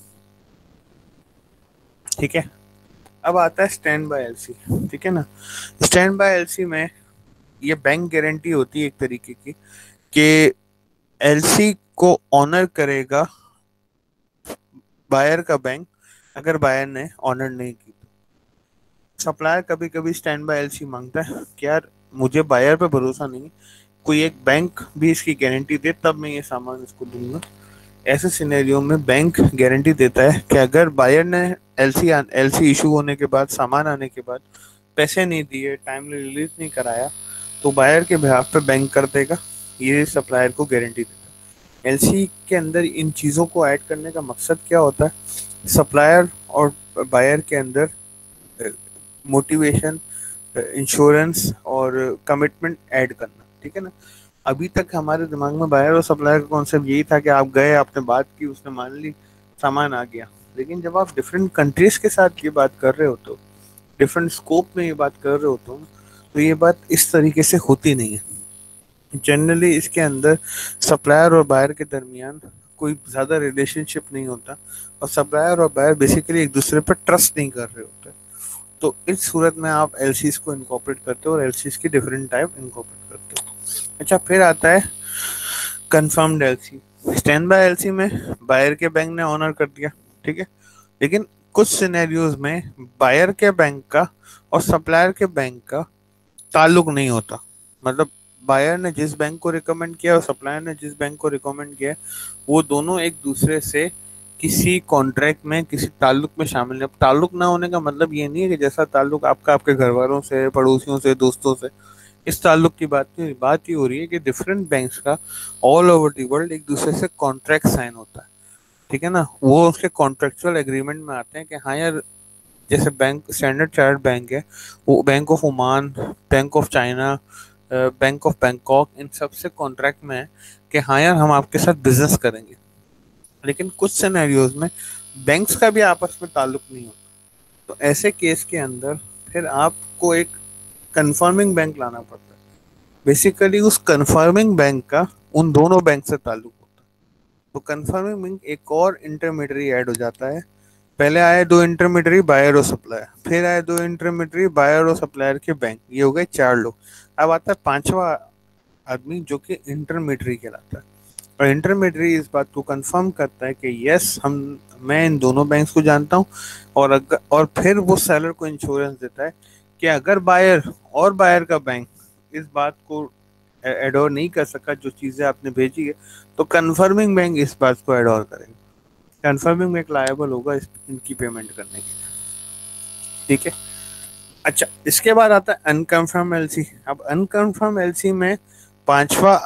ठीक है। अब आता है स्टैंड बाय एलसी, ठीक है ना। स्टैंड बाय एलसी में ये बैंक गारंटी होती है एक तरीके की कि एलसी को ऑनर करेगा बायर का बैंक, अगर बायर ने ऑनर नहीं की तो। सप्लायर कभी कभी स्टैंड बाय एलसी मांगता है कि यार मुझे बायर पे भरोसा नहीं, कोई एक बैंक भी इसकी गारंटी दे तब मैं ये सामान इसको दूंगा। ऐसे सिनेरियो में बैंक गारंटी देता है कि अगर बायर ने एलसी इशू होने के बाद, सामान आने के बाद पैसे नहीं दिए, टाइमली रिलीज नहीं कराया, तो बायर के बिहाफ पे बैंक कर देगा। ये सप्लायर को गारंटी देता है। एलसी के अंदर इन चीज़ों को ऐड करने का मकसद क्या होता है? सप्लायर और बायर के अंदर मोटिवेशन, इंश्योरेंस और कमिटमेंट ऐड करना, ठीक है ना। अभी तक हमारे दिमाग में बायर और सप्लायर का कॉन्सेप्ट यही था कि आप गए, आपने बात की, उसने मान ली, सामान आ गया। लेकिन जब आप डिफरेंट कंट्रीज के साथ ये बात कर रहे हो, तो डिफरेंट स्कोप में ये बात कर रहे हो, तो ये बात इस तरीके से होती नहीं है। जनरली इसके अंदर सप्लायर और बायर के दरमियान कोई ज़्यादा रिलेशनशिप नहीं होता, और सप्लायर और बायर बेसिकली एक दूसरे पर ट्रस्ट नहीं कर रहे होते। तो इस सूरत में आप एलसीज को इनकॉर्पोरेट करते हो और एलसीज की डिफरेंट टाइप इनकॉर्पोरेट करते हो। अच्छा, फिर आता है confirmed LC. Standby LC में बायर के बैंक ने ऑनर कर दिया, ठीक है। लेकिन कुछ सिनेरियोज में बायर के बैंक का और सप्लायर के बैंक का ताल्लुक नहीं होता। मतलब बायर ने जिस बैंक को रिकमेंड किया और सप्लायर ने जिस बैंक को रिकमेंड किया, वो दोनों एक दूसरे से किसी कॉन्ट्रैक्ट में, किसी ताल्लुक में शामिल है। ताल्लुक ना होने का मतलब ये नहीं है कि जैसा ताल्लुक आपका आपके घर वालों से, पड़ोसियों से, दोस्तों से, इस ताल्लुक की बात नहीं। बात ये हो रही है कि डिफरेंट बैंक्स का ऑल ओवर द वर्ल्ड एक दूसरे से कॉन्ट्रैक्ट साइन होता है, ठीक है ना। वो उसके कॉन्ट्रेक्चुअल एग्रीमेंट में आते हैं कि हाँ यार, जैसे बैंक स्टैंडर्ड चार्टर्ड बैंक है, वो bank of Oman, bank of China, bank of Bangkok, इन सब से कॉन्ट्रैक्ट में है कि हाँ यार हम आपके साथ बिजनेस करेंगे। लेकिन कुछ सिनेरियोज में बैंक्स का भी आपस में ताल्लुक नहीं होता। तो ऐसे केस के अंदर फिर आपको एक कंफर्मिंग बैंक लाना पड़ता है। बेसिकली उस कंफर्मिंग बैंक का उन दोनों बैंक से ताल्लुक होता है। तो कंफर्मिंग बैंक एक और इंटरमीडियरी ऐड हो जाता है। पहले आए 2 इंटरमीडियरी, बायर और सप्लायर, फिर आए 2 इंटरमीडियरी, बायर और सप्लायर के बैंक, ये हो गए 4 लोग। अब आता है 5वां आदमी जो कि इंटरमीडियरी कहलाता है। और इंटरमीडियरी इस बात को कंफर्म करता है कि यस मैं इन दोनों बैंक्स को जानता हूँ, और फिर वो सेलर को इंश्योरेंस देता है कि अगर बायर का बैंक इस बात को एडोर नहीं कर सका, जो चीज़ें आपने भेजी है, तो कंफर्मिंग बैंक इस बात को एडोर करेगा। कंफर्मिंग बैंक लायबल होगा इनकी पेमेंट करने के लिए, ठीक है। अच्छा, इसके बाद आता है अनकन्फर्म एलसी। अब अनकन्फर्म एलसी में पांचवा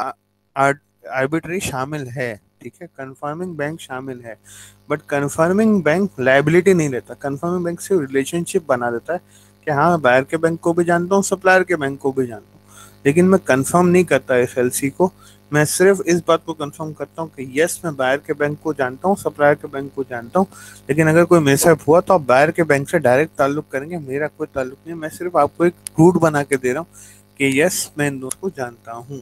आर्बिट्री शामिल है, ठीक है, कंफर्मिंग बैंक शामिल है, बट कंफर्मिंग बैंक लायबिलिटी नहीं लेता। कंफर्मिंग बैंक से रिलेशनशिप बना देता है कि हाँ, बायर के बैंक को भी जानता हूँ, सप्लायर के बैंक को भी जानता हूँ, लेकिन मैं कंफर्म नहीं करता इस एलसी को। मैं सिर्फ इस बात को कंफर्म करता हूँ कि यस, मैं बायर के बैंक को जानता हूँ, सप्लायर के बैंक को जानता हूँ, लेकिन अगर कोई मिसअप हुआ तो आप बायर के बैंक से डायरेक्ट ताल्लुक करेंगे, मेरा कोई ताल्लुक नहीं। मैं सिर्फ आपको एक रूट बना के दे रहा हूँ कि यस, मैं इन दोनों को जानता हूँ।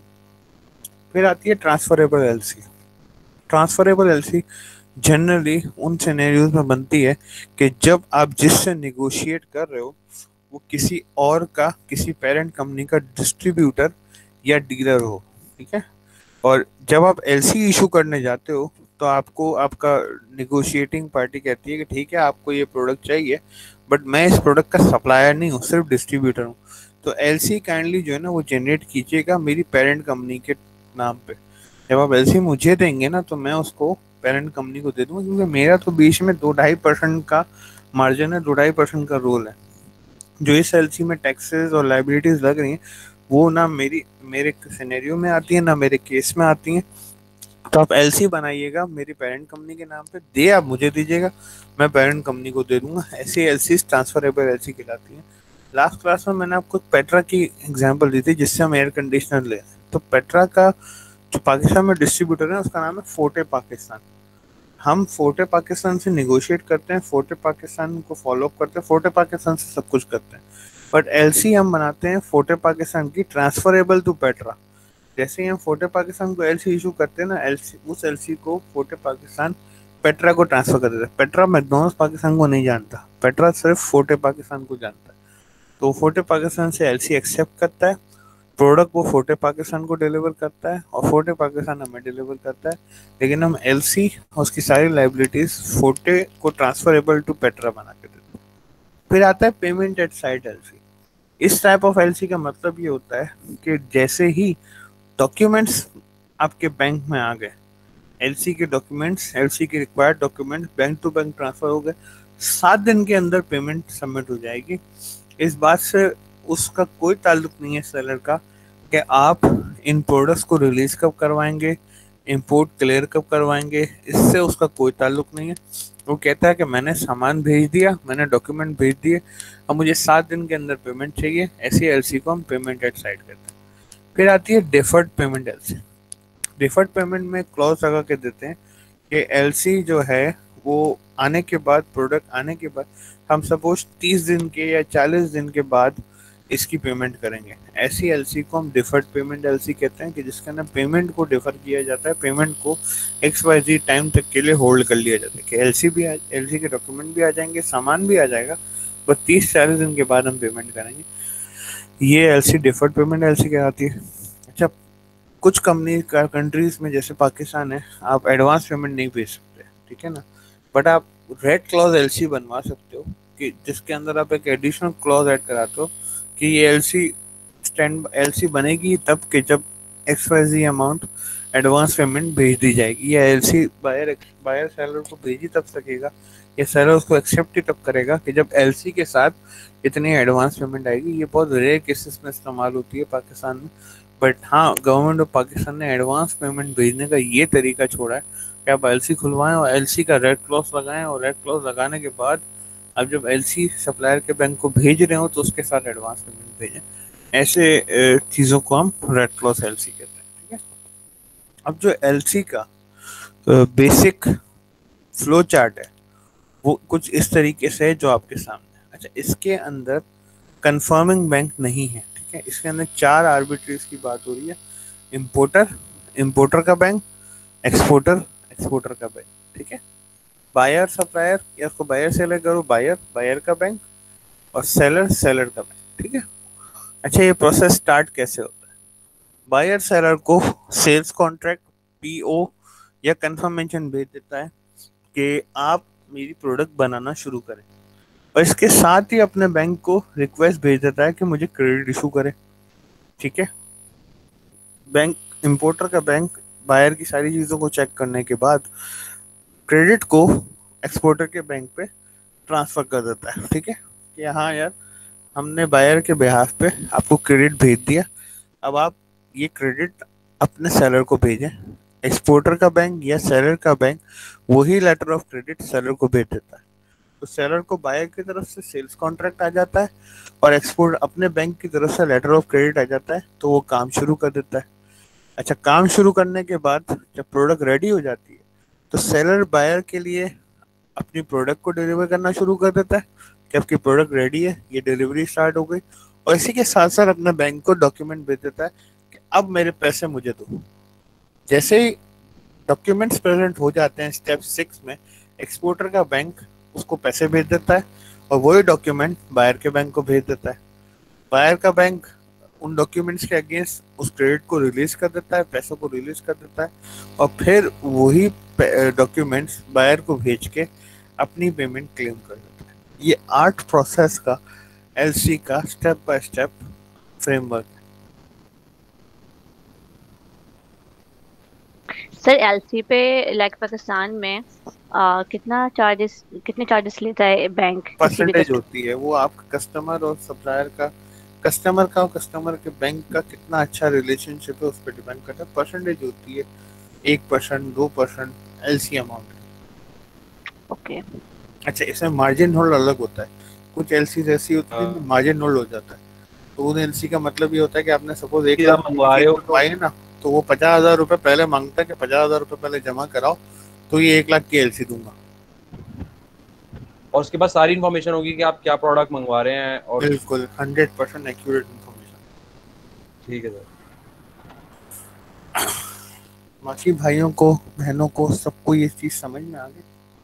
फिर आती है transferable LC. Transferable LC generally उन सिनेरियोज में बनती है कि जब आप जिससे निगोशिएट कर रहे हो वो किसी और का, किसी पेरेंट कंपनी का डिस्ट्रीब्यूटर या डीलर हो, ठीक है। और जब आप एलसी इशू करने जाते हो तो आपको आपका निगोशिएटिंग पार्टी कहती है कि ठीक है, आपको ये प्रोडक्ट चाहिए, बट मैं इस प्रोडक्ट का सप्लायर नहीं हूँ, सिर्फ डिस्ट्रीब्यूटर हूँ। तो एलसी काइंडली जो है ना वो जनरेट कीजिएगा मेरी पेरेंट कंपनी के नाम पे। जब आप एलसी मुझे देंगे ना तो मैं उसको पेरेंट कंपनी को दे दूंगा, क्योंकि मेरा तो बीच में 2-2.5% का मार्जिन है, 2-2.5% का रोल है। जो इस एलसी में टैक्सेस और लाइबिलिटीज लग रही हैं वो ना मेरे सिनेरियो में आती है, ना मेरे केस में आती हैं। तो आप एलसी बनाइएगा मेरी पेरेंट कंपनी के नाम पे, दे आप मुझे दीजिएगा, मैं पेरेंट कंपनी को दे दूंगा। ऐसी एलसी ट्रांसफरेबल एलसी कहलाती है। लास्ट क्लास में मैंने आपको पेट्रा की एग्जांपल दी थी जिससे हम एयर कंडीशनर ले। तो पेट्रा का जो पाकिस्तान में डिस्ट्रीब्यूटर है उसका नाम है फोर्टे पाकिस्तान। हम फोर्टे पाकिस्तान से निगोशिएट करते हैं, फोर्टे पाकिस्तान को फॉलो अप करते हैं, फोर्टे पाकिस्तान से सब कुछ करते हैं, बट एलसी हम बनाते हैं फोर्टे पाकिस्तान की ट्रांसफरेबल टू पेट्रा। जैसे ही हम फोर्टे पाकिस्तान को एलसी इशू करते हैं ना, एलसी उस एलसी को फोर्टे पाकिस्तान पेट्रा को ट्रांसफर कर देता है। पेट्रा मैकडॉनल्ड्स पाकिस्तान को नहीं जानता, पेट्रा सिर्फ फोर्टे पाकिस्तान को जानता है। तो फोर्टे पाकिस्तान से एलसी एक्सेप्ट करता है, प्रोडक्ट वो फोर्टे पाकिस्तान को डिलीवर करता है और फोर्टे पाकिस्तान हमें डिलीवर करता है, लेकिन हम एलसी और उसकी सारी लाइबिलिटीज फोर्टे को ट्रांसफरेबल टू पेट्रा बना के देते हैं। फिर आता है पेमेंट एट साइट एलसी। इस टाइप ऑफ एलसी का मतलब ये होता है कि जैसे ही डॉक्यूमेंट्स आपके बैंक में आ गए, एलसी के डॉक्यूमेंट्स, एलसी के required document bank to bank transfer हो गए, 7 दिन के अंदर पेमेंट सबमिट हो जाएगी। इस बात से उसका कोई ताल्लुक नहीं है सेलर का कि आप इन प्रोडक्ट्स को रिलीज कब करवाएंगे, इंपोर्ट क्लियर कब करवाएंगे, इससे उसका कोई ताल्लुक नहीं है। वो कहता है कि मैंने सामान भेज दिया, मैंने डॉक्यूमेंट भेज दिए, अब मुझे 7 दिन के अंदर पेमेंट चाहिए। ऐसी एलसी को हम पेमेंट एट साइट कहते हैं। फिर आती है deferred payment LC. Deferred payment में क्लॉज लगा के देते हैं कि एलसी जो है वो आने के बाद, प्रोडक्ट आने के बाद, हम सपोज 30 दिन के या 40 दिन के बाद इसकी पेमेंट करेंगे। ऐसी एलसी को हम डिफर्ड पेमेंट एलसी कहते हैं कि जिसके अंदर पेमेंट को डिफर किया जाता है, पेमेंट को XYZ टाइम तक के लिए होल्ड कर लिया जाता है कि एलसी के डॉक्यूमेंट भी आ जाएंगे, सामान भी आ जाएगा, बस 30-40 दिन के बाद हम पेमेंट करेंगे। ये एलसी डिफर्ड पेमेंट एलसी कहलाती है। अच्छा, कुछ कंट्रीज में जैसे पाकिस्तान है, आप एडवांस पेमेंट नहीं भेज सकते, ठीक है ना, बट आप रेड क्लॉज एलसी बनवा सकते हो कि जिसके अंदर आप एक एडिशनल क्लॉज ऐड कराते हो कि ये एलसी बनेगी तब कि जब XYZ अमाउंट एडवांस पेमेंट भेज दी जाएगी, या एलसी बायर सेलर को भेजी तब सकेगा, या सेलर उसको एक्सेप्ट ही तब करेगा कि जब एलसी के साथ इतनी एडवांस पेमेंट आएगी। ये बहुत रेयर केसेस में इस्तेमाल होती है पाकिस्तान में, बट हाँ, गवर्नमेंट ऑफ पाकिस्तान ने एडवांस पेमेंट भेजने का ये तरीका छोड़ा है कि आप एलसी खुलवाएं और एलसी का रेड क्लॉज लगाएं, और रेड क्लॉज लगाने के बाद अब जब एलसी सप्लायर के बैंक को भेज रहे हो तो उसके साथ एडवांस पेमेंट भेजें। ऐसे चीज़ों को हम रेड क्लॉज एलसी कहते हैं, ठीक है। अब जो एलसी का बेसिक फ्लो चार्ट है वो कुछ इस तरीके से है जो आपके सामने। अच्छा, इसके अंदर कंफर्मिंग बैंक नहीं है, ठीक है। इसके अंदर 4 आर्बिट्रीज की बात हो रही है। इंपोर्टर का बैंक, एक्सपोर्टर का बैंक, ठीक है। बायर सप्लायर, या उसको बायर सेलर करो, बायर का बैंक, और सेलर का बैंक, ठीक है। अच्छा, ये प्रोसेस स्टार्ट कैसे होता है? बायर सेलर को सेल्स कॉन्ट्रैक्ट, PO या कंफर्मेशन भेज देता है कि आप मेरी प्रोडक्ट बनाना शुरू करें, और इसके साथ ही अपने बैंक को रिक्वेस्ट भेज देता है कि मुझे क्रेडिट इशू करे, ठीक है। बैंक, इंपोर्टर का बैंक बायर की सारी चीज़ों को चेक करने के बाद क्रेडिट को एक्सपोर्टर के बैंक पे ट्रांसफ़र कर देता है, ठीक है। कि हाँ यार, हमने बायर के बिहाफ पे आपको क्रेडिट भेज दिया, अब आप ये क्रेडिट अपने सेलर को भेजें। एक्सपोर्टर का बैंक या सेलर का बैंक वही लेटर ऑफ क्रेडिट सेलर को भेज देता है, तो सेलर को बायर की तरफ से सेल्स कॉन्ट्रैक्ट आ जाता है और एक्सपोर्ट अपने बैंक की तरफ से लेटर ऑफ क्रेडिट आ जाता है, तो वो काम शुरू कर देता है। अच्छा, काम शुरू करने के बाद जब प्रोडक्ट रेडी हो जाती है तो सेलर बायर के लिए अपनी प्रोडक्ट को डिलीवर करना शुरू कर देता है कि आपकी प्रोडक्ट रेडी है, ये डिलीवरी स्टार्ट हो गई, और इसी के साथ साथ अपने बैंक को डॉक्यूमेंट भेज देता है कि अब मेरे पैसे मुझे दो। जैसे ही डॉक्यूमेंट्स प्रेजेंट हो जाते हैं स्टेप 6 में, एक्सपोर्टर का बैंक उसको पैसे भेज देता है और वही डॉक्यूमेंट बायर के बैंक को भेज देता है। बायर का बैंक उन डॉक्यूमेंट्स के अगेंस्ट उस क्रेडिट को रिलीज कर देता है, पैसों को रिलीज कर देता है, और फिर वही डॉक्यूमेंट्स बायर को भेज के अपनी पेमेंट क्लेम कर देता है। ये 8 प्रोसेस का एलसी का step by step framework. Sir LC पे लाइक पाकिस्तान में कितने चार्जेस लेता है बैंक? परसेंटेज होती है वो आपका कस्टमर और सप्लायर का, कस्टमर का और कस्टमर के बैंक का कितना अच्छा रिलेशनशिप है उस पर डिपेंड करता है। परसेंटेज होती है 1%, 2% एलसी अमाउंट। ओके। अच्छा, इसमें मार्जिन होल्ड अलग होता है। कुछ एलसी ऐसी होती है मार्जिन होल्ड हो जाता है, तो उन एलसी का मतलब ये होता है कि आपने सपोज 1 लाख मंगवा रहे हो आए ना, तो वो 50,000 रुपये पहले मांगता है कि 50,000 रुपये पहले जमा कराओ, तो ये 1 लाख की एलसी दूंगा। और उसके बाद सारी इन्फॉर्मेशन होगी कि आप क्या प्रोडक्ट मंगवा रहे हैं, और बिल्कुल 100% एक्यूरेट इन्फॉर्मेशन। ठीक है सर। बाकी भाइयों को, बहनों को, सबको ये चीज समझ में आ गई?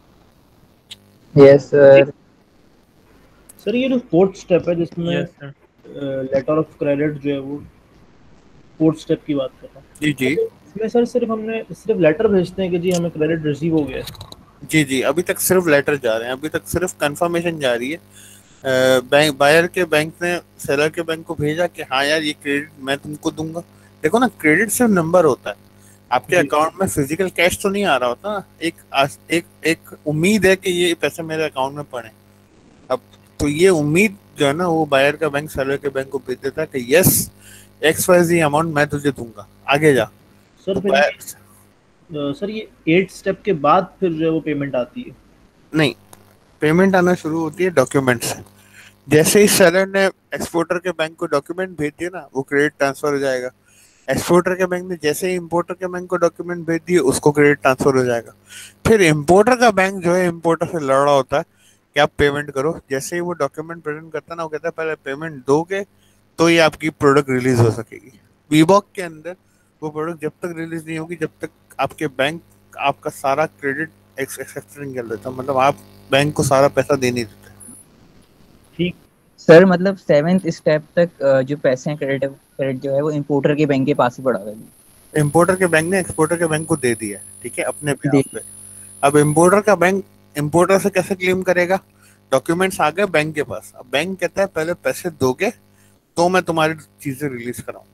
Yes sir. सर ये जो 4th स्टेप है जिसमें लेटर ऑफ क्रेडिट जो है वो 4th स्टेप की बात कर रहा हूँ। जी जी। इसमें सर सिर्फ लेटर भेजते हैं कि जी हमें क्रेडिट रिसीव हो गया है। जी जी, अभी तक सिर्फ लेटर जा रहे हैं, अभी तक सिर्फ कंफर्मेशन जा रही है। बैंक बायर के बैंक ने सेलर के बैंक को भेजा कि हाँ यार ये क्रेडिट मैं तुमको दूंगा। देखो ना, क्रेडिट सिर्फ नंबर होता है, आपके अकाउंट में फिजिकल कैश तो नहीं आ रहा होता ना। एक उम्मीद है कि ये पैसे मेरे अकाउंट में पड़े। अब तो ये उम्मीद जो है ना, वो बायर का बैंक सेलर के बैंक को भेज देता है कि यस XYZ अमाउंट मैं तुझे दूंगा, आगे जा। सर सर ये 8 स्टेप के बाद फिर जो है वो पेमेंट आती है? नहीं, पेमेंट आना शुरू होती है डॉक्यूमेंट से। जैसे ही सेलर ने एक्सपोर्टर के बैंक को डॉक्यूमेंट भेज दिए ना, वो क्रेडिट ट्रांसफर हो जाएगा। एक्सपोर्टर के बैंक ने जैसे ही इंपोर्टर के बैंक को डॉक्यूमेंट भेज दिए, उसको क्रेडिट ट्रांसफर हो जाएगा। फिर इंपोर्टर का बैंक जो है इंपोर्टर से लड़ रहा होता है कि आप पेमेंट करो। जैसे ही वो डॉक्यूमेंट प्रेजेंट करता है ना, वो कहता है पहले पेमेंट दोगे तो ये आपकी प्रोडक्ट रिलीज हो सकेगी। वीबॉक के अंदर वो प्रोडक्ट जब तक रिलीज नहीं होगी, जब तक आपके बैंक आपका सारा क्रेडिट एक्सेप्ट नहीं कर देता, मतलब आप बैंक को सारा पैसा दे नहीं देते। ठीक सर, मतलब 7th स्टेप तक जो पैसे हैं क्रेडिट जो है वो इंपोर्टर के बैंक के पास ही पड़ा है। इंपोर्टर के बैंक ने एक्सपोर्टर के बैंक को दे दिया, ठीक है, अपने बिहाफ पे। अब इंपोर्टर का बैंक इंपोर्टर से कैसे क्लेम करेगा? डॉक्यूमेंट्स आ गए बैंक के पास, अब बैंक कहता है पहले पैसे दोगे तो मैं तुम्हारी चीजें रिलीज कराऊंगा।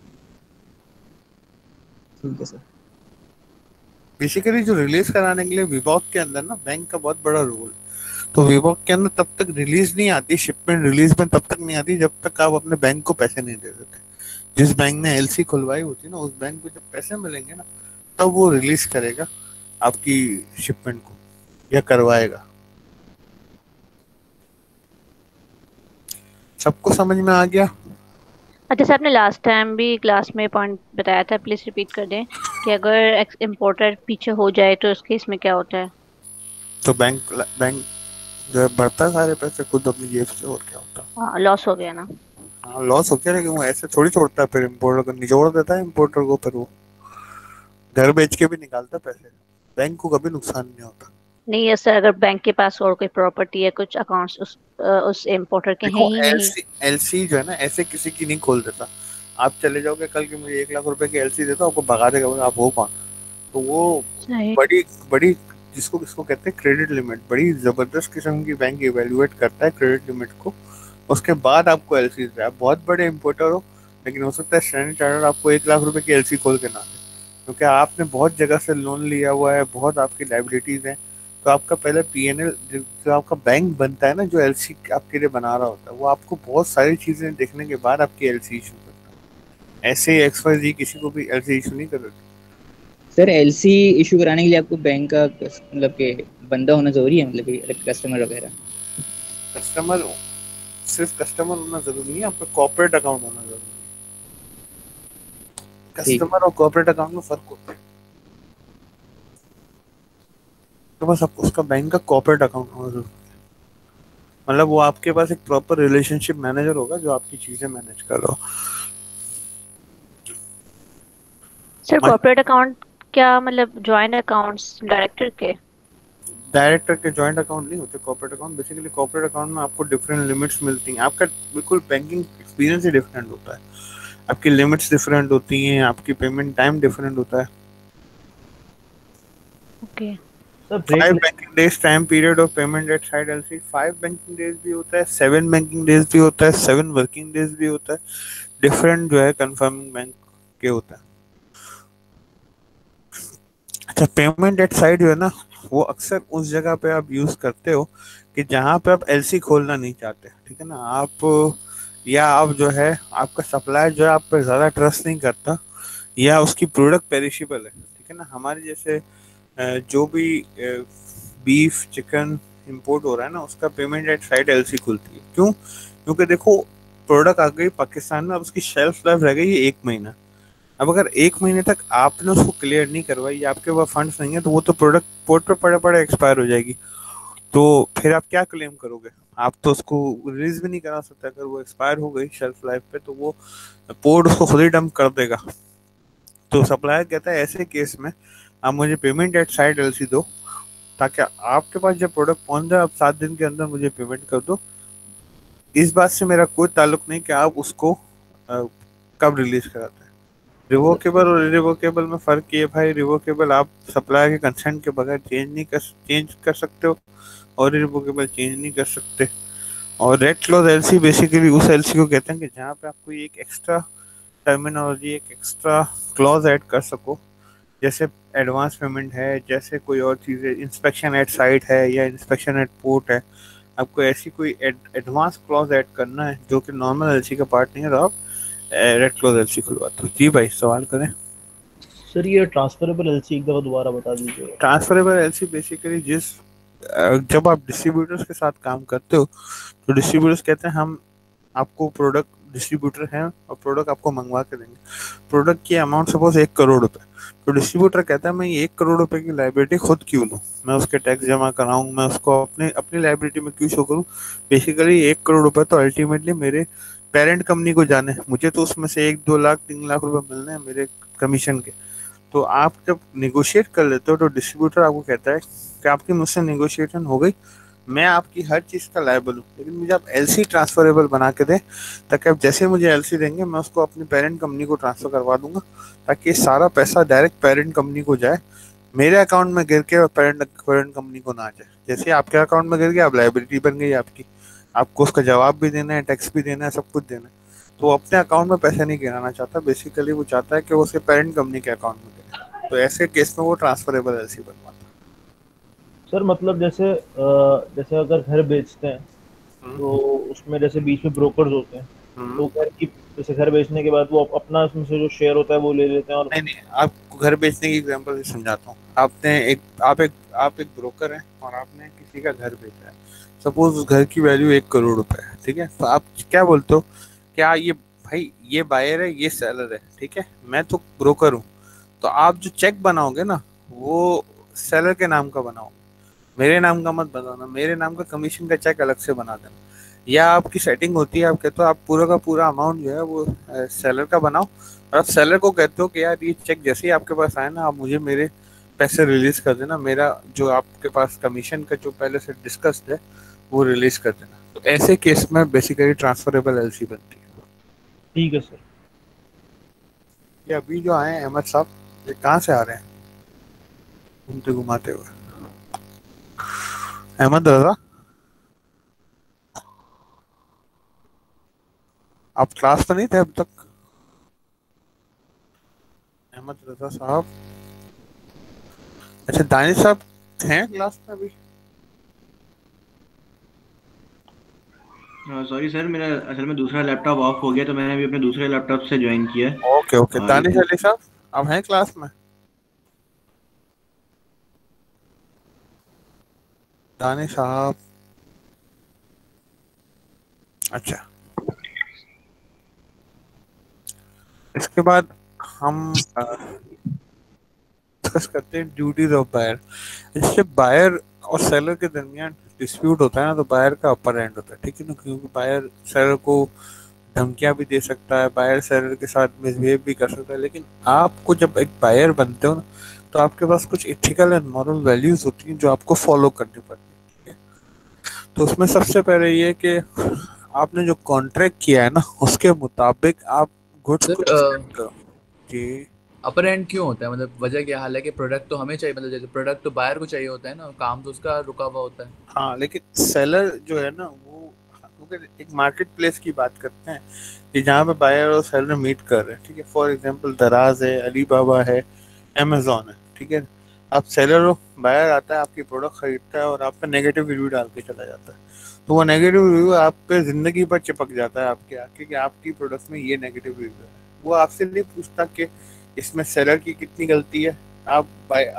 ठीक है सर। बेसिकली जो रिलीज कराने के लिए वीबॉक के अंदर ना बैंक का बहुत बड़ा रोल। तो वीबॉक के अंदर तब तक रिलीज नहीं आती, शिपमेंट रिलीज में तब तक नहीं आती जब तक आप अपने बैंक को पैसे नहीं दे देते। जिस बैंक ने एलसी खुलवाई होती है ना, उस बैंक को जब पैसे मिलेंगे ना, तब वो रिलीज करेगा आपकी शिपमेंट को या करवाएगा। सबको समझ में आ गया? अच्छा सर, आपने लास्ट टाइम भी क्लास में पॉइंट बताया था, प्लीज रिपीट कर दें कि अगर इंपोर्टर पीछे हो जाए तो उस केस में क्या होता है? तो बैंक जो है भरता है सारे पैसे खुद अपनी जेब से, और क्या होता है? हाँ, लॉस हो गया ना। हाँ, लॉस हो गया, लेकिन वो ऐसे थोड़ी छोड़ता है, फिर इंपोर्टर को निचोड़ देता है इंपोर्टर को, फिर वो घर बेच के भी निकालता पैसे। बैंक को कभी नुकसान नहीं होता। नहीं है सर, अगर बैंक के पास और कोई प्रॉपर्टी है, कुछ अकाउंट्स उस इंपोर्टर के हैं ही नहीं। एलसी जो है ना, ऐसे किसी की नहीं खोल देता। आप चले जाओगे कल कि मुझे 1 लाख रुपए की एलसी देता, आपको भगा देगा, आप हो कौन? तो वो बड़ी जिसको कहते हैं क्रेडिट लिमिट, बड़ी जबरदस्त किस्म की बैंक इवेल्युएट करता है क्रेडिट लिमिट को, उसके बाद आपको एलसी देता है। आप बहुत बड़े इंपोर्टर हो, लेकिन हो सकता है स्टैंडर्ड चार्टर्ड आपको 1 लाख रुपए की एलसी खोल के ना दे, क्योंकि आपने बहुत जगह से लोन लिया हुआ है, बहुत आपकी लाइबिलिटीज हैं, तो आपका पहले पीएनएल जो आपका बैंक बनता है ना, जो एलसी आपके लिए बना रहा होता है, वो आपको बहुत सारी चीजें देखने के बाद आपकी एलसी इशू करता है। ऐसे ही XYZ किसी को भी एलसी इशू नहीं करेगा। सर एलसी इशू कराने के लिए आपको बैंक का मतलब के बंदा होना जरूरी है, मतलब कि कस्टमर वगैरह? कस्टमर, सिर्फ कस्टमर होना जरूरी नहीं है, आपका कॉर्पोरेट अकाउंट होना जरूरी है। कस्टमर और कॉर्पोरेट अकाउंट में फर्क होता है। तो बस आपको उसका बैंक का कॉर्पोरेट अकाउंट होना जरूरी है, मतलब वो आपके पास एक प्रॉपर रिलेशनशिप मैनेजर होगा जो आपकी चीजें मैनेज कर रहा हो। सर कॉर्पोरेट अकाउंट क्या मतलब जॉइंट अकाउंट्स डायरेक्टर के? डायरेक्टर के जॉइंट अकाउंट नहीं होते corporate account. Basically corporate account में आपको डिफरेंट लिमिट्स मिलती हैं। आपका बिल्कुल बैंकिंग एक्सपीरियंस ही डिफरेंट होता है, आपकी लिमिट्स डिफरेंट होती हैं, आपकी पेमेंट टाइम डिफरेंट होता है। Okay. 5 banking days time period of payment at sight LC. 5 banking days भी होता है, 7 बैंकिंग डेज भी होता है, 7 वर्किंग डेज भी होता है। डिफरेंट जो है कंफर्मिंग बैंक के होता है। अच्छा, पेमेंट एट साइड जो है ना, वो अक्सर उस जगह पे आप यूज करते हो कि जहाँ पे आप एलसी खोलना नहीं चाहते, ठीक है ना। आप या आप जो है आपका सप्लायर जो है आप पे ज्यादा ट्रस्ट नहीं करता, या उसकी प्रोडक्ट पेरिशेबल है, ठीक है ना। हमारे जैसे जो भी बीफ चिकन इंपोर्ट हो रहा है ना, उसका पेमेंट एट साइड एलसी खुलती है। क्यों? क्योंकि देखो प्रोडक्ट आ गई पाकिस्तान में, अब उसकी शेल्फ लाइफ रह गई है 1 महीना। अब अगर 1 महीने तक आपने उसको क्लियर नहीं करवाई या आपके पास फंड्स नहीं है, तो वो तो प्रोडक्ट पोर्ट पे पड़े पड़े एक्सपायर हो जाएगी। तो फिर आप क्या क्लेम करोगे? आप तो उसको रिलीज भी नहीं करा सकते। अगर वो एक्सपायर हो गई शेल्फ लाइफ पे, तो वो पोर्ट उसको खुद ही डंप कर देगा। तो सप्लायर कहता है ऐसे केस में आप मुझे पेमेंट एट साइड एलसी दो, ताकि आपके पास जब प्रोडक्ट पहुंच जाए आप 7 दिन के अंदर मुझे पेमेंट कर दो। इस बात से मेरा कोई ताल्लुक नहीं कि आप उसको कब रिलीज कराते हैं। रिवोकेबल और इरिवोकेबल में फर्क ये भाई, रिवोकेबल आप सप्लायर के कंसेंट के बगैर चेंज कर सकते हो, और इरिवोकेबल चेंज नहीं कर सकते। और रेड क्लॉज एलसी बेसिकली उस एलसी को कहते हैं कि जहाँ पे आप कोई एक एक्स्ट्रा टर्मिनोलॉजी, एक एक्स्ट्रा क्लॉज ऐड कर सको, जैसे एडवांस पेमेंट है, जैसे कोई और चीज़ है, इंस्पेक्शन एट साइट है या इंस्पेक्शन एट पोर्ट है। आपको ऐसी कोई एडवांस क्लॉज ऐड करना है जो कि नॉर्मल एलसी का पार्ट नहीं है, तो आप रेड क्लॉज एलसी खुलवाते हो। जी भाई सवाल करें। सर ये ट्रांसफरेबल एलसी एक दफा दोबारा बता दीजिए। ट्रांसफरेबल एलसी बेसिकली जब आप डिस्ट्रीब्यूटर्स के साथ काम करते हो, तो डिस्ट्रीब्यूटर्स कहते हैं हम आपको प्रोडक्ट, डिस्ट्रीब्यूटर हैं और प्रोडक्ट आपको मंगवा के देंगे। प्रोडक्ट की अमाउंट सपोज 1 करोड़ रुपए, तो डिस्ट्रीब्यूटर कहता है मैं 1 करोड़ रुपए की लाइबिलिटी खुद क्यों लूँ, मैं उसके टैक्स जमा कराऊँ, मैं उसको अपनी लाइबिलिटी में क्यों शो करूँ। बेसिकली 1 करोड़ रुपए तो अल्टीमेटली मेरे पेरेंट कंपनी को जाने, मुझे तो उसमें से 1, 2 लाख, 3 लाख रुपए मिलने हैं मेरे कमीशन के। तो आप जब निगोशिएट कर लेते हो, तो डिस्ट्रीब्यूटर आपको कहता है कि आपकी मुझसे निगोशिएशन हो गई, मैं आपकी हर चीज़ का लायबल हूँ, लेकिन मुझे आप एलसी ट्रांसफरेबल बना के दें, ताकि आप जैसे मुझे एलसी देंगे मैं उसको अपनी पेरेंट कंपनी को ट्रांसफ़र करवा दूंगा, ताकि सारा पैसा डायरेक्ट पेरेंट कंपनी को जाए, मेरे अकाउंट में गिर के पेरेंट कंपनी को ना जाए। जैसे आपके अकाउंट में गिर गया, अब लाइबिलिटी बन गई आपकी, आपको उसका जवाब भी देना है, टैक्स भी देना है, सब कुछ देना है। तो वो अपने अकाउंट में पैसे नहीं गिराना चाहता, बेसिकली वो चाहता है कि वो उसके पेरेंट कंपनी के अकाउंट में गिरे। तो ऐसे केस में वो ट्रांसफरेबल एलसी बनवाता है। सर मतलब जैसे अगर घर बेचते हैं तो उसमें जैसे बीच में ब्रोकर्स होते हैं, तो घर की जैसे घर बेचने के बाद वो अपना उसमें से जो शेयर होता है वो ले लेते हैं। और नहीं, आपको घर बेचने की एग्जांपल समझाता हूँ। आप एक ब्रोकर हैं और आपने किसी का घर बेचा है। सपोज उस घर की वैल्यू 1 करोड़ रुपए है, ठीक है। तो आप क्या बोलते हो, क्या ये भाई ये बायर है, ये सेलर है, ठीक है, मैं तो ब्रोकर हूँ। तो आप जो चेक बनाओगे ना, वो सेलर के नाम का बनाओ, मेरे नाम का मत बनाना, मेरे नाम का कमीशन का चेक अलग से बना देना। या आपकी सेटिंग होती है, आप कहते हो आप पूरा का पूरा अमाउंट जो है वो सेलर का बनाओ, और आप सेलर को कहते हो कि यार ये चेक जैसे ही आपके पास आए ना, आप मुझे मेरे पैसे रिलीज कर देना, मेरा जो आपके पास कमीशन का जो पहले से डिस्कस्ड है वो रिलीज कर देना। तो ऐसे केस में बेसिकली ट्रांसफरेबल एलसी बनती है। ठीक है सर। ये अभी जो आए हैं अहमद साहब, ये कहाँ से आ रहे हैं घूमते घुमाते हुए? अहमद रजा, आप क्लास में नहीं थे अब तक? अहमद रजा साहब। अच्छा दानिश साहब हैं क्लास में अभी? सॉरी सर, मेरा असल में दूसरा लैपटॉप ऑफ हो गया, तो मैंने अभी अपने दूसरे लैपटॉप से ज्वाइन किया है। ओके ओके, और दानिश अली साहब आप हैं क्लास में? दानिश साहब, अच्छा। इसके बाद हम डिस्कस करते हैं ड्यूटीज ऑफ बायर। जैसे बायर और सेलर के दरमियान डिस्प्यूट होता है ना, तो बायर का अपर एंड होता है, ठीक है ना, क्योंकि बायर सेलर को धमकियां भी दे सकता है, बायर सेलर के साथ मिसबिहेव भी कर सकता है। लेकिन आपको जब एक बायर बनते हो ना, तो आपके पास कुछ इथिकल एंड मॉरल वैल्यूज होती हैं जो आपको फॉलो करनी पड़ती है। तो उसमें सबसे पहले ये कि आपने जो कॉन्ट्रैक्ट किया है ना, उसके मुताबिक आप गुड्स को करो। जी, अपर एंड क्यों होता है, मतलब वजह क्या? हालांकि प्रोडक्ट तो हमें चाहिए, मतलब जैसे प्रोडक्ट तो बायर को चाहिए होता है ना, काम तो उसका रुका हुआ होता है। हाँ, लेकिन सेलर जो है ना, वो एक मार्केट प्लेस की बात करते हैं कि जहाँ पे बायर और सेलर मीट कर रहे हैं, ठीक है। फॉर एग्जांपल दराज है, अली बाबा है, अमेजोन है, ठीक है। आप सेलर हो, बायर आता है, आपकी प्रोडक्ट खरीदता है और आप पे नेगेटिव रिव्यू डाल के चला जाता है। तो वो नेगेटिव रिव्यू आप पे जिंदगी भर चिपक जाता है आपके आके कि आपकी प्रोडक्ट में ये नेगेटिव रिव्यू है। वो आपसे नहीं पूछता कि इसमें सेलर की कितनी गलती है, आप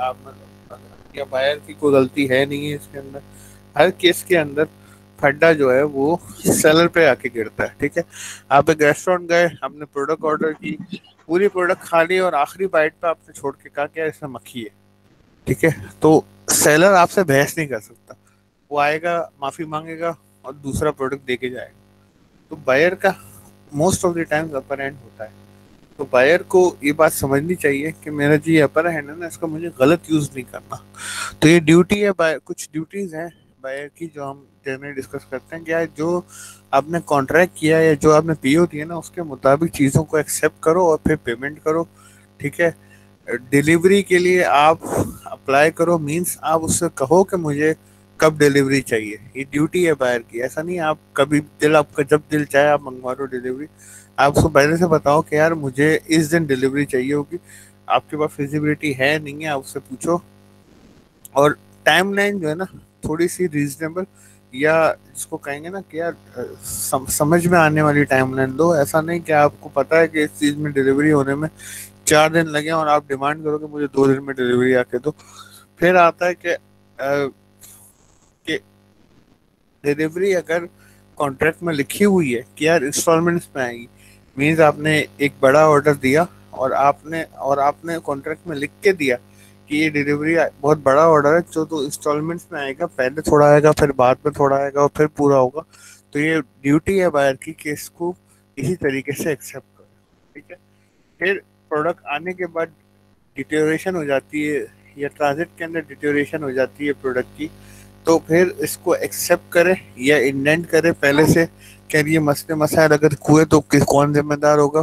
या बायर की कोई गलती है नहीं है इसके अंदर। हर केस के अंदर फड्डा जो है वो सेलर पे आके गिरता है, ठीक है। आप एक रेस्टोरेंट गए, आपने प्रोडक्ट ऑर्डर की, पूरी प्रोडक्ट खा ली और आखिरी बाइट पे आपने छोड़ के कहा कि यार इसमें मक्खी है, ठीक है। तो सेलर आपसे बहस नहीं कर सकता, वो आएगा, माफी मांगेगा और दूसरा प्रोडक्ट देके जाएगा। तो बायर का most of the time upper hand होता है। तो बायर को ये बात समझनी चाहिए कि मेरा जी अपर हैंड है ना, इसका मुझे गलत यूज नहीं करना। तो ये ड्यूटी है, कुछ ड्यूटीज हैं बायर की जो हम जनरली डिस्कस करते हैं। क्या जो आपने कॉन्ट्रैक्ट किया है, जो आपने पीओ दिया ना, उसके मुताबिक चीज़ों को एक्सेप्ट करो और फिर पेमेंट करो, ठीक है। डिलीवरी के लिए आप अप्लाई करो, मींस आप उससे कहो कि मुझे कब डिलीवरी चाहिए। ये ड्यूटी है बायर की। ऐसा नहीं आप कभी आपका जब दिल चाहे आप मंगवा लो डिलीवरी। आप उसको पहले से बताओ कि यार मुझे इस दिन डिलीवरी चाहिए होगी, आपके पास फिजिबिलिटी है नहीं है, आप उससे पूछो। और टाइमलाइन जो है ना, थोड़ी सी रीजनेबल, या जिसको कहेंगे ना कि यार समझ में आने वाली टाइमलाइन दो। ऐसा नहीं कि आपको पता है कि इस चीज़ में डिलीवरी होने में 4 दिन लगे और आप डिमांड करो कि मुझे 2 दिन में डिलीवरी आके दो। फिर आता है कि डिलीवरी अगर कॉन्ट्रैक्ट में लिखी हुई है कि यार इंस्टॉलमेंट्स में आएगी, मीन्स आपने एक बड़ा ऑर्डर दिया और आपने कॉन्ट्रैक्ट में लिख के दिया कि ये डिलीवरी बहुत बड़ा ऑर्डर है, जो तो इंस्टॉलमेंट्स में आएगा, पहले थोड़ा आएगा, फिर बाद में थोड़ा आएगा और फिर पूरा होगा। तो ये ड्यूटी है बायर की कि इसको इसी तरीके से एक्सेप्ट करो, ठीक है। फिर प्रोडक्ट आने के बाद डिटेरियोरेशन हो जाती है या ट्रांजिट के अंदर डिटेरियोरेशन हो जाती है प्रोडक्ट की, तो फिर इसको एक्सेप्ट करे या इंडेंट करे पहले से कि ये मसले मसाइल अगर हुए तो कौन जिम्मेदार होगा।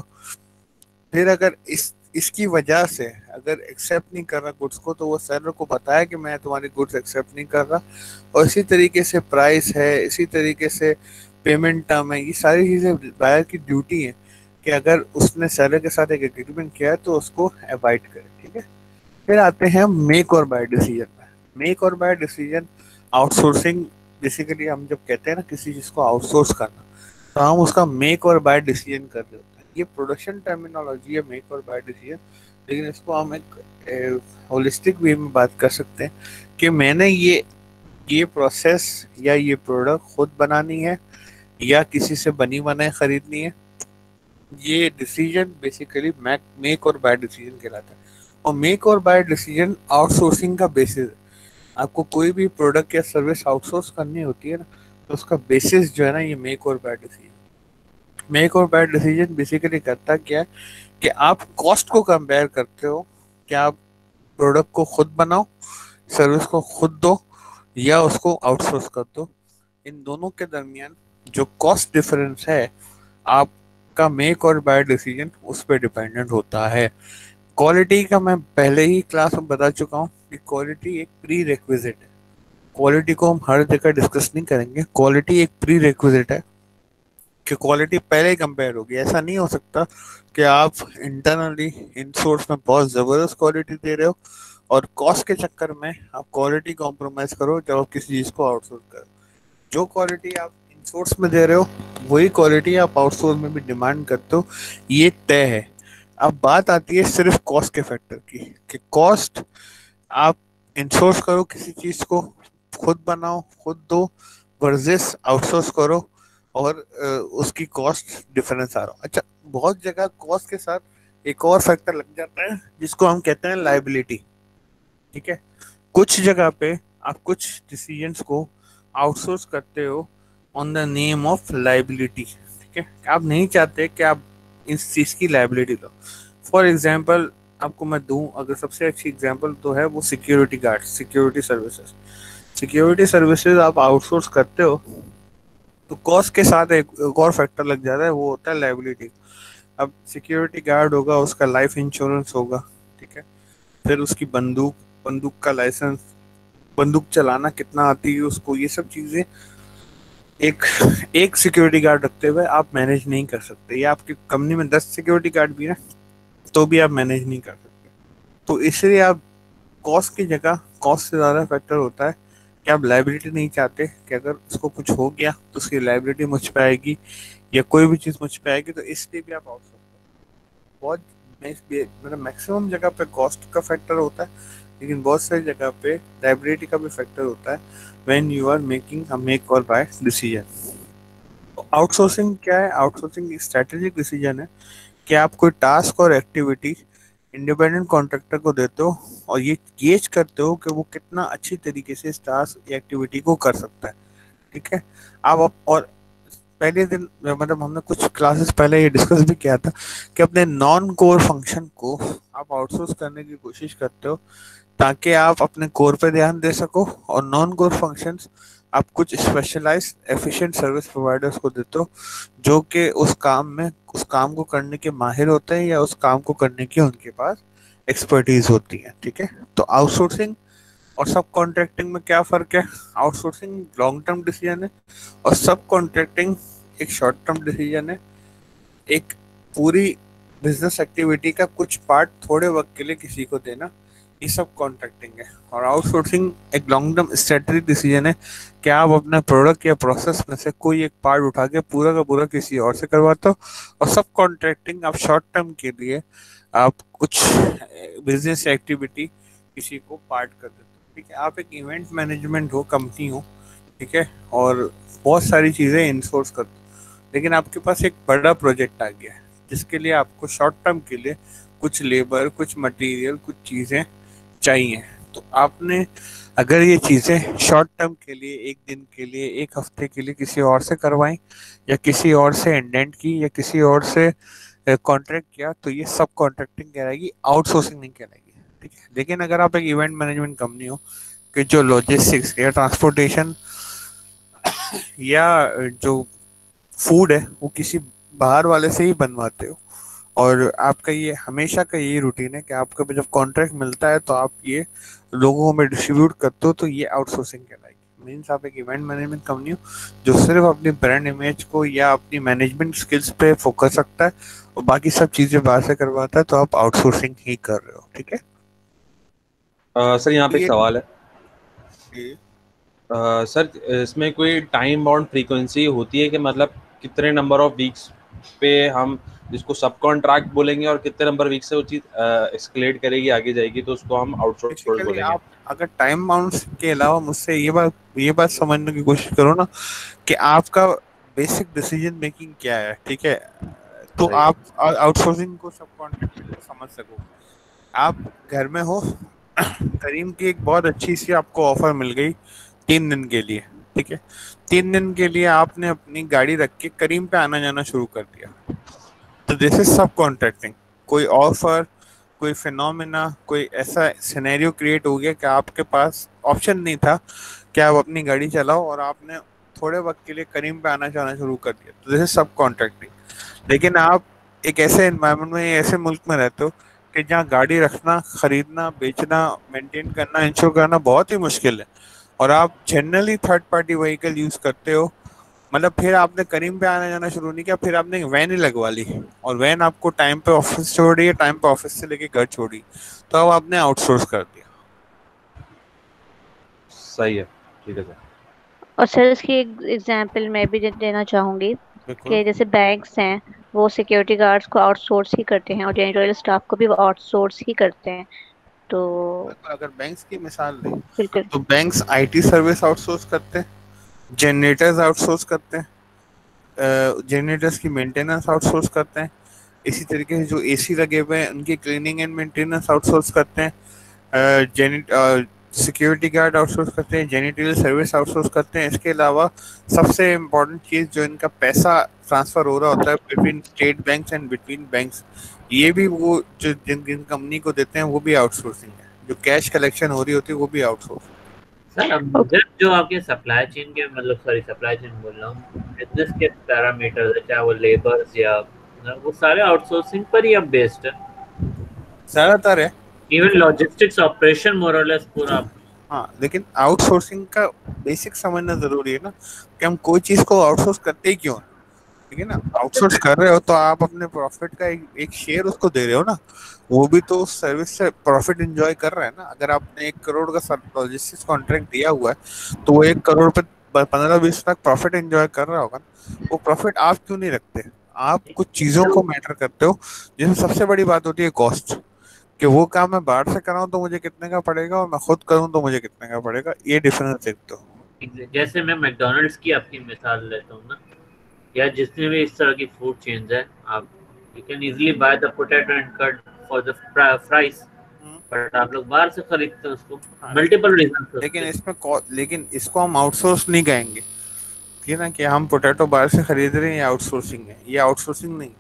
फिर अगर इसकी वजह से अगर एक्सेप्ट नहीं कर रहा गुड्स को, तो वो सेलर को बताया कि मैं तुम्हारी गुड्स एक्सेप्ट नहीं कर रहा। और इसी तरीके से प्राइस है, इसी तरीके से पेमेंट टर्म है, ये सारी चीज़ें बायर की ड्यूटी है कि अगर उसने सेलर के साथ एक एग्रीमेंट किया है तो उसको अवॉइड करे, ठीक है। फिर आते हैं मेक और बाय डिसीजन में। मेक और बाय डिसीजन आउटसोर्सिंग, बेसिकली हम जब कहते हैं ना किसी चीज़ को आउटसोर्स करना, तो हम उसका मेक और बाय डिसीजन कर रहे होते हैं। ये प्रोडक्शन टर्मिनोलॉजी है मेक और बाय डिसीजन, लेकिन इसको हम एक होलिस्टिक वे में बात कर सकते हैं कि मैंने ये प्रोसेस या ये प्रोडक्ट खुद बनानी है या किसी से बनी बनाई खरीदनी है। ये डिसीजन बेसिकली मेक और बाय डिसीजन कहलाता है। और मेक और बाय डिसीजन आउटसोर्सिंग का बेसिस है। आपको कोई भी प्रोडक्ट या सर्विस आउटसोर्स करनी होती है ना, तो उसका बेसिस जो है ना, ये मेक और बाय डिसीजन। मेक और बाय डिसीजन बेसिकली करता क्या है कि आप कॉस्ट को कंपेयर करते हो कि आप प्रोडक्ट को खुद बनाओ, सर्विस को खुद दो या उसको आउटसोर्स कर दो। इन दोनों के दरमियान जो कॉस्ट डिफरेंस है, आपका मेक और बाय डिसीजन उस पर डिपेंडेंट होता है। क्वालिटी का मैं पहले ही क्लास में बता चुका हूँ कि क्वालिटी एक प्री रिक्विजिट है। क्वालिटी को हम हर जगह डिस्कस नहीं करेंगे, क्वालिटी एक प्री रिक्विजिट है कि क्वालिटी पहले ही कंपेयर होगी। ऐसा नहीं हो सकता कि आप इंटरनली इन सोर्स में बहुत ज़बरदस्त क्वालिटी दे रहे हो और कॉस्ट के चक्कर में आप क्वालिटी कॉम्प्रोमाइज करो जब आप किसी चीज़ को आउटसोर्स करो। जो क्वालिटी आप इनसोर्स में दे रहे हो वही क्वालिटी आप आउटसोर्स में भी डिमांड करते हो, ये तय है। अब बात आती है सिर्फ कॉस्ट के फैक्टर की, कि कॉस्ट आप इनसोर्स करो किसी चीज़ को, खुद बनाओ खुद दो, वर्सेस आउटसोर्स करो और उसकी कॉस्ट डिफरेंस आ रहा हो। अच्छा, बहुत जगह कॉस्ट के साथ एक और फैक्टर लग जाता है जिसको हम कहते हैं लायबिलिटी। ठीक है, कुछ जगह पे आप कुछ डिसीजंस को आउटसोर्स करते हो on the name of liability. ठीक है, आप नहीं चाहते कि आप इस चीज़ की लायबिलिटी लो। फॉर एग्जांपल आपको मैं दूं, अगर सबसे अच्छी एग्जांपल तो है वो security guard, security services. Security services आप आउटसोर्स करते हो तो कॉस्ट के साथ एक और फैक्टर लग जाता है, वो होता है लायबिलिटी। अब सिक्योरिटी गार्ड होगा, उसका लाइफ इंश्योरेंस होगा, ठीक है, फिर उसकी बंदूक का लाइसेंस, बंदूक चलाना कितना आती है उसको, ये सब चीज़ें एक सिक्योरिटी गार्ड रखते हुए आप मैनेज नहीं कर सकते। या आपकी कंपनी में 10 सिक्योरिटी गार्ड भी है तो भी आप मैनेज नहीं कर सकते। तो इसलिए आप कॉस्ट की जगह, कॉस्ट से ज़्यादा फैक्टर होता है कि आप लायबिलिटी नहीं चाहते कि अगर उसको कुछ हो गया तो उसकी लायबिलिटी मुझ पे आएगी या कोई भी चीज़ मुझ पे आएगी, तो इसलिए भी आप आउटसोर्स करो। बहुत मतलब मैक्सिमम जगह पे कॉस्ट का फैक्टर होता है, लेकिन बहुत सारी जगह पे लायबिलिटी का भी फैक्टर होता है when you are making a make और बाय डिसीजन। आउटसोर्सिंग क्या है? आउटसोर्सिंग एक स्ट्रेटेजिक डिसीजन है कि आप कोई टास्क और एक्टिविटी इंडिपेंडेंट कॉन्ट्रैक्टर को देते हो और ये गेज करते हो कि वो कितना अच्छी तरीके से इस टास्क या एक्टिविटी को कर सकता है। ठीक है, आप और पहले दिन मतलब हमने कुछ क्लासेस पहले ये डिस्कस भी किया था कि अपने नॉन कोर फंक्शन को आप आउटसोर्स करने की कोशिश करते हो ताकि आप अपने कोर पे ध्यान दे सको, और नॉन कोर फंक्शंस आप कुछ स्पेशलाइज्ड एफिशिएंट सर्विस प्रोवाइडर्स को देते हो जो कि उस काम को करने के माहिर होते हैं या उस काम को करने की उनके पास एक्सपर्टीज होती है। ठीक है, तो आउटसोर्सिंग और सब कॉन्ट्रैक्टिंग में क्या फ़र्क है? आउटसोर्सिंग लॉन्ग टर्म डिसीजन है और सब कॉन्ट्रैक्टिंग एक शॉर्ट टर्म डिसीजन है। एक पूरी बिजनेस एक्टिविटी का कुछ पार्ट थोड़े वक्त के लिए किसी को देना, ये सब कॉन्ट्रैक्टिंग है। और आउटसोर्सिंग एक लॉन्ग टर्म स्ट्रेटेजिक डिसीजन है कि आप अपने प्रोडक्ट या प्रोसेस में से कोई एक पार्ट उठा के पूरा का पूरा किसी और से करवाते हो। और सब कॉन्ट्रैक्टिंग आप शॉर्ट टर्म के लिए आप कुछ बिजनेस एक्टिविटी किसी को पार्ट कर देते हो। ठीक है, आप एक इवेंट मैनेजमेंट हो, कंपनी हो, ठीक है, और बहुत सारी चीज़ें इनसोर्स करते हो, लेकिन आपके पास एक बड़ा प्रोजेक्ट आ गया है जिसके लिए आपको शॉर्ट टर्म के लिए कुछ लेबर, कुछ मटेरियल, कुछ चीज़ें चाहिए। तो आपने अगर ये चीज़ें शॉर्ट टर्म के लिए, एक दिन के लिए, एक हफ्ते के लिए किसी और से करवाई या किसी और से इंडेंट की या किसी और से कॉन्ट्रैक्ट किया, तो ये सब कॉन्ट्रैक्टिंग कहलाएगी, आउटसोर्सिंग नहीं कहलाएगी। ठीक है, लेकिन अगर आप एक इवेंट मैनेजमेंट कंपनी हो कि जो लॉजिस्टिक्स या ट्रांसपोर्टेशन या जो फूड है वो किसी बाहर वाले से ही बनवाते हो, और आपका ये हमेशा का यही रूटीन है कि आपको जब कॉन्ट्रैक्ट मिलता है तो आप ये लोगों में डिस्ट्रीब्यूट करते हो, तो ये आउटसोर्सिंग कहलाएगी। मीन्स आप एक इवेंट मैनेजमेंट कंपनी हो जो सिर्फ अपनी ब्रांड इमेज को या अपनी मैनेजमेंट स्किल्स पे फोकस रखता है और बाकी सब चीज़ें बाहर से करवाता है, तो आप आउटसोर्सिंग ही कर रहे हो। ठीक है सर, यहाँ पे एक सवाल है। जी। सर, इसमें कोई टाइम बाउंड फ्रीक्वेंसी होती है कि मतलब कितने नंबर ऑफ वीक्स पे हम जिसको सब कॉन्ट्रैक्ट बोलेंगे और कितने नंबर वीक से वो चीज एस्केलेट करेगी, आगे जाएगी, तो उसको हम आउटसोर्स बोलेंगे। आप अगर टाइम बाउंड के अलावा मुझसे ये बात समझने की कोशिश करो ना कि आपका बेसिक डिसीजन मेकिंग क्या है। ठीक है, तो आप आउटसोर्सिंग को, सब कॉन्ट्रैक्टिंग को समझ सको। आप घर में हो, करीम की एक बहुत अच्छी सी आपको ऑफर मिल गई 3 दिन के लिए। ठीक है, 3 दिन के लिए आपने अपनी गाड़ी रख के करीम पे आना जाना शुरू कर दिया, तो दिस इज सब कॉन्ट्रैक्टिंग। कोई ऑफर, कोई फिनोमेना, कोई ऐसा सिनेरियो क्रिएट हो गया कि आपके पास ऑप्शन नहीं था कि आप अपनी गाड़ी चलाओ और आपने थोड़े वक्त के लिए करीम पे आना जाना शुरू कर दिया, तो दिस इज सब कॉन्ट्रैक्टिंग। लेकिन आप एक ऐसे एनवायरनमेंट में, ऐसे मुल्क में रहते हो कि जहाँ गाड़ी रखना, खरीदना, बेचना, मेंटेन करना, इंश्योर करना बहुत ही मुश्किल है, और आप generally third party vehicle use करते हो। मतलब फिर आपने करीम पे आना जाना शुरू नहीं किया, फिर आपने वैन ही लगवा ली, और वैन आपको टाइम पे ऑफिस छोड़ रही है, टाइम पे ऑफिस से लेके घर छोड़ी, तो अब आपने आउटसोर्स कर दिया। सही है, ठीक है सर। और सर इसकी एक एग्जांपल मैं भी देना चाहूंगी बिल्कुल। कि जैसे बैंक्स हैं वो सिक्योरिटी गार्ड्स को आउटसोर्स ही करते हैं और जेनिटोरियल स्टाफ को भी आउटसोर्स ही करते हैं। तो अगर बैंक्स की मिसाल लें बिल्कुल तो बैंक्स आईटी सर्विस आउटसोर्स करते हैं, जनरेटर्स आउटसोर्स करते हैं, जनरेटर्स की मेंटेनेंस आउटसोर्स करते हैं। इसी तरीके से जो एसी लगे हुए हैं उनकी क्लीनिंग एंड मेंटेनेंस आउटसोर्स करते हैं, सिक्योरिटी गार्ड आउटसोर्स करते हैं, जेनिटोरियल सर्विस आउटसोर्स करते हैं। इसके अलावा सबसे इम्पोर्टेंट चीज़ जो इनका पैसा ट्रांसफर हो रहा होता है between state banks and between banks, ये भी वो जो जिन कंपनी को देते हैं वो भी आउटसोर्सिंग है। जो कैश कलेक्शन हो रही होती है वो भी आउटसोर्स। सर अब जो आपके सप्लाई चेन के मतलब सप्लाई चेन बोल रहा हूँ, बिजनेस के पैरामीटर्स चाहे वो लेबर्स या वो सारे आउटसोर्सिंग पर ही अब बेस्ड है ज्यादातर है। इवन लॉजिस्टिक्स ऑपरेशन मोर और लेस पूरा। हाँ, लेकिन आउटसोर्सिंग का बेसिक समझना जरूरी है ना कि हम कोई चीज को आउटसोर्स करते ही क्यों, ठीक है ना। आउटसोर्स कर रहे हो तो आप अपने प्रॉफिट का एक शेयर उसको दे रहे हो ना, वो भी तो सर्विस से प्रॉफिट एंजॉय कर रहा है ना। अगर आपने 1 करोड़ का लॉजिस्टिक्स कॉन्ट्रैक्ट दिया हुआ है तो वो 1 करोड़ पे 15-20 लाख प्रॉफिट एंजॉय कर रहा होगा। वो प्रॉफिट आप क्यों नहीं रखते? आप कुछ चीजों को मैटर करते हो, जिसमें सबसे बड़ी बात होती है कॉस्ट, कि वो काम मैं बाहर से कराऊं तो मुझे कितने का पड़ेगा और मैं खुद करूं तो मुझे कितने का पड़ेगा। ये डिफरेंस देखते हो। जैसे मैं मैकडॉनल्ड्स की आपकी मिसाल लेता हूँ ना, या जितने भी इस तरह की फूड चेन्स है, आप you can easily buy the potato and cut for the fries, but आप लोग बाहर से खरीदते हैं उसको मल्टीपल रीजन से। लेकिन इसको हम आउटसोर्स नहीं कहेंगे, ठीक है ना, कि हम पोटैटो बाहर से खरीद रहे हैं, ये आउटसोर्सिंग है। ये आउटसोर्सिंग नहीं।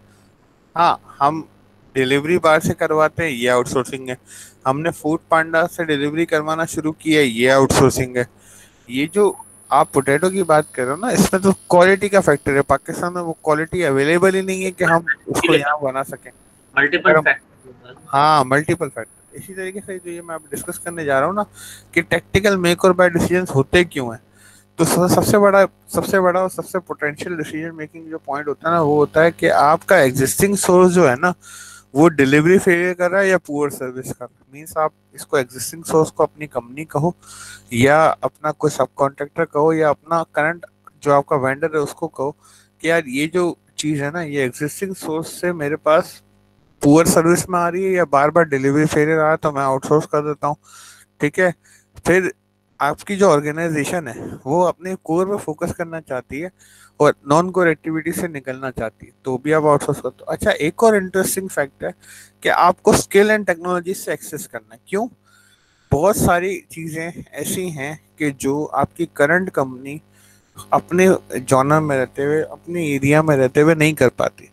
हाँ, हम डिलीवरी बाहर से करवाते हैं, ये आउटसोर्सिंग है। हमने फूड पांडा से डिलीवरी करवाना शुरू किया है, ये आउटसोर्सिंग है। ये जो आप पोटैटो की बात कर रहे हो ना, इसमें तो क्वालिटी का फैक्टर है। पाकिस्तान में वो क्वालिटी अवेलेबल ही नहीं है कि हम उसको यहाँ बना सकें। Multiple factor. हाँ, मल्टीपल फैक्टर। इसी तरीके से जो ये मैं अब डिस्कस करने जा रहा हूँ ना कि टैक्टिकल मेक और बाय डिसीजंस होते क्यों हैं, तो सबसे बड़ा और सबसे पोटेंशियल डिसीजन मेकिंग जो पॉइंट होता है ना, वो होता है कि आपका एग्जिस्टिंग सोर्स जो है ना, वो डिलीवरी फेलियर कर रहा है या पुअर सर्विस कर रहा है। मीन्स आप इसको एग्जिस्टिंग सोर्स को अपनी कंपनी कहो या अपना कोई सब कॉन्ट्रैक्टर कहो या अपना करंट जो आपका वेंडर है उसको कहो कि यार ये जो चीज़ है ना, ये एग्जिस्टिंग सोर्स से मेरे पास पुअर सर्विस में आ रही है या बार बार डिलीवरी फेलियर आ रहा है, तो मैं आउटसोर्स कर देता हूँ। ठीक है, फिर आपकी जो ऑर्गेनाइजेशन है वो अपने कोर पे फोकस करना चाहती है और नॉन कोर एक्टिविटी से निकलना चाहती है, तो भी आप आउटसोर्स करते हो। अच्छा, एक और इंटरेस्टिंग फैक्ट है कि आपको स्किल एंड टेक्नोलॉजी से एक्सेस करना है। क्यों? बहुत सारी चीज़ें ऐसी हैं कि जो आपकी करंट कंपनी अपने जॉनर में रहते हुए, अपने एरिया में रहते हुए नहीं कर पाती।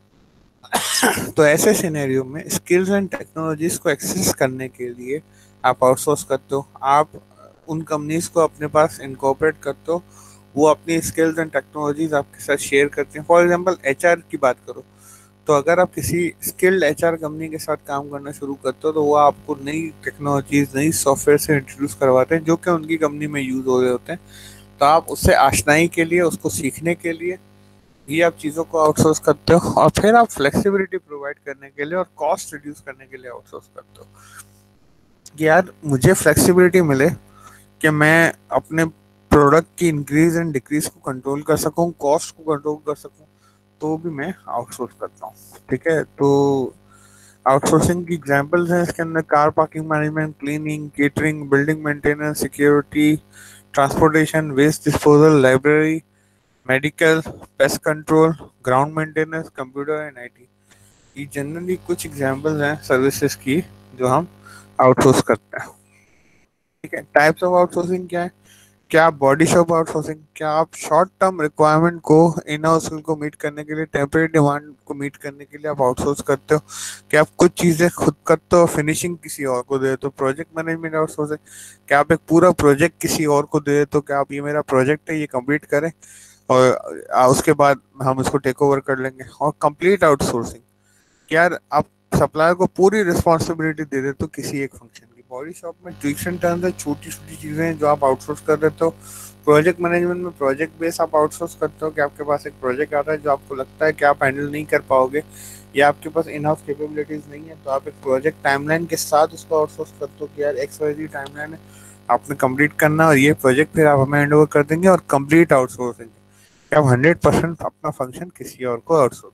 तो ऐसे सिनेरियो में स्किल्स एंड टेक्नोलॉजीज को एक्सेस करने के लिए आप आउटसोर्स करते हो। आप उन कंपनीज को अपने पास इनकॉर्पोरेट करते हो, वो अपनी स्किल्स एंड टेक्नोलॉजीज आपके साथ शेयर करते हैं। फॉर एग्जांपल एचआर की बात करो तो अगर आप किसी स्किल्ड एचआर कंपनी के साथ काम करना शुरू करते हो तो वो आपको नई टेक्नोलॉजीज, नई सॉफ्टवेयर से इंट्रोड्यूस करवाते हैं जो कि उनकी कंपनी में यूज हो रहे होते हैं। तो आप उससे आशनाई के लिए, उसको सीखने के लिए ये आप चीज़ों को आउटसोर्स करते हो और फिर आप फ्लेक्सिबिलिटी प्रोवाइड करने के लिए और कॉस्ट रिड्यूस करने के लिए आउटसोर्स करते हो कि यार मुझे फ्लेक्सिबिलिटी मिले कि मैं अपने प्रोडक्ट की इंक्रीज एंड डिक्रीज को कंट्रोल कर सकूं, कॉस्ट को कंट्रोल कर सकूं, तो भी मैं आउटसोर्स करता हूं। ठीक है, तो आउटसोर्सिंग की एग्जांपल्स हैं इसके अंदर car parking management, cleaning, catering, building maintenance, security, transportation, waste disposal, library, medical, pest control, ground maintenance, computer and IT. ये जनरली कुछ एग्जांपल्स हैं सर्विसेज की जो हम आउटसोर्स करते हैं। ठीक है, टाइप्स ऑफ आउटसोर्सिंग क्या है? क्या आप बॉडी शॉप आउटसोर्सिंग, क्या आप शॉर्ट टर्म रिक्वायरमेंट को, इन हाउस को मीट करने के लिए, टेम्परेरी डिमांड को मीट करने के लिए आप आउटसोर्स करते हो? क्या आप कुछ चीज़ें खुद करते हो, फिनिशिंग किसी और को दे देते हो? प्रोजेक्ट मैनेजमेंट आउटसोर्सिंग, क्या आप एक पूरा प्रोजेक्ट किसी और को दे देते हो? क्या आप ये मेरा प्रोजेक्ट है, ये कंप्लीट करें और उसके बाद हम इसको टेक ओवर कर लेंगे? और कंप्लीट आउटसोर्सिंग, क्या आप सप्लायर को पूरी रिस्पॉन्सिबिलिटी दे देते हो किसी एक फंक्शन की? बॉडी शॉप में ट्विक्स एंड टर्न्स है, छोटी छोटी चीज़ें हैं जो आप आउटसोर्स कर देते हो। प्रोजेक्ट मैनेजमेंट में प्रोजेक्ट बेस आप आउटसोर्स करते हो कि आपके पास एक प्रोजेक्ट आता है जो आपको लगता है कि आप हैंडल नहीं कर पाओगे या आपके पास इन हाउस कैपेबिलिटीज़ नहीं है, तो आप एक प्रोजेक्ट टाइमलाइन के साथ उसको आउटसोर्स करते हो कि यार XYZ टाइमलाइन है, आपने कंप्लीट करना और ये प्रोजेक्ट फिर आप हमें हैंड ओवर कर देंगे और कंप्लीट आउटसोर्सिंग, आप 100% अपना फंक्शन किसी और को आउटसोर्स।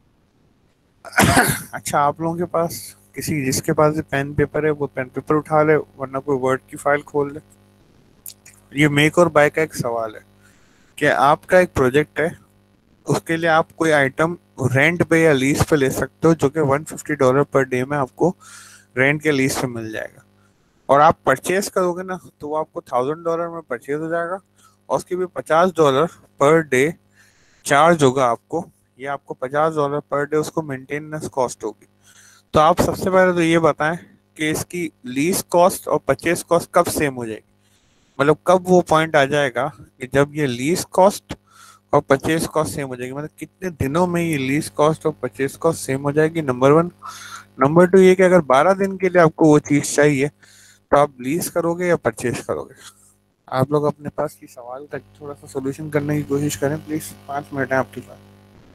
अच्छा, आप लोगों के पास किसी जिसके पास भी पेन पेपर है वो पेन पेपर उठा ले, वरना कोई वर्ड की फाइल खोल ले। ये मेक और बाय का एक सवाल है कि आपका एक प्रोजेक्ट है, उसके लिए आप कोई आइटम रेंट पे या लीज पे ले सकते हो जो कि $150 पर डे में आपको रेंट के लीज पे मिल जाएगा, और आप परचेज करोगे ना तो वो आपको $1000 में परचेज हो जाएगा, और उसके भी $50 पर डे चार्ज होगा आपको। ये आपको $50 पर डे उसको मेंटेनेंस कॉस्ट होगी। तो आप सबसे पहले तो ये बताएं कि इसकी लीज कॉस्ट और परचेज कॉस्ट कब सेम हो जाएगी, मतलब कब वो पॉइंट आ जाएगा कि जब ये लीज कॉस्ट और परचेज कॉस्ट सेम हो जाएगी, मतलब कितने दिनों में ये लीज कॉस्ट और परचेज कॉस्ट सेम हो जाएगी, नंबर 1। नंबर 2 ये कि अगर 12 दिन के लिए आपको वो चीज़ चाहिए तो आप लीज करोगे या परचेज करोगे। आप लोग अपने पास की सवाल का थोड़ा सा सोल्यूशन करने की कोशिश करें प्लीज, 5 मिनट है आपके पास।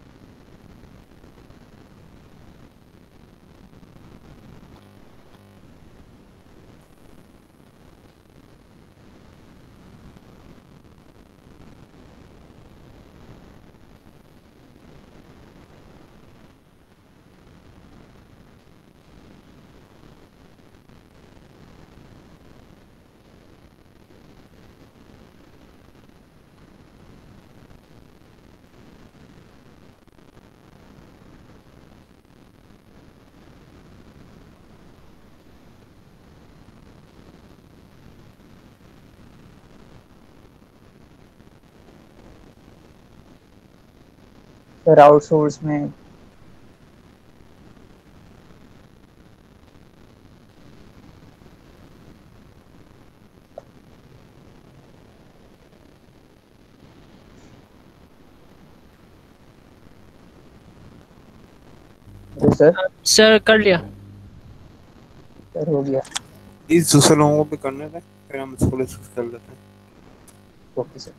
सर आउटसोर्स में सर कर लिया। सर हो गया। इस दूसरे लोगों को भी करने दें, फिर हम इसको डिस्कस कर लेते हैं। Okay sir.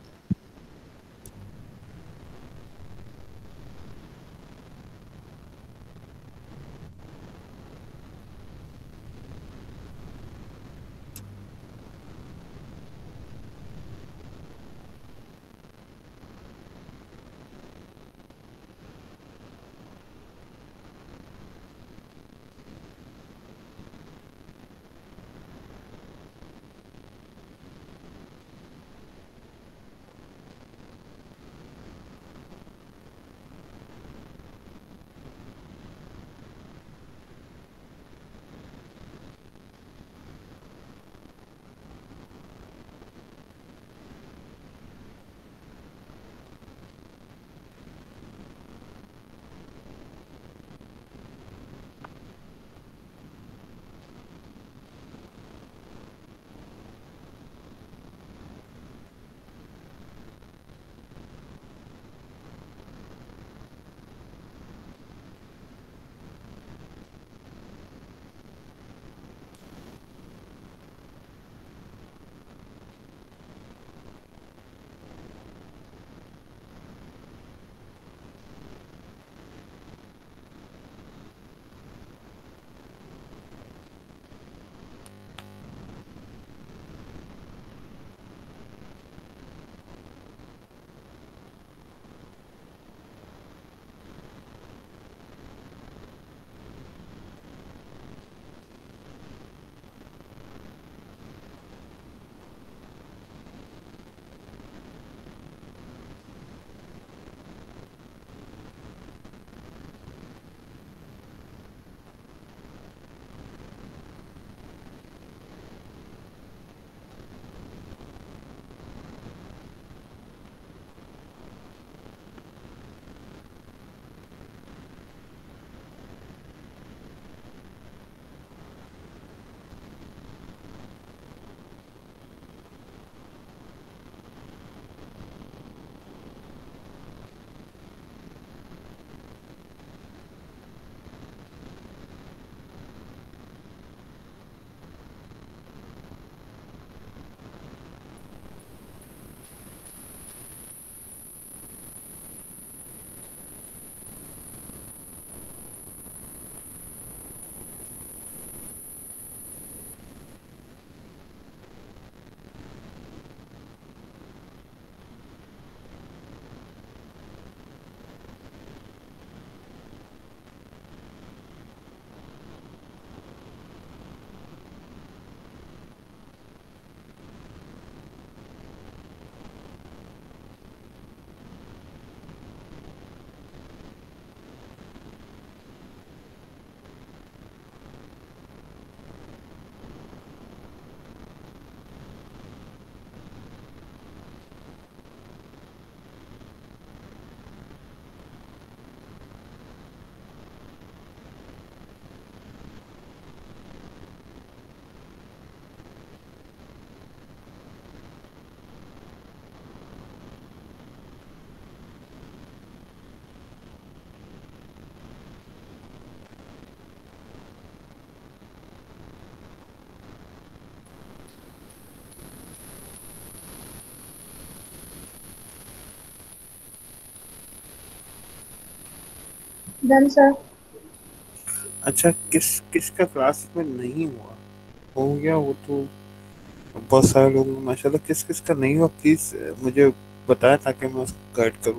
Done sir. अच्छा, किसका क्लास में नहीं हुआ? हो गया वो तो बहुत सारे लोग माशाल्लाह। किसका नहीं हुआ प्लीज मुझे बताएं ताकि मैं उसको गाइड करूं।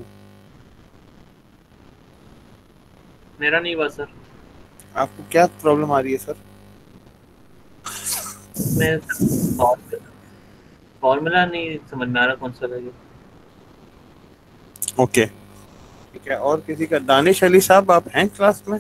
मेरा नहीं हुआ सर। आपको क्या प्रॉब्लम आ रही है सर? मैं फॉर्मूला नहीं समझ में आ रहा कौन सा लगे। ओके ठीक है। और किसी का? दानिश अली साहब आप हैं क्लास में?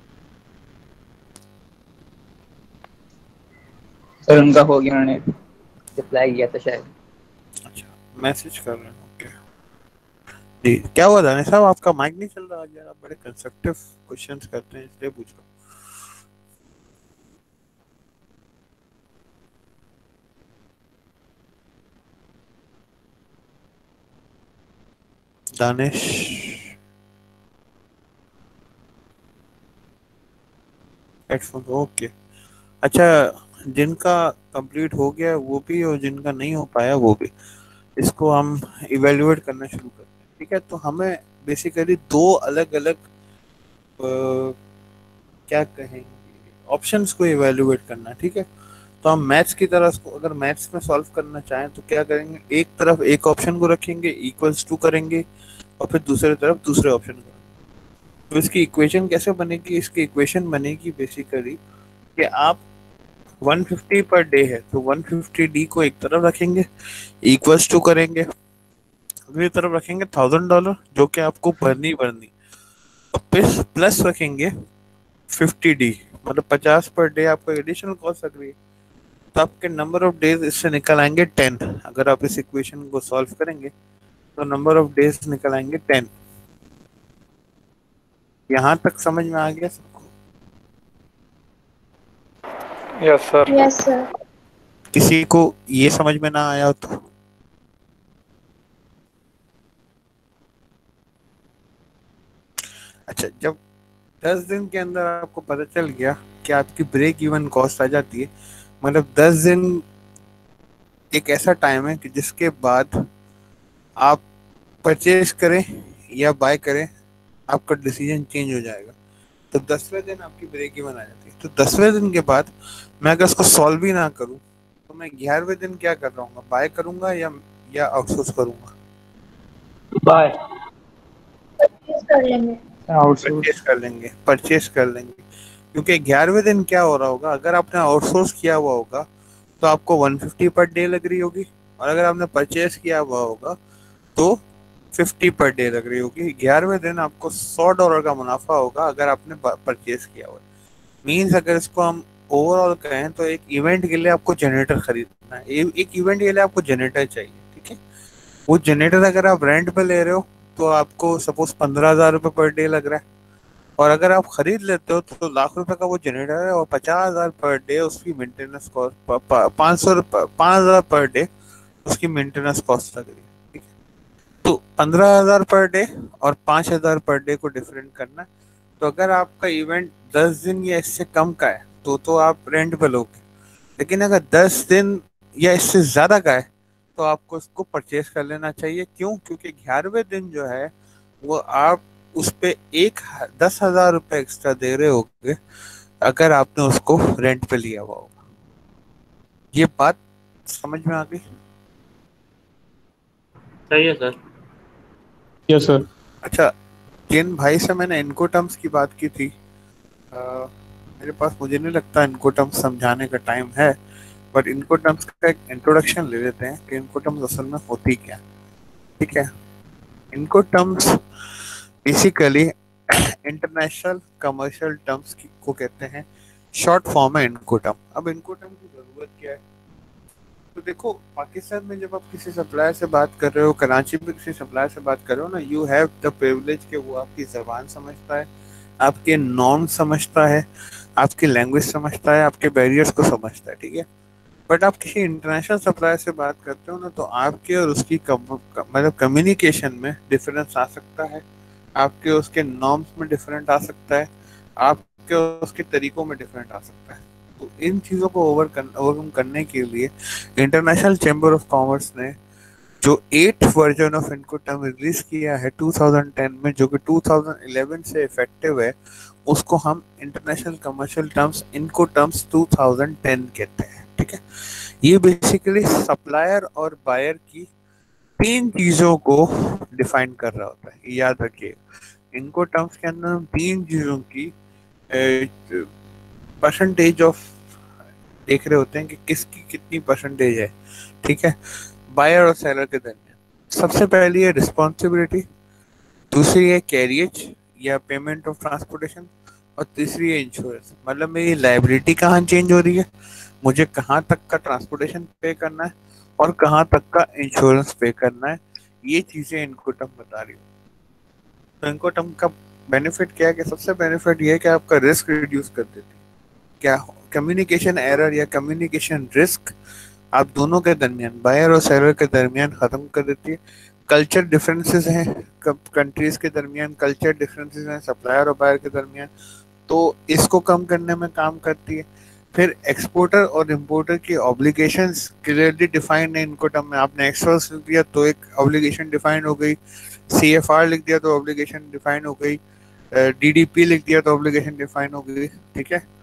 सर उनका हो गया, उन्होंने रिप्लाई किया था शायद। अच्छा मैसेज कर रहे हैं। ओके जी, क्या हुआ दानिश साहब आपका माइक नहीं चल रहा आज यार? आप बड़े कंस्ट्रक्टिव क्वेश्चंस करते हैं इसलिए पूछ रहा हूं। Danish headphone okay. अच्छा जिनका कंप्लीट हो गया वो भी और जिनका नहीं हो पाया वो भी, इसको हम इवेल्युएट करना शुरू करते हैं। ठीक है, तो हमें बेसिकली दो अलग अलग क्या कहेंगे ऑप्शंस को इवेल्युएट करना। ठीक है, तो हम मैथ्स की तरह इसको अगर मैथ्स में सॉल्व करना चाहें तो क्या करेंगे, एक तरफ एक ऑप्शन को रखेंगे इक्वल्स टू करेंगे और फिर दूसरी तरफ दूसरे ऑप्शन को। तो इसकी इक्वेशन कैसे बनेगी? इसकी इक्वेशन बनेगी बेसिकली कि आप 150 पर डे है तो 150D को एक तरफ रखेंगे इक्वल्स टू करेंगे, दूसरी तरफ रखेंगे $1000 जो कि आपको भरनी और प्लस रखेंगे 50D मतलब 50 पर डे आपको एडिशनल कॉस्ट लग रही है। तो आपके नंबर ऑफ डेज इससे निकल आएंगे 10। अगर आप इस इक्वेशन को सॉल्व करेंगे तो नंबर ऑफ डेज निकल आएंगे 10। यहाँ तक समझ में आ गया सबको? Yes sir. Yes sir. किसी को ये समझ में ना आया हो तो? अच्छा, जब 10 दिन के अंदर आपको पता चल गया कि आपकी ब्रेक इवन कॉस्ट आ जाती है, मतलब 10 दिन एक ऐसा टाइम है कि जिसके बाद आप परचेज करें या बाय करें आपका डिसीजन चेंज हो जाएगा। तो 10वें दिन आपकी ब्रेक इवन आ जाती है। तो 10वें दिन के बाद मैं अगर इसको सॉल्व ही ना करूं तो मैं 11वें दिन क्या कर रहा हूँ, बाय करूंगा या आउटसोर्स करूंगा? बाय कर लेंगे, परचेस कर लेंगे क्योंकि 11वें दिन क्या हो रहा होगा, अगर आपने आउटसोर्स किया हुआ होगा तो आपको 150 पर डे लग रही होगी और अगर आपने परचेस किया हुआ होगा तो 50 पर डे लग रही होगी। 11वें दिन आपको $100 का मुनाफा होगा अगर आपने परचेस किया हुआ। मीन्स अगर इसको हम ओवरऑल कहें तो एक इवेंट के लिए आपको जनरेटर खरीदना है, एक इवेंट के लिए आपको जनरेटर चाहिए। ठीक है, वो जनरेटर अगर आप रेंट पे ले रहे हो तो आपको सपोज 15,000 रुपये पर डे लग रहा है और अगर आप खरीद लेते हो तो लाख रुपए का वो जनरेटर है और 50,000 पर डे उसकी मेंटेनेंस कॉस्ट, 5,000 पर डे उसकी मेंटेनेंस कॉस्ट लग रही है। ठीक है, तो 15,000 पर डे और 5,000 पर डे को डिफरेंट करना। तो अगर आपका इवेंट 10 दिन या इससे कम का है तो आप रेंट पे लोगे, लेकिन अगर 10 दिन या इससे ज्यादा का है तो आपको इसको परचेज कर लेना चाहिए। क्यों? क्योंकि 11वें दिन जो है वो आप उस पे 10,000 रुपये एक्स्ट्रा दे रहे होगे अगर आपने उसको रेंट पे लिया हुआ होगा। ये बात समझ में आ गई? सही है सर। Yes sir. अच्छा, जिन भाई से मैंने इनको टर्म्स की बात की थी, मेरे पास मुझे नहीं लगता इनको टर्म्स समझाने का टाइम है, बट इनको टर्म्स का एक इंट्रोडक्शन ले लेते हैं कि इनको टर्म्स असल में होती क्या। ठीक है, इनको terms basically international commercial terms को कहते हैं, शॉर्ट फॉर्म है इनको टर्म। अब इनको टर्म की जरूरत क्या है? तो देखो, पाकिस्तान में जब आप किसी सप्लायर से बात कर रहे हो, कराची में किसी सप्लायर से बात कर रहे हो ना, यू हैव द प्रिविलेज कि वो आपकी जबान समझता है, आपके नॉर्म समझता है, आपकी लैंग्वेज समझता है, आपके बैरियर्स को समझता है। ठीक है, बट आप किसी इंटरनेशनल सप्लायर से बात करते हो ना तो आपके और उसकी मतलब कम्युनिकेशन में डिफरेंस आ सकता है, आपके उसके नॉर्म्स में डिफरेंट आ सकता है, आपके उसके तरीकों में डिफरेंट आ सकता है। तो इन चीज़ों को ओवरकम करने के लिए इंटरनेशनल चैम्बर ऑफ कॉमर्स ने जो 8th वर्जन ऑफ इनकोटर्म रिलीज किया है 2010 में, जो कि 2011 से इफेक्टिव है, उसको हम इंटरनेशनल कमर्शियल टर्म्स इनकोटर्म्स 2010 कहते हैं। ठीक है, ये बेसिकली सप्लायर और बायर की 3 चीजों को डिफाइन कर रहा होता है, ये याद रखिए। इनकोटर्म्स के अंदर हम 3 चीजों की परसेंटेज ऑफ देख रहे होते हैं कि किसकी कितनी परसेंटेज है। ठीक है, बायर और सेलर के दरमियान सबसे पहली है रिस्पॉन्सिबिलिटी, दूसरी है कैरियज या पेमेंट ऑफ ट्रांसपोर्टेशन, और तीसरी है इंश्योरेंस। मतलब मेरी लायबिलिटी कहाँ चेंज हो रही है, मुझे कहाँ तक का ट्रांसपोर्टेशन पे करना है और कहाँ तक का इंश्योरेंस पे करना है, ये चीज़ें इनकोटर्म बता रही हो। तो इनकोटर्म का बेनिफिट क्या है कि सबसे बेनिफिट ये है कि आपका रिस्क रिड्यूस कर देती है। क्या कम्युनिकेशन एरर या कम्युनिकेशन रिस्क आप दोनों के दरमियान, बायर और सेलर के दरमियान ख़त्म कर देती है। कल्चर डिफरेंसेस हैं कंट्रीज़ के दरमियान, कल्चर डिफरेंसेस हैं सप्लायर और बायर के दरमियान, तो इसको कम करने में काम करती है। फिर एक्सपोर्टर और इम्पोर्टर की ऑब्लिगेशंस क्लियरली डिफाइंड है इनकोटर्म में। आपने एक्सवर्स लिख दिया तो एक ऑब्लिगेशन डिफाइन हो गई, CFR लिख दिया तो ऑब्लिगेशन डिफाइन हो गई, DDP लिख दिया तो ऑब्लिगेशन डिफाइन हो गई। ठीक है,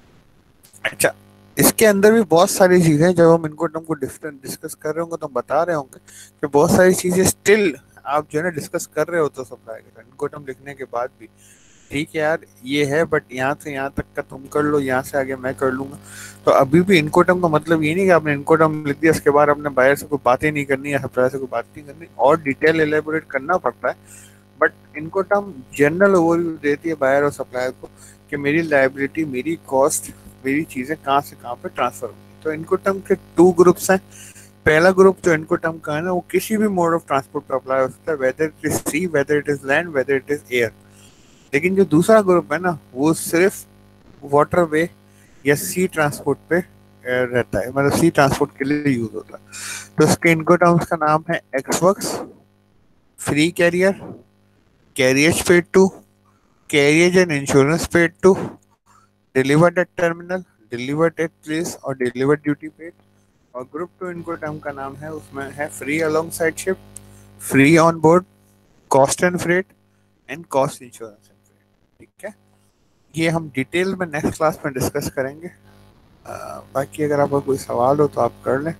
अच्छा, इसके अंदर भी बहुत सारी चीज़ें, जब हम इनकोटर्म को डिस्कस कर रहे होंगे तो हम बता रहे होंगे कि बहुत सारी चीज़ें स्टिल आप जो है ना डिस्कस कर रहे हो तो सप्लाई के साथ इनकोटर्म लिखने के बाद भी, ठीक है यार ये है बट यहाँ से यहाँ तक का तुम कर लो, यहाँ से आगे मैं कर लूँगा। तो अभी भी इनकोटर्म का मतलब ये नहीं कि आपने इनकोटर्म लिख दिया उसके बाद आपने बायर से कोई बातें नहीं करनी या सप्लायर से कोई बात नहीं करनी, और डिटेल एलेबोरेट करना पड़ता है। बट इनकोटर्म जनरल ओवरव्यू देती है बायर और सप्लायर को कि मेरी लायबिलिटी, मेरी कॉस्ट, मेरी चीज़ें कहाँ से कहाँ पे ट्रांसफर होगी। तो इनकोटर्म के 2 ग्रुप्स हैं। पहला ग्रुप जो इनकोटर्म का है ना, वो किसी भी मोड ऑफ ट्रांसपोर्ट पे अप्लाई हो सकता है, whether it is sea, whether it is land, whether it is air. लेकिन जो दूसरा ग्रुप है ना, वो सिर्फ वाटरवे या सी ट्रांसपोर्ट पे रहता है, मतलब सी ट्रांसपोर्ट के लिए यूज होता है। तो इसके इनकोटर्म्स का नाम है ex works, free carrier, carriage paid to, carriage and insurance paid to, delivered at terminal, delivered at place और डिलीवर्ड ड्यूटी पेड। और ग्रुप 2 इनकोटर्म का नाम है, उसमें है free alongside ship, free on board, cost and freight and cost insurance and freight. ठीक है, ये हम डिटेल में नेक्स्ट क्लास में डिस्कस करेंगे। बाकी अगर आपका कोई सवाल हो तो आप कर लें।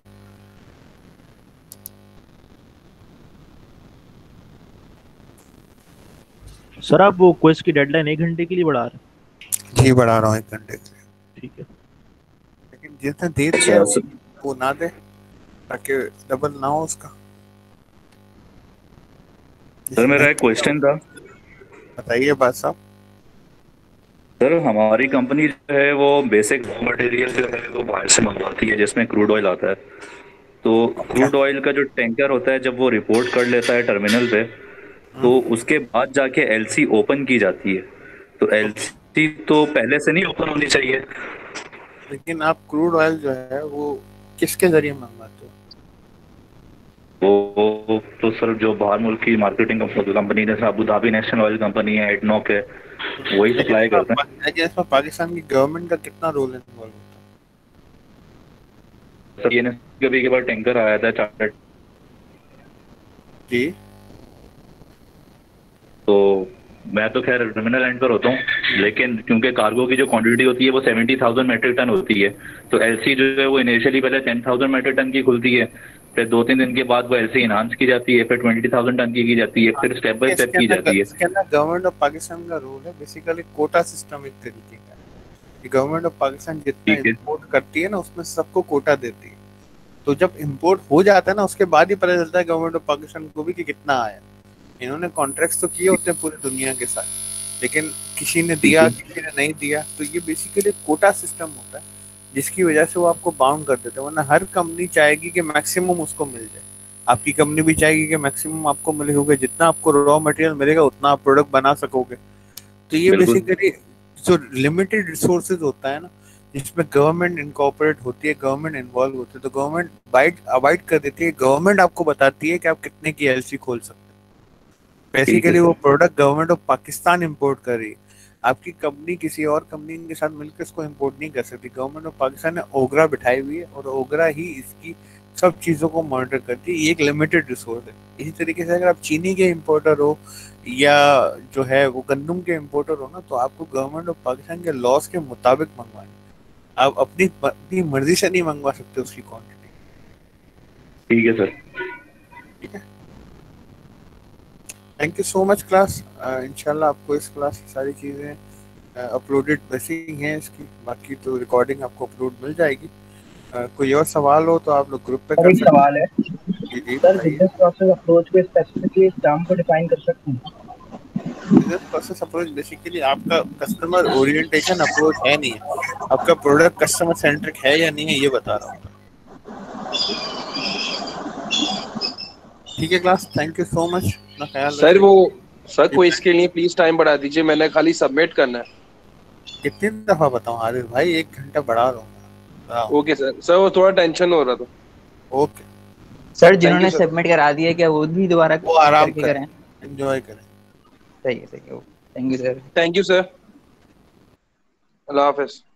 सर आप वो क्विज की डेडलाइन 1 घंटे के लिए बढ़ा रहे हैं? जी बढ़ा रहा हूँ 1 घंटे के लिए। ठीक है, लेकिन जितना दे दिया वो ना दे, ताकि डबल ना हो उसका। सर मेरा एक क्वेश्चन था। बताइए बात साहब। सर हमारी कंपनी जो है वो बेसिक रॉ मटेरियल जो है वो बाहर से मंगवाती है, जिसमें क्रूड ऑयल आता है। तो क्रूड ऑयल का जो टैंकर होता है, जब वो रिपोर्ट कर लेता है टर्मिनल पे, तो उसके बाद जाके एलसी ओपन की जाती है। तो एलसी तो पहले से नहीं ओपन होनी चाहिए। लेकिन आप क्रूड ऑयल जो है वो किसके जरिए मंगवाते हो? वो तो सर जो बाहर मुल्क की मार्केटिंग कंपनी, जैसे Abu Dhabi National Oil Company है, एडनॉक है, वही सप्लाई करते हैं। लेकिन इसमें पाकिस्तान की गवर्नमेंट का कितना रोल इन्वॉल्व होता है? सर ये कभी के बार टैंकर आया था चार्टर्ड जी, तो मैं तो खैर टर्मिनल एंड पर होता हूँ, लेकिन क्योंकि कार्गो की जो क्वांटिटी होती है वो 70,000 मेट्रिक टन होती है, तो एलसी जो है वो इनिशियली पहले 10,000 मेट्रिक टन की खुलती है, फिर 2-3 दिन के बाद वो एलसी इनहांस की जाती है, फिर 20,000 टन की जाती है, फिर स्टेप बाय स्टेप की जाती है। इसके अंदर गवर्नमेंट ऑफ पाकिस्तान का रोल है बेसिकली कोटा सिस्टम एक तरीके का है। गवर्नमेंट ऑफ पाकिस्तान जितना इंपोर्ट करती है ना, उसमें सबको कोटा देती है। तो जब इंपोर्ट हो जाता है ना, उसके बाद ही पता चलता है गवर्नमेंट ऑफ पाकिस्तान को भी कि कितना आया। इन्होंने कॉन्ट्रैक्ट्स तो किए होते हैं पूरी दुनिया के साथ, लेकिन किसी ने दिया किसी ने नहीं दिया। तो ये बेसिकली कोटा सिस्टम होता है, जिसकी वजह से वो आपको बाउंड कर देते हैं। वरना हर कंपनी चाहेगी कि मैक्सिमम उसको मिल जाए, आपकी कंपनी भी चाहेगी कि मैक्सिमम आपको मिले, होगा जितना आपको रॉ मटेरियल मिलेगा उतना आप प्रोडक्ट बना सकोगे। तो ये बेसिकली जो लिमिटेड रिसोर्सेज होता है ना, जिसमें गवर्नमेंट इनकॉर्पोरेट होती है, गवर्नमेंट इन्वॉल्व होती है, तो गवर्नमेंट अवॉइड कर देती है। गवर्नमेंट आपको बताती है कि आप कितने की एलसी खोल सकते हैं। बेसिकली वो product government of Pakistan import कर रही है, आपकी कंपनी किसी और कंपनी के साथ मिलकर इसको इंपोर्ट नहीं कर सकती। गवर्नमेंट ऑफ पाकिस्तान ने ओगरा बिठाई हुई है और ओगरा ही इसकी सब चीज़ों को मॉनिटर करती है। ये एक लिमिटेड रिसोर्स है। इसी तरीके से अगर आप चीनी के इम्पोर्टर हो या जो है वो गंदम के इम्पोर्टर हो ना, तो आपको गवर्नमेंट ऑफ पाकिस्तान के लॉस के मुताबिक मंगवाने, आप अपनी मर्जी से नहीं मंगवा सकते उसकी क्वांटिटी। ठीक है सर। ठीक है, thank you so much class. इंशाल्लाह आपको इस क्लास की सारी चीज़ें अपलोडेड बेसिक हैं इसकी, बाकी तो रिकॉर्डिंग आपको अपलोड मिल जाएगी। कोई और सवाल हो तो आप लोग ग्रुप पे कर एक सकते सवाल है जी जी सर, बताइए। बिजनेस प्रोसेस अप्रोच को स्पेसिफिकली इस टर्म को डिफाइन कर सकते हैं? बिजनेस प्रोसेस अप्रोच बेसिकली आपका कस्टमर ओरिएंटेशन अप्रोच है नहीं है, आपका प्रोडक्ट कस्टमर सेंट्रिक है या नहीं है, ये बता रहा हूँ। ठीक है class, thank you so much, अपना ख्याल सर वो सर कोई इसके लिए प्लीज टाइम बढ़ा दीजिए, मैंने खाली सबमिट करना है। कितनी दफा बताऊं आरिफ भाई, 1 घंटा बढ़ा रहा हूँ। ओके सर, सर वो थोड़ा टेंशन हो रहा था। ओके सर, जिन्होंने सबमिट करा दिया क्या वो भी दोबारा वो आराम करके करें? एंजॉय करें। सही है, thank you sir. Thank you sir, अल्लाह हाफिज।